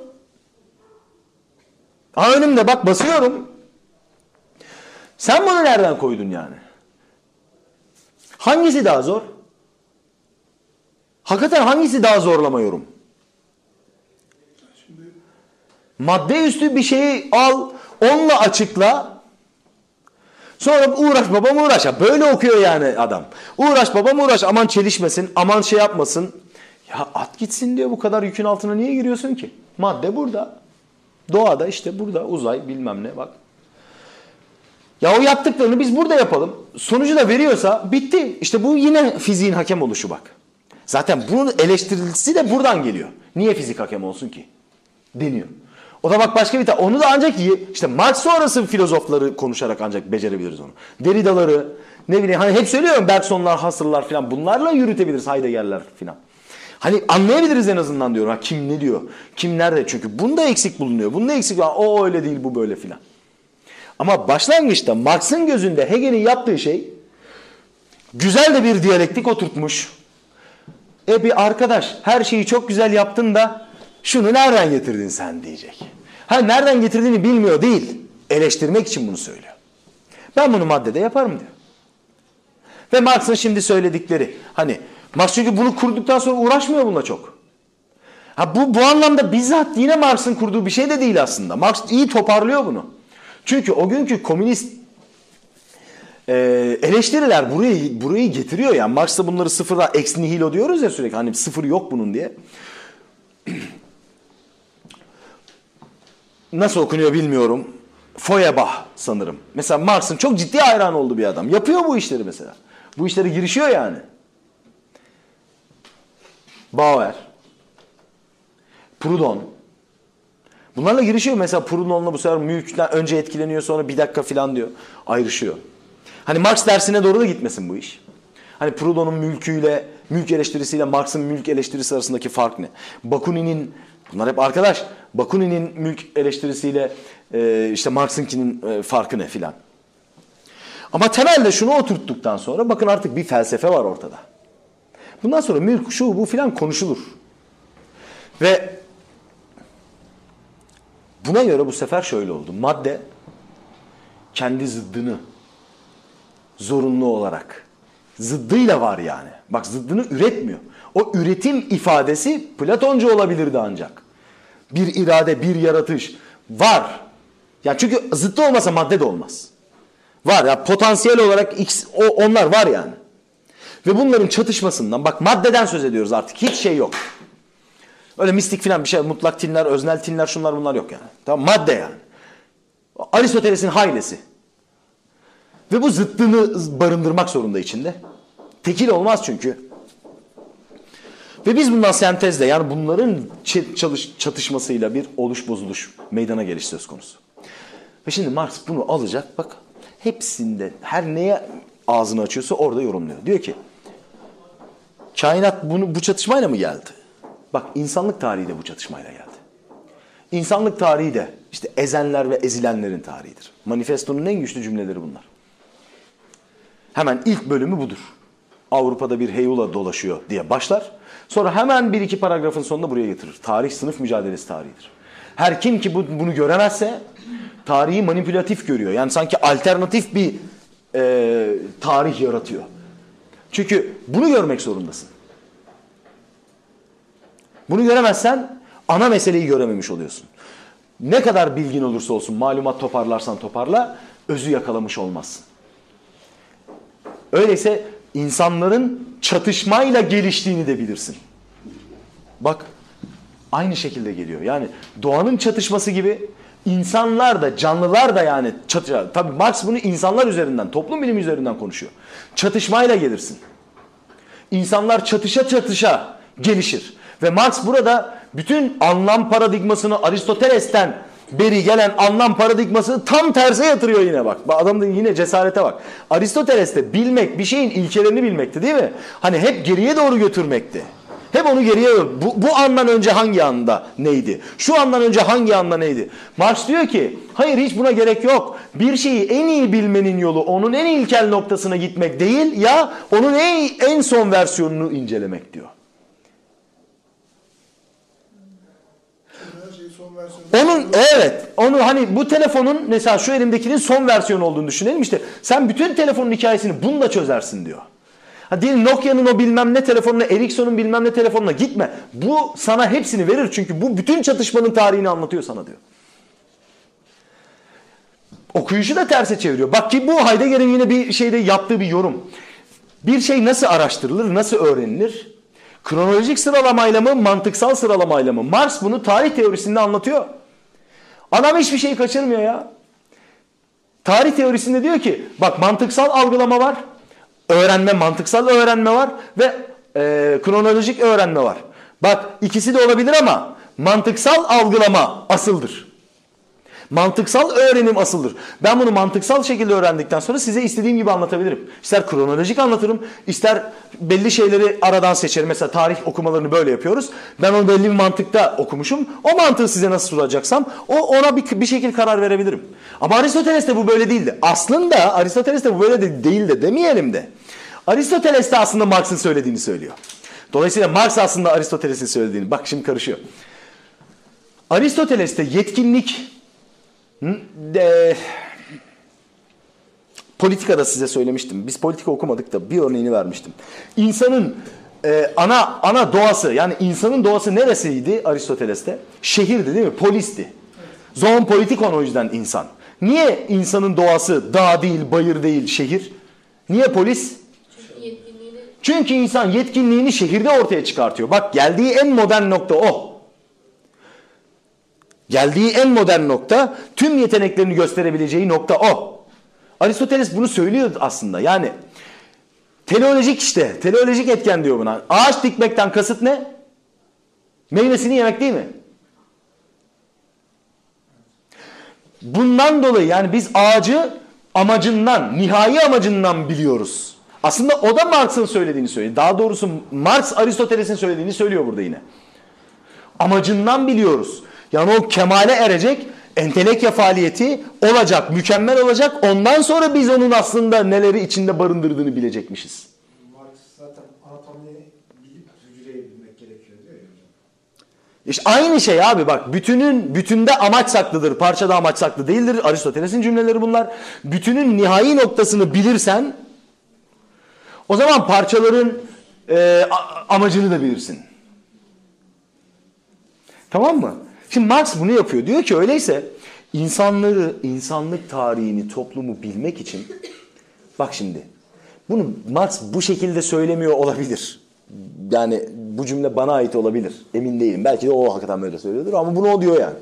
Ha önümde bak, basıyorum. Sen bunu nereden koydun yani? Hangisi daha zor? Hakikaten hangisi daha zorlama yorum? Şimdi Madde üstü bir şeyi al, onunla açıkla. Sonra uğraş babam uğraş. Ya böyle okuyor yani adam. Uğraş babam uğraş. Aman çelişmesin, aman şey yapmasın. Ya at gitsin diyor, bu kadar yükün altına niye giriyorsun ki? Madde burada. Doğada işte burada, uzay bilmem ne bak. Ya o yaptıklarını biz burada yapalım. Sonucu da veriyorsa bitti. İşte bu yine fiziğin hakem oluşu bak. Zaten bunun eleştirilisi de buradan geliyor. Niye fizik hakem olsun ki? Deniyor. O da bak başka bir tane. Onu da ancak işte Marx sonrası filozofları konuşarak ancak becerebiliriz onu. Derrida'ları, ne bileyim hani hep söylüyorum Bergsonlar, Husserl'lar falan, bunlarla yürütebiliriz, Heidegger'ler falan. Hani anlayabiliriz en azından diyorum. Ha, kim ne diyor? Kim nerede? Çünkü bunda eksik bulunuyor. Bunda eksik var. O öyle değil, bu böyle filan. Ama başlangıçta Marx'ın gözünde Hegel'in yaptığı şey güzel de bir diyalektik oturtmuş. E bir arkadaş her şeyi çok güzel yaptın da şunu nereden getirdin sen diyecek. Ha nereden getirdiğini bilmiyor değil. Eleştirmek için bunu söylüyor. Ben bunu maddede yaparım diyor. Ve Marx'ın şimdi söyledikleri hani Marx çünkü bunu kurduktan sonra uğraşmıyor bununla çok. Ha bu bu anlamda bizzat yine Marx'ın kurduğu bir şey de değil aslında. Marx iyi toparlıyor bunu. Çünkü o günkü komünist e, eleştiriler burayı burayı getiriyor yani. Marx da bunları sıfırdan ex nihilo diyoruz ya sürekli. Hani sıfır yok bunun diye. Nasıl okunuyor bilmiyorum. Feuerbach sanırım. Mesela Marx'ın çok ciddi hayran olduğu bir adam. Yapıyor bu işleri mesela. Bu işlere girişiyor yani. Bauer, Proudhon. Bunlarla girişiyor. Mesela Proudhon'la bu sefer mülkten önce etkileniyor, sonra bir dakika falan diyor. Ayrışıyor. Hani Marx dersine doğru da gitmesin bu iş. Hani Proudhon'un mülküyle, mülk eleştirisiyle Marx'ın mülk eleştirisi arasındaki fark ne? Bakunin'in, bunlar hep arkadaş. Bakunin'in mülk eleştirisiyle e, işte Marx'ınkinin e, farkı ne filan. Ama temelde şunu oturttuktan sonra bakın artık bir felsefe var ortada. Bundan sonra mülk şu bu filan konuşulur. Ve buna göre bu sefer şöyle oldu. Madde kendi zıddını zorunlu olarak, zıddıyla var yani. Bak zıddını üretmiyor. O üretim ifadesi Platoncu olabilirdi ancak. Bir irade, bir yaratış var. Yani çünkü zıttı olmasa madde de olmaz. Var ya, potansiyel olarak X, o, onlar var yani. Ve bunların çatışmasından, bak maddeden söz ediyoruz artık, hiç şey yok. Öyle mistik filan bir şey, mutlak tinler, öznel tinler, şunlar bunlar yok yani. Tamam, madde yani. Aristoteles'in haylesi. Ve bu zıttını barındırmak zorunda içinde. Tekil olmaz çünkü. Ve biz bundan sentezle, yani bunların çalış, çatışmasıyla bir oluş bozuluş, meydana geliş söz konusu. Ve şimdi Marx bunu alacak, bak hepsinde her neye ağzını açıyorsa orada yorumluyor. Diyor ki kainat bunu, bu çatışmayla mı geldi? Bak insanlık tarihi de bu çatışmayla geldi. İnsanlık tarihi de işte ezenler ve ezilenlerin tarihidir. Manifestonun en güçlü cümleleri bunlar. Hemen ilk bölümü budur. Avrupa'da bir heyula dolaşıyor diye başlar. Sonra hemen bir iki paragrafın sonunda buraya getirir. Tarih sınıf mücadelesi tarihidir. Her kim ki bu, bunu göremezse tarihi manipülatif görüyor. Yani sanki alternatif bir e, tarih yaratıyor. Çünkü bunu görmek zorundasın. Bunu göremezsen ana meseleyi görememiş oluyorsun. Ne kadar bilgin olursa olsun, malumat toparlarsan toparla, özü yakalamış olmazsın. Öyleyse insanların çatışmayla geliştiğini de bilirsin. Bak, aynı şekilde geliyor. Yani doğanın çatışması gibi insanlar da, canlılar da yani çatışma. Tabii Marx bunu insanlar üzerinden, toplum bilimi üzerinden konuşuyor. Çatışmayla gelirsin. İnsanlar çatışa çatışa gelişir. Ve Marx burada bütün anlam paradigmasını Aristoteles'ten beri gelen anlam paradigmasını tam terse yatırıyor yine bak. Adamın yine cesarete bak. Aristoteles'te bilmek bir şeyin ilkelerini bilmekti değil mi? Hani hep geriye doğru götürmekti. Hep onu geriye bu, bu andan önce hangi anda neydi? Şu andan önce hangi anda neydi? Marx diyor ki hayır hiç buna gerek yok. Bir şeyi en iyi bilmenin yolu onun en ilkel noktasına gitmek değil ya onun en, en son versiyonunu incelemek diyor. Onun evet onu hani bu telefonun mesela şu elimdekinin son versiyonu olduğunu düşünelim işte sen bütün telefonun hikayesini bununla çözersin diyor. Ha diyelim Nokia'nın o bilmem ne telefonuna Ericsson'un bilmem ne telefonuna gitme. Bu sana hepsini verir çünkü bu bütün çatışmanın tarihini anlatıyor sana diyor. Okuyuşu da terse çeviriyor. Bak ki bu Heidegger'in yine bir şeyde yaptığı bir yorum. Bir şey nasıl araştırılır, nasıl öğrenilir? Kronolojik sıralamayla mı, mantıksal sıralamayla mı? Marx bunu tarih teorisinde anlatıyor. Adam hiçbir şeyi kaçırmıyor ya. Tarih teorisinde diyor ki, bak mantıksal algılama var, öğrenme, mantıksal öğrenme var ve e, kronolojik öğrenme var. Bak ikisi de olabilir ama mantıksal algılama asıldır. Mantıksal öğrenim asıldır. Ben bunu mantıksal şekilde öğrendikten sonra size istediğim gibi anlatabilirim. İster kronolojik anlatırım, ister belli şeyleri aradan seçerim. Mesela tarih okumalarını böyle yapıyoruz. Ben onu belli bir mantıkta okumuşum. O mantığı size nasıl sunacaksam o ona bir, bir şekilde karar verebilirim. Ama Aristoteles'te bu böyle değildi. Aslında Aristoteles'te bu böyle de değil de demeyelim de. Aristoteles'te aslında Marx'ın söylediğini söylüyor. Dolayısıyla Marx aslında Aristoteles'in söylediğini. Bak şimdi karışıyor. Aristoteles'te yetkinlik De, politikada size söylemiştim. Biz politika okumadık da bir örneğini vermiştim. İnsanın e, ana ana doğası yani insanın doğası neresiydi Aristoteles'te? Şehirdi değil mi? Polisti. Zoon politikon o yüzden insan. Niye insanın doğası dağ değil, bayır değil, şehir? Niye polis? Çünkü yetkinliğini... Çünkü insan yetkinliğini şehirde ortaya çıkartıyor. Bak geldiği en modern nokta o. Geldiği en modern nokta, tüm yeteneklerini gösterebileceği nokta o. Aristoteles bunu söylüyor aslında. Yani teleolojik işte, teleolojik etken diyor buna. Ağaç dikmekten kasıt ne? Meyvesini yemek değil mi? Bundan dolayı yani biz ağacı amacından, nihai amacından biliyoruz. Aslında o da Marx'ın söylediğini söylüyor. Daha doğrusu Marx Aristoteles'in söylediğini söylüyor burada yine. Amacından biliyoruz. Yani o kemale erecek, entelekya faaliyeti olacak, mükemmel olacak. Ondan sonra biz onun aslında neleri içinde barındırdığını bilecekmişiz. Marx zaten anatomiyi bilip hücreyi bilmek gerekiyor diyor ya hocam. İşte aynı şey abi bak. Bütünün, bütünde amaç saklıdır, parçada amaç saklı değildir. Aristoteles'in cümleleri bunlar. Bütünün nihai noktasını bilirsen o zaman parçaların e, amacını da bilirsin. Tamam mı? Şimdi Marx bunu yapıyor. Diyor ki öyleyse insanları, insanlık tarihini, toplumu bilmek için bak şimdi bunu Marx bu şekilde söylemiyor olabilir. Yani bu cümle bana ait olabilir. Emin değilim. Belki de o hakikaten böyle söylüyordur ama bunu o diyor yani.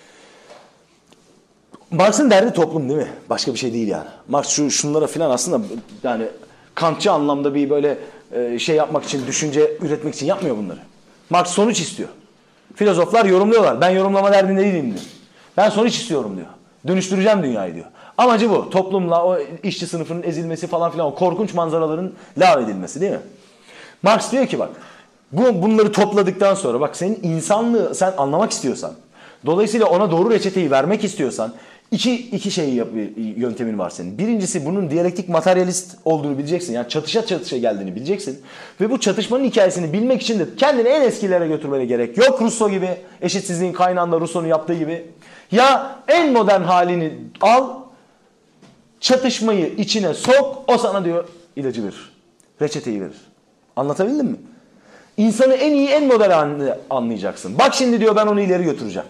Marx'ın derdi toplum değil mi? Başka bir şey değil yani. Marx şu şunlara filan aslında yani Kantçı anlamda bir böyle şey yapmak için, düşünce üretmek için yapmıyor bunları. Marx sonuç istiyor. Filozoflar yorumluyorlar. Ben yorumlama derdinde değilim diyor. Ben sonuç istiyorum diyor. Dönüştüreceğim dünyayı diyor. Amacı bu. Toplumla o işçi sınıfının ezilmesi falan filan, o korkunç manzaraların lağvedilmesi değil mi? Marx diyor ki bak, bu bunları topladıktan sonra bak, senin insanlığı sen anlamak istiyorsan, dolayısıyla ona doğru reçeteyi vermek istiyorsan iki, iki şey yap, yöntemin var senin. Birincisi, bunun diyalektik materyalist olduğunu bileceksin. Yani çatışa çatışa geldiğini bileceksin. Ve bu çatışmanın hikayesini bilmek için de kendini en eskilere götürmene gerek yok. Rousseau gibi, eşitsizliğin kaynağında Rousseau'nun yaptığı gibi. Ya en modern halini al, çatışmayı içine sok, o sana diyor ilacı verir. Reçeteyi verir. Anlatabildim mi? İnsanı en iyi, en modern halini anlayacaksın. Bak şimdi diyor, ben onu ileri götüreceğim.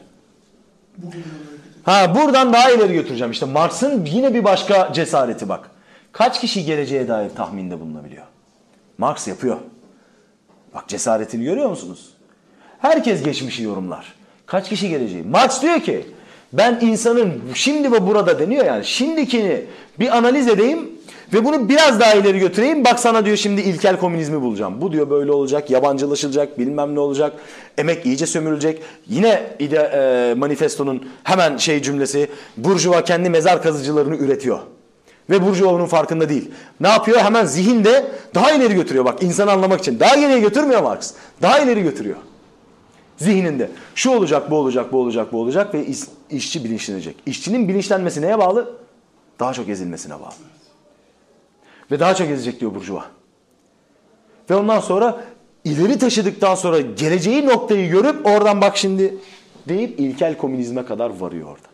Ha, buradan daha ileri götüreceğim. İşte Marx'ın yine bir başka cesareti bak. Kaç kişi geleceğe dair tahminde bulunabiliyor? Marx yapıyor. Bak cesaretini görüyor musunuz? Herkes geçmişi yorumlar. Kaç kişi geleceği? Marx diyor ki, ben insanın şimdi ve burada deniyor yani, şimdikini bir analiz edeyim ve bunu biraz daha ileri götüreyim. Bak sana diyor, şimdi ilkel komünizmi bulacağım. Bu diyor böyle olacak, yabancılaşılacak, bilmem ne olacak. Emek iyice sömürülecek. Yine ide, e, manifestonun hemen şey cümlesi, Burjuva kendi mezar kazıcılarını üretiyor. Ve Burjuva bunun farkında değil. Ne yapıyor? Hemen zihinde daha ileri götürüyor. Bak, insanı anlamak için. Daha ileriye götürmüyor Marx. Daha ileri götürüyor. Zihninde. Şu olacak, bu olacak, bu olacak, bu olacak ve iş, işçi bilinçlenecek. İşçinin bilinçlenmesi neye bağlı? Daha çok ezilmesine bağlı. Ve daha çok ezecek diyor Burjuva. Ve ondan sonra ileri taşıdıktan sonra geleceği noktayı görüp oradan bak şimdi deyip ilkel komünizme kadar varıyor orada.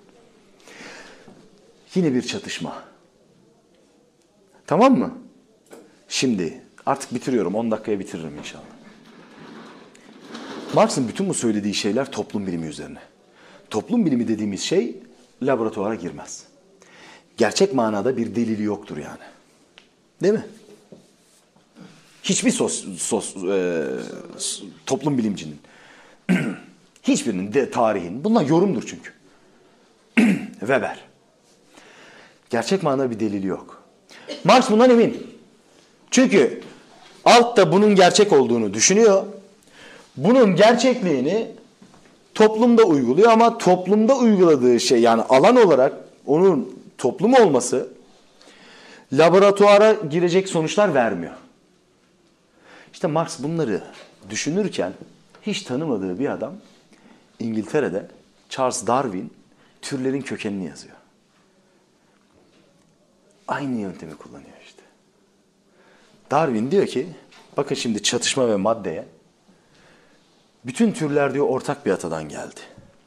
Yine bir çatışma. Tamam mı? Şimdi artık bitiriyorum. on dakikaya bitiririm inşallah. Marx'ın bütün bu söylediği şeyler toplum bilimi üzerine. Toplum bilimi dediğimiz şey laboratuvara girmez. Gerçek manada bir delili yoktur yani. Değil mi? Hiçbir sos, sos, e, toplum bilimcinin, hiçbirinin de tarihin, bunlar yorumdur çünkü. Weber. Gerçek manada bir delili yok. Marx bundan emin. Çünkü altta bunun gerçek olduğunu düşünüyor. Bunun gerçekliğini toplumda uyguluyor ama toplumda uyguladığı şey, yani alan olarak onun toplum olması laboratuvara girecek sonuçlar vermiyor. İşte Marx bunları düşünürken hiç tanımadığı bir adam İngiltere'de Charles Darwin türlerin kökenini yazıyor. Aynı yöntemi kullanıyor işte. Darwin diyor ki, bakın şimdi çatışma ve maddeye, bütün türler diyor ortak bir atadan geldi.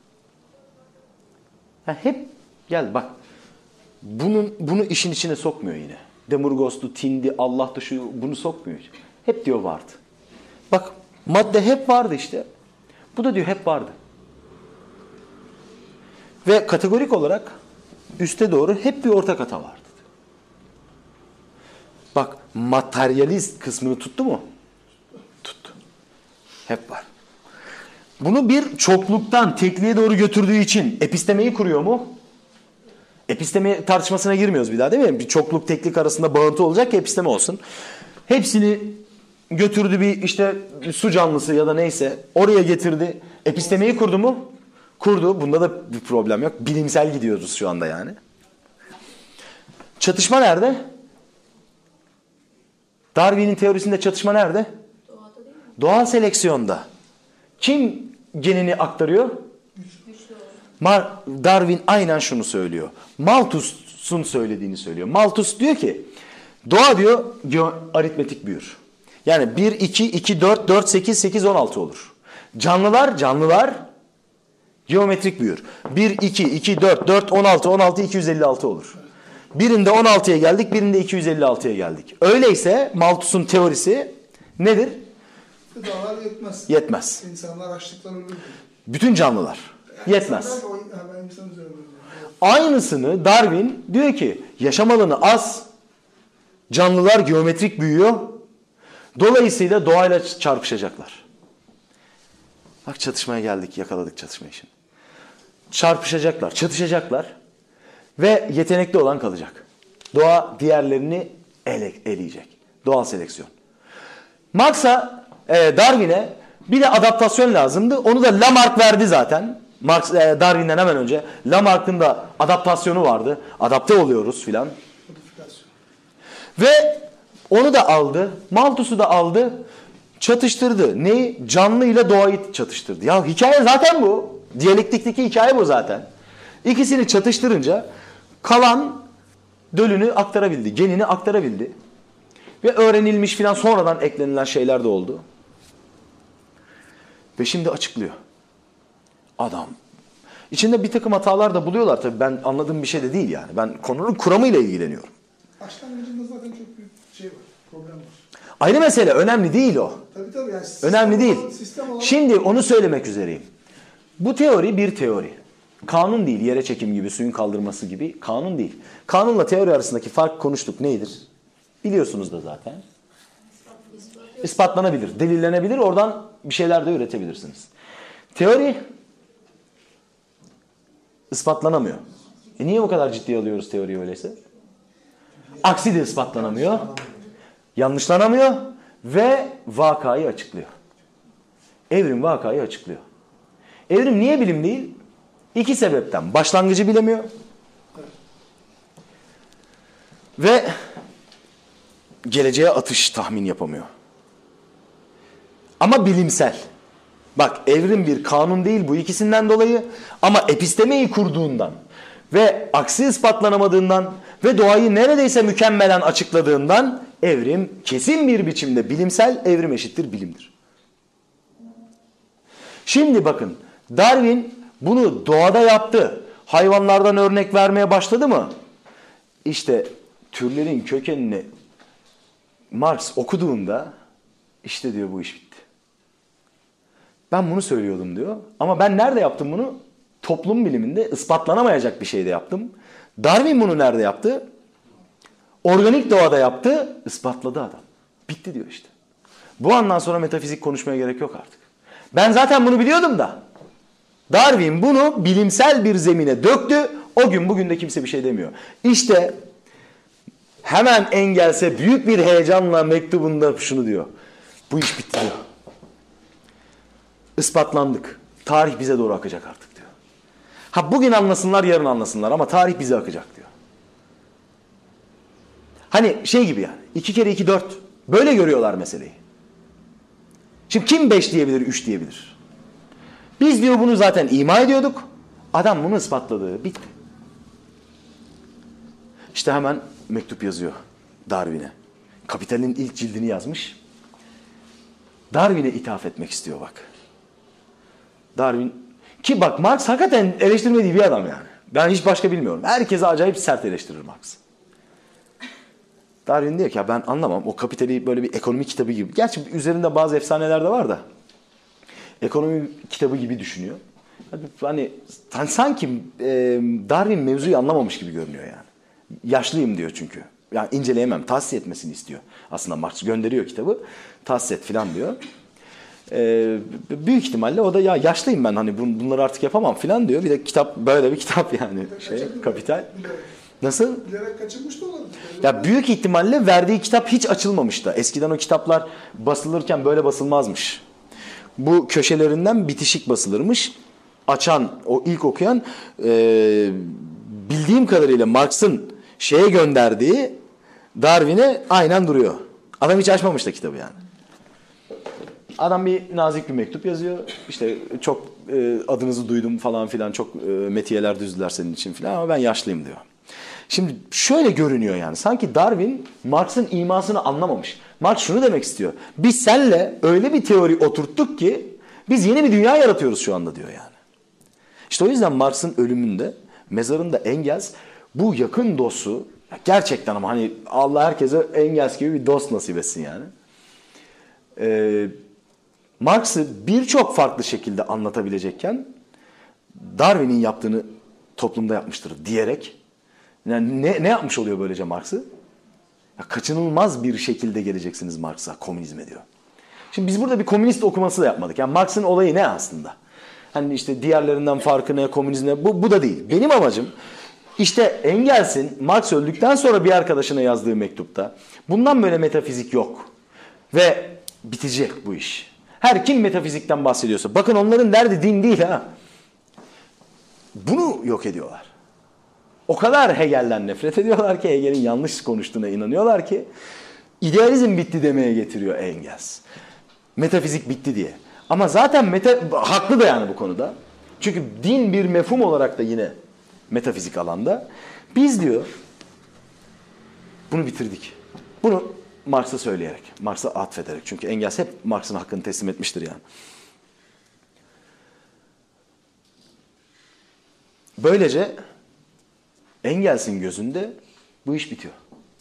Yani hep gel bak, bunun bunu işin içine sokmuyor yine. Demurgos'tu, Tindi, Allah'tı, şu bunu sokmuyor. Hep diyor vardı. Bak, madde hep vardı işte. Bu da diyor hep vardı. Ve kategorik olarak üste doğru hep bir ortak ata vardı. Bak, materyalist kısmını tuttu mu? Tuttu. Hep var. Bunu bir çokluktan tekliğe doğru götürdüğü için epistemeyi kuruyor mu? Episteme tartışmasına girmiyoruz bir daha, değil mi? Bir çokluk teklik arasında bağıntı olacak ki episteme olsun. Hepsini götürdü bir işte su canlısı ya da neyse, oraya getirdi. Epistemeyi kurdu mu? Kurdu. Bunda da bir problem yok. Bilimsel gidiyoruz şu anda yani. Çatışma nerede? Darwin'in teorisinde çatışma nerede? Doğada değil mi? Doğal seleksiyonda. Kim genini aktarıyor? Mar Darwin aynen şunu söylüyor. Malthus'un söylediğini söylüyor. Malthus diyor ki, doğa diyor aritmetik büyür. Yani bir, iki, iki, dört, dört, sekiz, sekiz, on altı olur. Canlılar, canlılar geometrik büyür. bir, iki, iki, dört, dört, on altı, on altı, iki yüz elli altı olur. Birinde on altıya geldik, birinde iki yüz elli altıya geldik. Öyleyse Malthus'un teorisi nedir? Gıdalar yetmez. Yetmez. İnsanlar açlıktan ölür. Bütün canlılar. Yetmez. İnsanlar o- ha, ben insan üzerinde diyorum. Aynısını Darwin diyor ki, yaşam alanı az, canlılar geometrik büyüyor, dolayısıyla doğayla çarpışacaklar. Bak, çatışmaya geldik, yakaladık çatışmayı şimdi. Çarpışacaklar, çatışacaklar ve yetenekli olan kalacak. Doğa diğerlerini ele, eleyecek. Doğal seleksiyon. Marx'a, e, Darwin'e bir de adaptasyon lazımdı. Onu da Lamarck verdi zaten. Marx, e, Darwin'den hemen önce. Lamarck'ın da adaptasyonu vardı. Adapte oluyoruz filan. Modifikasyon. Ve onu da aldı. Malthus'u da aldı. Çatıştırdı. Neyi? Canlı ile doğayı çatıştırdı. Ya hikaye zaten bu. Diyalektikteki hikaye bu zaten. İkisini çatıştırınca kalan dölünü aktarabildi. Genini aktarabildi. Ve öğrenilmiş filan sonradan eklenilen şeyler de oldu. Ve şimdi açıklıyor. Adam. İçinde bir takım hatalar da buluyorlar tabii. Ben anladığım bir şey de değil yani. Ben konunun kuramıyla ilgileniyorum. Başlangıcında zaten çok büyük şey var, problem var. Ayrı mesele. Önemli değil o. Tabii tabii. Yani sistem Önemli değil. olan- sistem olan- Şimdi onu söylemek üzereyim. Bu teori bir teori. Kanun değil. Yere çekim gibi, suyun kaldırması gibi kanun değil. Kanunla teori arasındaki fark konuştuk. Neydir? Biliyorsunuz da zaten. İspatlanabilir, delillenebilir. Oradan bir şeyler de üretebilirsiniz. Teori ispatlanamıyor. E niye bu kadar ciddiye alıyoruz teoriyi öyleyse? Aksi de ispatlanamıyor. Yanlışlanamıyor ve vakayı açıklıyor. Evrim vakayı açıklıyor. Evrim niye bilim değil? İki sebepten. Başlangıcı bilemiyor. Ve geleceğe atış tahmin yapamıyor. Ama bilimsel. Bak evrim bir kanun değil bu ikisinden dolayı ama epistemeyi kurduğundan ve aksi ispatlanamadığından ve doğayı neredeyse mükemmelen açıkladığından evrim kesin bir biçimde bilimsel, evrim eşittir bilimdir. Şimdi bakın Darwin bunu doğada yaptı. Hayvanlardan örnek vermeye başladı mı? İşte türlerin kökenini Marx okuduğunda işte diyor bu iş bitti. Ben bunu söylüyordum diyor. Ama ben nerede yaptım bunu? Toplum biliminde ispatlanamayacak bir şeyde yaptım. Darwin bunu nerede yaptı? Organik doğada yaptı. Ispatladı adam. Bitti diyor işte. Bu andan sonra metafizik konuşmaya gerek yok artık. Ben zaten bunu biliyordum da. Darwin bunu bilimsel bir zemine döktü. O gün bugün de kimse bir şey demiyor. İşte hemen Engels'e büyük bir heyecanla mektubunda şunu diyor. Bu iş bitti diyor. Ispatlandık. Tarih bize doğru akacak artık diyor. Ha bugün anlasınlar yarın anlasınlar ama tarih bize akacak diyor. Hani şey gibi yani. iki kere iki dört. Böyle görüyorlar meseleyi. Şimdi kim beş diyebilir, üç diyebilir? Biz diyor bunu zaten ima ediyorduk. Adam bunu ispatladı. Bitti. İşte hemen mektup yazıyor Darwin'e. Kapital'in ilk cildini yazmış. Darwin'e ithaf etmek istiyor bak. Darwin ki bak Marx hakikaten eleştirmediği bir adam yani. Ben hiç başka bilmiyorum. Herkese acayip sert eleştirir Marx. Darwin diyor ki ya ben anlamam. O Kapital'i böyle bir ekonomi kitabı gibi. Gerçi üzerinde bazı efsaneler de var da. Ekonomi kitabı gibi düşünüyor. Hani sanki e, Darwin mevzuyu anlamamış gibi görünüyor yani. Yaşlıyım diyor çünkü. Yani inceleyemem. Tahsis etmesini istiyor. Aslında Marx gönderiyor kitabı. Tahsis et falan diyor. Ee, büyük ihtimalle o da ya yaşlıyım ben hani bunları artık yapamam falan diyor. Bir de kitap böyle bir kitap yani şey Kapital. Nasıl? Bilerek kaçırmış da olabilir. Ya büyük ihtimalle verdiği kitap hiç açılmamış da. Eskiden o kitaplar basılırken böyle basılmazmış. Bu köşelerinden bitişik basılırmış. Açan, o ilk okuyan e, bildiğim kadarıyla Marx'ın şeye gönderdiği Darwin'e aynen duruyor. Adam hiç açmamış da kitabı yani. Adam bir nazik bir mektup yazıyor. İşte çok e, adınızı duydum falan filan çok e, metiyeler düzdüler senin için filan ama ben yaşlıyım diyor. Şimdi şöyle görünüyor yani sanki Darwin Marx'ın imasını anlamamış. Marx şunu demek istiyor. Biz senle öyle bir teori oturttuk ki biz yeni bir dünya yaratıyoruz şu anda diyor yani. İşte o yüzden Marx'ın ölümünde, mezarında Engels bu yakın dostu gerçekten ama hani Allah herkese Engels gibi bir dost nasip etsin yani. Ee, Marx'ı birçok farklı şekilde anlatabilecekken Darwin'in yaptığını toplumda yapmıştır diyerek yani ne, ne yapmış oluyor böylece Marx'ı? Ya kaçınılmaz bir şekilde geleceksiniz Marx'a, komünizme diyor. Şimdi biz burada bir komünist okuması da yapmadık. Yani Marx'ın olayı ne aslında? Hani işte diğerlerinden farkı ne, komünizm ne? Bu, bu da değil. Benim amacım işte Engels'in Marx öldükten sonra bir arkadaşına yazdığı mektupta bundan böyle metafizik yok. Ve bitecek bu iş. Her kim metafizikten bahsediyorsa. Bakın onların derdi din değil ha. Bunu yok ediyorlar. O kadar Hegel'den nefret ediyorlar ki, Hegel'in yanlış konuştuğuna inanıyorlar ki idealizm bitti demeye getiriyor Engels. Metafizik bitti diye. Ama zaten meta, haklı da yani bu konuda. Çünkü din bir mefhum olarak da yine metafizik alanda. Biz diyor bunu bitirdik. Bunu Marx'a söyleyerek, Marx'a atfederek. Çünkü Engels hep Marx'ın hakkını teslim etmiştir yani. Böylece Engels'in gözünde bu iş bitiyor.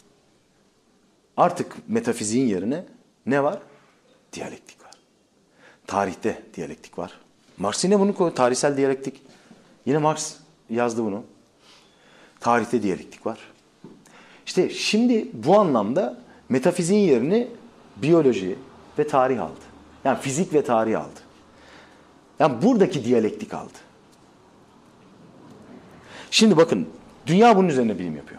Artık metafiziğin yerine ne var? Diyalektik var. Tarihte diyalektik var. Marx yine bunu koyuyor. Tarihsel diyalektik. Yine Marx yazdı bunu. Tarihte diyalektik var. İşte şimdi bu anlamda metafiziğin yerini biyoloji ve tarih aldı. Yani fizik ve tarih aldı. Yani buradaki diyalektik aldı. Şimdi bakın, dünya bunun üzerine bilim yapıyor.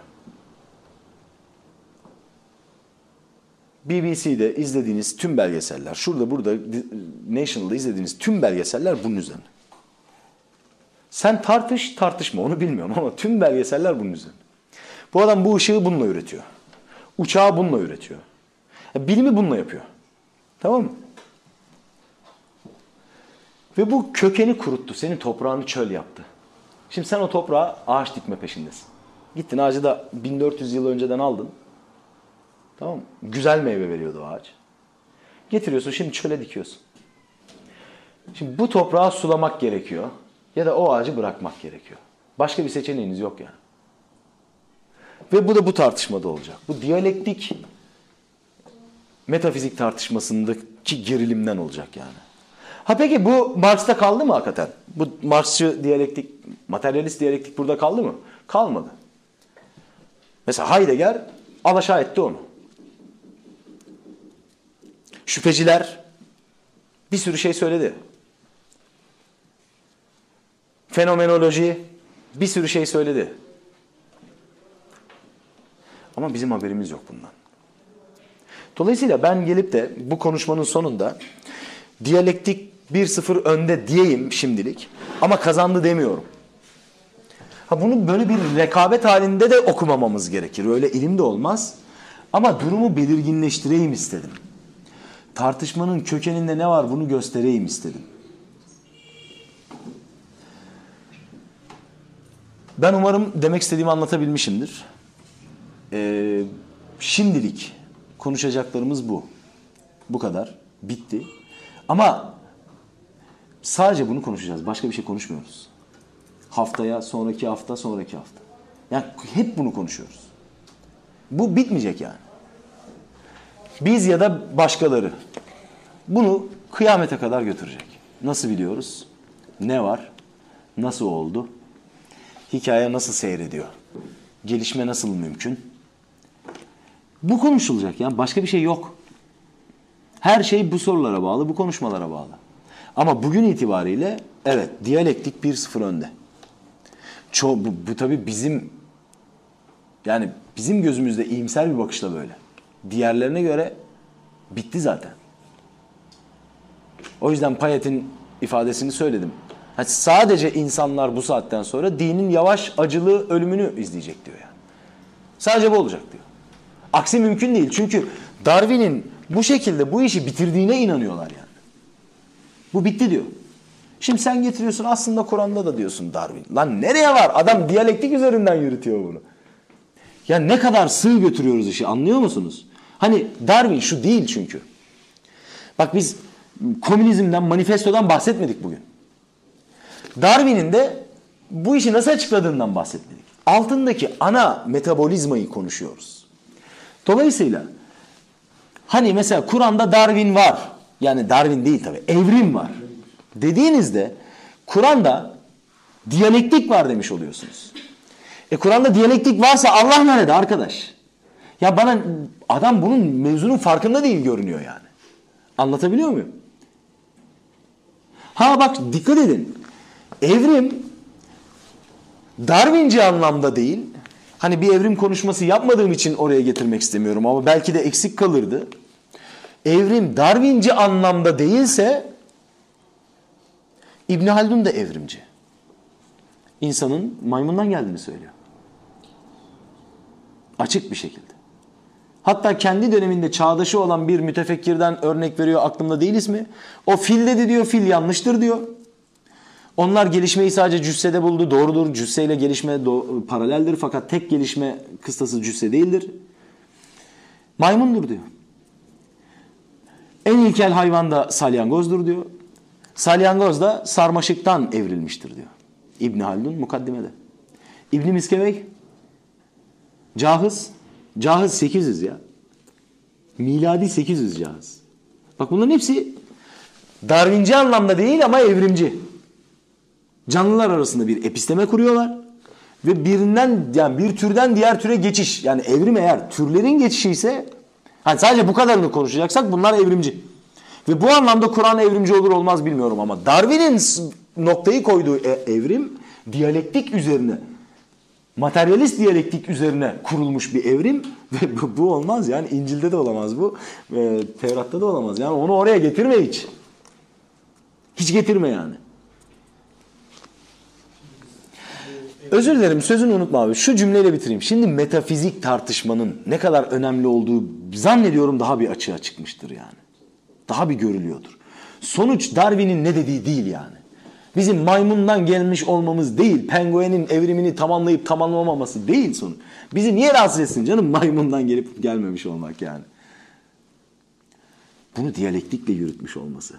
B B C'de izlediğiniz tüm belgeseller, şurada burada National'da izlediğiniz tüm belgeseller bunun üzerine. Sen tartış, tartışma, onu bilmiyorum ama tüm belgeseller bunun üzerine. Bu adam bu ışığı bununla üretiyor. Uçağı bununla üretiyor. Bilimi bununla yapıyor. Tamam mı? Ve bu kökeni kuruttu. Senin toprağını çöl yaptı. Şimdi sen o toprağa ağaç dikme peşindesin. Gittin ağacı da bin dört yüz yıl önceden aldın. Tamam mı? Güzel meyve veriyordu o ağaç. Getiriyorsun, şimdi çöle dikiyorsun. Şimdi bu toprağı sulamak gerekiyor. Ya da o ağacı bırakmak gerekiyor. Başka bir seçeneğiniz yok yani. Ve bu da bu tartışmada olacak. Bu diyalektik metafizik tartışmasındaki gerilimden olacak yani. Ha peki bu Marx'ta kaldı mı hakikaten? Bu Marxçı diyalektik, materyalist diyalektik burada kaldı mı? Kalmadı. Mesela Heidegger alaşağı etti onu. Şüpheciler bir sürü şey söyledi. Fenomenoloji bir sürü şey söyledi. Ama bizim haberimiz yok bundan. Dolayısıyla ben gelip de bu konuşmanın sonunda diyalektik bir sıfır önde diyeyim şimdilik ama kazandı demiyorum. Ha bunu böyle bir rekabet halinde de okumamamız gerekir. Öyle ilim de olmaz. Ama durumu belirginleştireyim istedim. Tartışmanın kökeninde ne var bunu göstereyim istedim. Ben umarım demek istediğimi anlatabilmişimdir. Ee, şimdilik konuşacaklarımız bu. Bu kadar. Bitti. Ama sadece bunu konuşacağız. Başka bir şey konuşmuyoruz. Haftaya, sonraki hafta, sonraki hafta. Yani hep bunu konuşuyoruz. Bu bitmeyecek yani. Biz ya da başkaları bunu kıyamete kadar götürecek. Nasıl biliyoruz? Ne var? Nasıl oldu? Hikaye nasıl seyrediyor? Gelişme nasıl mümkün? Bu konuşulacak yani. Başka bir şey yok. Her şey bu sorulara bağlı, bu konuşmalara bağlı. Ama bugün itibariyle evet, diyalektik bir sıfır önde. Ço bu, bu tabii bizim yani bizim gözümüzde iyimser bir bakışla böyle. Diğerlerine göre bitti zaten. O yüzden Payet'in ifadesini söyledim. Yani sadece insanlar bu saatten sonra dinin yavaş acılı ölümünü izleyecek diyor yani. Sadece bu olacak diyor. Aksi mümkün değil. Çünkü Darwin'in bu şekilde bu işi bitirdiğine inanıyorlar yani. Bu bitti diyor. Şimdi sen getiriyorsun aslında Kur'an'da da diyorsun Darwin. Lan nereye var? Adam diyalektik üzerinden yürütüyor bunu. Ya ne kadar sığ götürüyoruz işi, anlıyor musunuz? Hani Darwin şu değil çünkü. Bak biz komünizmden, manifestodan bahsetmedik bugün. Darwin'in de bu işi nasıl açıkladığından bahsetmedik. Altındaki ana metabolizmayı konuşuyoruz. Dolayısıyla hani mesela Kur'an'da Darwin var. Yani Darwin değil tabii, evrim var. Dediğinizde Kur'an'da diyalektik var demiş oluyorsunuz. E Kur'an'da diyalektik varsa Allah nerede arkadaş? Ya bana adam bunun mevzunun farkında değil görünüyor yani. Anlatabiliyor muyum? Ha bak dikkat edin. Evrim Darwinci anlamda değil. Hani bir evrim konuşması yapmadığım için oraya getirmek istemiyorum ama belki de eksik kalırdı. Evrim Darwinci anlamda değilse İbn Haldun da evrimci. insanın maymundan geldiğini söylüyor. Açık bir şekilde. Hatta kendi döneminde çağdaşı olan bir mütefekkirden örnek veriyor, aklımda değil ismi. O fil dedi diyor, fil yanlıştır diyor. Onlar gelişmeyi sadece cüssede buldu. Doğrudur, cüsseyle gelişme paraleldir fakat tek gelişme kıstası cüsse değildir. Maymundur diyor. En ilkel hayvan da salyangozdur diyor. Salyangoz da sarmaşıktan evrilmiştir diyor. İbn Haldun mukaddimede. İbn Miskevey Cahız. Cahız sekiz yüz ya. Miladi sekiz yüz Cahız. Bak bunların hepsi Darwinci anlamda değil ama evrimci. Canlılar arasında bir episteme kuruyorlar ve birinden yani bir türden diğer türe geçiş, yani evrim eğer türlerin geçişi ise, hani sadece bu kadarını konuşacaksak bunlar evrimci. Ve bu anlamda Kur'an evrimci olur olmaz bilmiyorum ama Darwin'in noktayı koyduğu evrim diyalektik üzerine, materyalist diyalektik üzerine kurulmuş bir evrim ve bu, bu olmaz yani İncil'de de olamaz bu, e, Tevrat'ta da olamaz yani onu oraya getirme hiç. Hiç getirme yani. Özür dilerim, sözünü unutma abi. Şu cümleyle bitireyim. Şimdi metafizik tartışmanın ne kadar önemli olduğu zannediyorum daha bir açığa çıkmıştır yani. Daha bir görülüyordur. Sonuç Darwin'in ne dediği değil yani. Bizim maymundan gelmiş olmamız değil. Penguenin evrimini tamamlayıp tamamlamaması değil sonuç. Bizi niye rahatsız etsin canım maymundan gelip gelmemiş olmak yani. Bunu diyalektikle yürütmüş olması.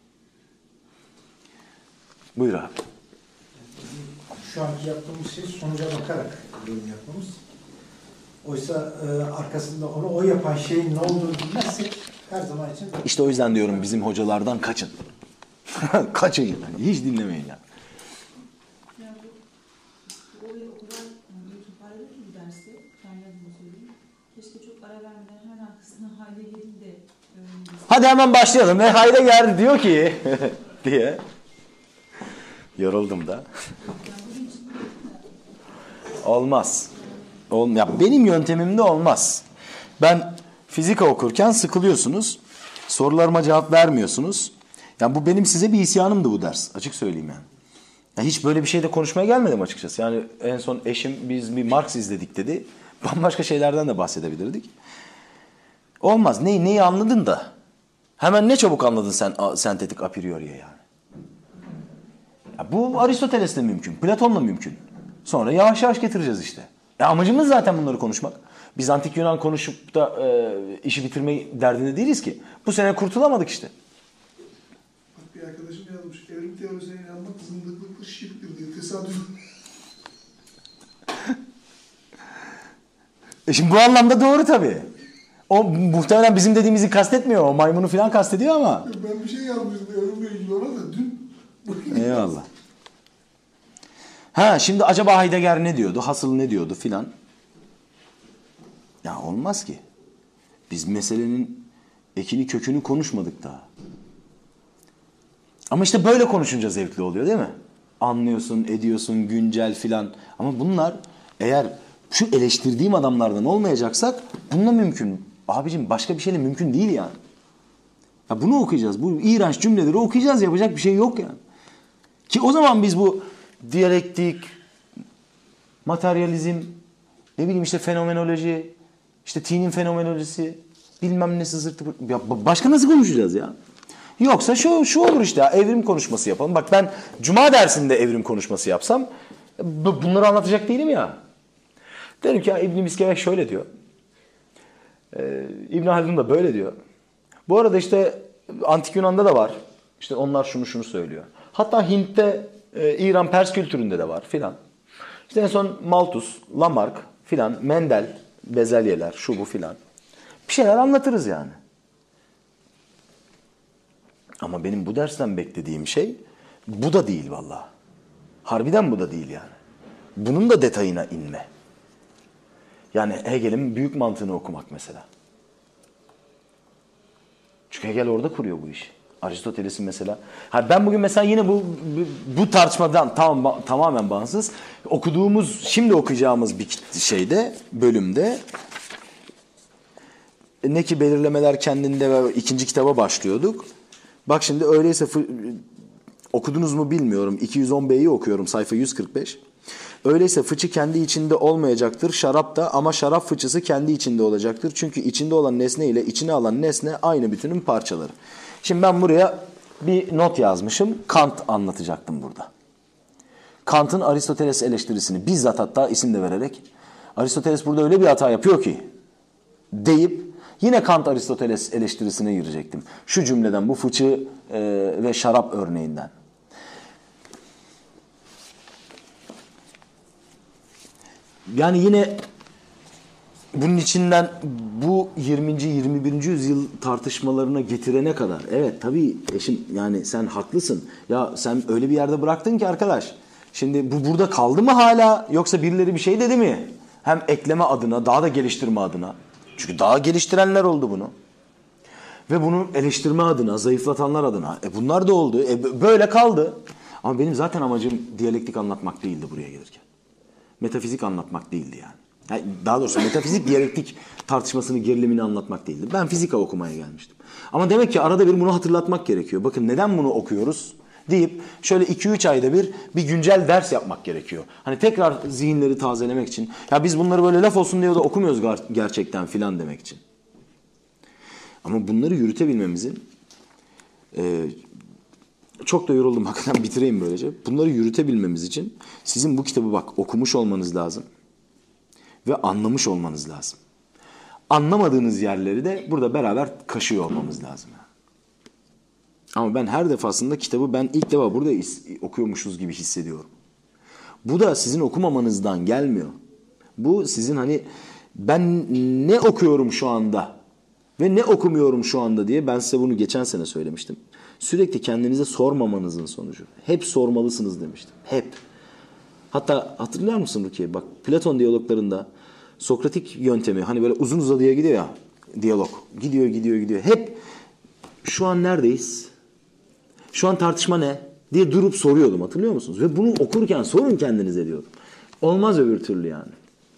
Buyur abi. Şu anki yaptığımız şey sonuca bakarak yorum yapmamız. Oysa e, arkasında onu o yapan şeyin ne olduğunu bilmezsek her zaman için... İşte o yüzden diyorum bizim hocalardan kaçın. Kaçın yani. Hiç dinlemeyin yani. Ya bu, bu olayı o kadar yani, YouTube aradı ki bu dersi. Ben yazımı söyleyeyim. Keşke çok ara vermeden hemen arkasına hale gelin de öğreniriz. Hadi hemen başlayalım. Ve Heidegger diyor ki diye. Yoruldum da. Olmaz. Ol, ya benim yöntemimde olmaz. Ben fizika okurken sıkılıyorsunuz. Sorularıma cevap vermiyorsunuz. Yani bu benim size bir isyanımdı bu ders. Açık söyleyeyim yani. Yani hiç böyle bir şeyde konuşmaya gelmedim açıkçası. Yani en son eşim biz bir Marx izledik dedi. Bambaşka şeylerden de bahsedebilirdik. Olmaz. Neyi, neyi anladın da? Hemen ne çabuk anladın sen sentetik a priori'ye yani. Ya bu Aristoteles'le mümkün. Platon'la mümkün. Sonra yavaş yavaş getireceğiz işte. E amacımız zaten bunları konuşmak. Biz antik Yunan konuşup da e, işi bitirme derdinde değiliz ki. Bu sene kurtulamadık işte. Bak bir arkadaşım yazmış. Evrim teorisine inanmak zındıklıktır, şirktir diye. Tesadüf. E şimdi bu anlamda doğru tabii. O muhtemelen bizim dediğimizi kastetmiyor. O maymunu falan kastediyor ama. Ben bir şey yazmıştım evrimle ilgili ona da dün. Eyvallah. Ha şimdi acaba Heidegger ne diyordu? Hasıl ne diyordu filan? Ya olmaz ki. Biz meselenin ekini kökünü konuşmadık daha. Ama işte böyle konuşunca zevkli oluyor değil mi? Anlıyorsun, ediyorsun, güncel filan. Ama bunlar eğer şu eleştirdiğim adamlardan olmayacaksak bununla mümkün. Abicim başka bir şeyle mümkün değil yani. Ya bunu okuyacağız. Bu iğrenç cümleleri okuyacağız. Yapacak bir şey yok yani. Ki o zaman biz bu diyalektik, materyalizm, ne bileyim işte fenomenoloji, işte T'nin fenomenolojisi, bilmem nesi zırtı. Ya başka nasıl konuşacağız ya? Yoksa şu şu olur işte ya, evrim konuşması yapalım. Bak ben Cuma dersinde evrim konuşması yapsam bunları anlatacak değilim ya. Derim ki ya İbn Miskeveh şöyle diyor. Ee, İbn Haldun da böyle diyor. Bu arada işte Antik Yunan'da da var. İşte onlar şunu şunu söylüyor. Hatta Hint'te, e, İran Pers kültüründe de var filan. İşte en son Malthus, Lamarck filan, Mendel, bezelyeler, şu bu filan. Bir şeyler anlatırız yani. Ama benim bu dersten beklediğim şey bu da değil vallahi. Harbiden bu da değil yani. Bunun da detayına inme. Yani Hegel'in büyük mantığını okumak mesela. Çünkü Hegel orada kuruyor bu işi. Aristoteles'in mesela. Ha ben bugün mesela yine bu bu tartışmadan tam, tamamen bağımsız okuduğumuz, şimdi okuyacağımız bir şeyde, bölümde ne ki belirlemeler kendinde ve ikinci kitaba başlıyorduk. Bak şimdi öyleyse okudunuz mu bilmiyorum. iki yüz on B'yi okuyorum sayfa yüz kırk beş. Öyleyse fıçı kendi içinde olmayacaktır. Şarap da, ama şarap fıçısı kendi içinde olacaktır. Çünkü içinde olan nesne ile içine alan nesne aynı bütünün parçaları. Şimdi ben buraya bir not yazmışım. Kant anlatacaktım burada. Kant'ın Aristoteles eleştirisini bizzat, hatta isim de vererek, Aristoteles burada öyle bir hata yapıyor ki deyip yine Kant Aristoteles eleştirisine girecektim. Şu cümleden, bu fıçı e, ve şarap örneğinden. Yani yine bunun içinden bu yirminci yirmi birinci yüzyıl tartışmalarına getirene kadar, evet tabii eşim, yani sen haklısın. Ya sen öyle bir yerde bıraktın ki arkadaş. Şimdi bu burada kaldı mı hala, yoksa birileri bir şey dedi mi? Hem ekleme adına, daha da geliştirme adına. Çünkü daha geliştirenler oldu bunu. Ve bunu eleştirme adına, zayıflatanlar adına. E bunlar da oldu. E böyle kaldı. Ama benim zaten amacım diyalektik anlatmak değildi buraya gelirken. Metafizik anlatmak değildi yani. Yani daha doğrusu metafizik diyalektik tartışmasını, gerilimini anlatmak değildi. Ben fizika okumaya gelmiştim. Ama demek ki arada bir bunu hatırlatmak gerekiyor. Bakın neden bunu okuyoruz deyip şöyle iki üç ayda bir bir güncel ders yapmak gerekiyor. Hani tekrar zihinleri tazelemek için. Ya biz bunları böyle laf olsun diye de okumuyoruz gerçekten filan demek için. Ama bunları yürütebilmemizin e, çok da yoruldum hakikaten, bitireyim böylece. Bunları yürütebilmemiz için sizin bu kitabı bak okumuş olmanız lazım. Ve anlamış olmanız lazım. Anlamadığınız yerleri de burada beraber kaşıyor olmamız lazım. Ama ben her defasında kitabı ben ilk defa burada okuyormuşuz gibi hissediyorum. Bu da sizin okumamanızdan gelmiyor. Bu sizin hani ben ne okuyorum şu anda ve ne okumuyorum şu anda diye, ben size bunu geçen sene söylemiştim. Sürekli kendinize sormamanızın sonucu. Hep sormalısınız demiştim. Hep. Hatta hatırlar mısın Rukiye? Bak Platon diyaloglarında Sokratik yöntemi, hani böyle uzun uzadıya gidiyor ya diyalog. Gidiyor gidiyor gidiyor. Hep şu an neredeyiz? Şu an tartışma ne? Diye durup soruyordum, hatırlıyor musunuz? Ve bunu okurken sorun kendinize diyordum. Olmaz öbür türlü yani.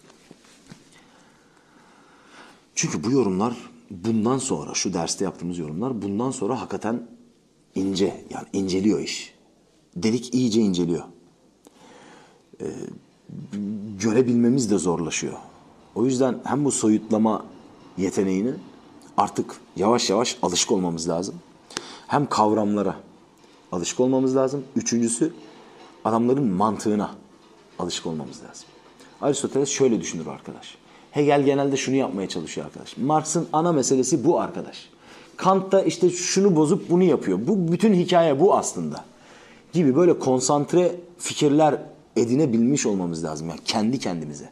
Çünkü bu yorumlar bundan sonra, şu derste yaptığımız yorumlar bundan sonra hakikaten ince, yani inceliyor iş. Delik iyice inceliyor. Ee, görebilmemiz de zorlaşıyor. O yüzden hem bu soyutlama yeteneğini artık yavaş yavaş alışık olmamız lazım. Hem kavramlara alışık olmamız lazım. Üçüncüsü adamların mantığına alışık olmamız lazım. Aristoteles şöyle düşünür arkadaş. Hegel genelde şunu yapmaya çalışıyor arkadaş. Marx'ın ana meselesi bu arkadaş. Kant da işte şunu bozup bunu yapıyor. Bu bütün hikaye bu aslında. Gibi böyle konsantre fikirler edinebilmiş olmamız lazım. Yani kendi kendimize.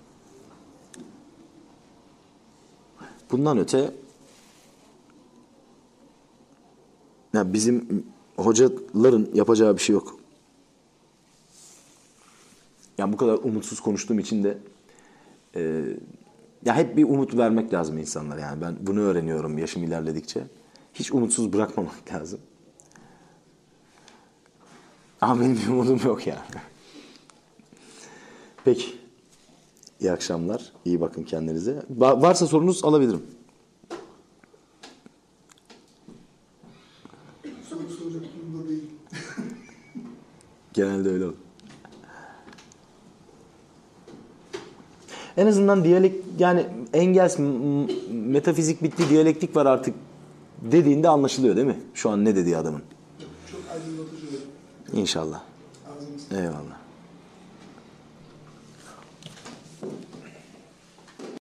Bundan öte ya bizim hocaların yapacağı bir şey yok. Yani bu kadar umutsuz konuştuğum için de e, ya hep bir umut vermek lazım insanlara. Yani ben bunu öğreniyorum yaşım ilerledikçe. Hiç umutsuz bırakmamak lazım. Ama benim bir umudum yok yani. Peki. İyi akşamlar. İyi bakın kendinize. Varsa sorunuz alabilirim. Soru soracak durumda değil. Genelde öyle olur. En azından diyalek, yani Engels metafizik bitti, diyalektik var artık dediğinde anlaşılıyor değil mi? Şu an ne dediği adamın. Çok aydınlatıcı. İnşallah. Ağzınız. Eyvallah.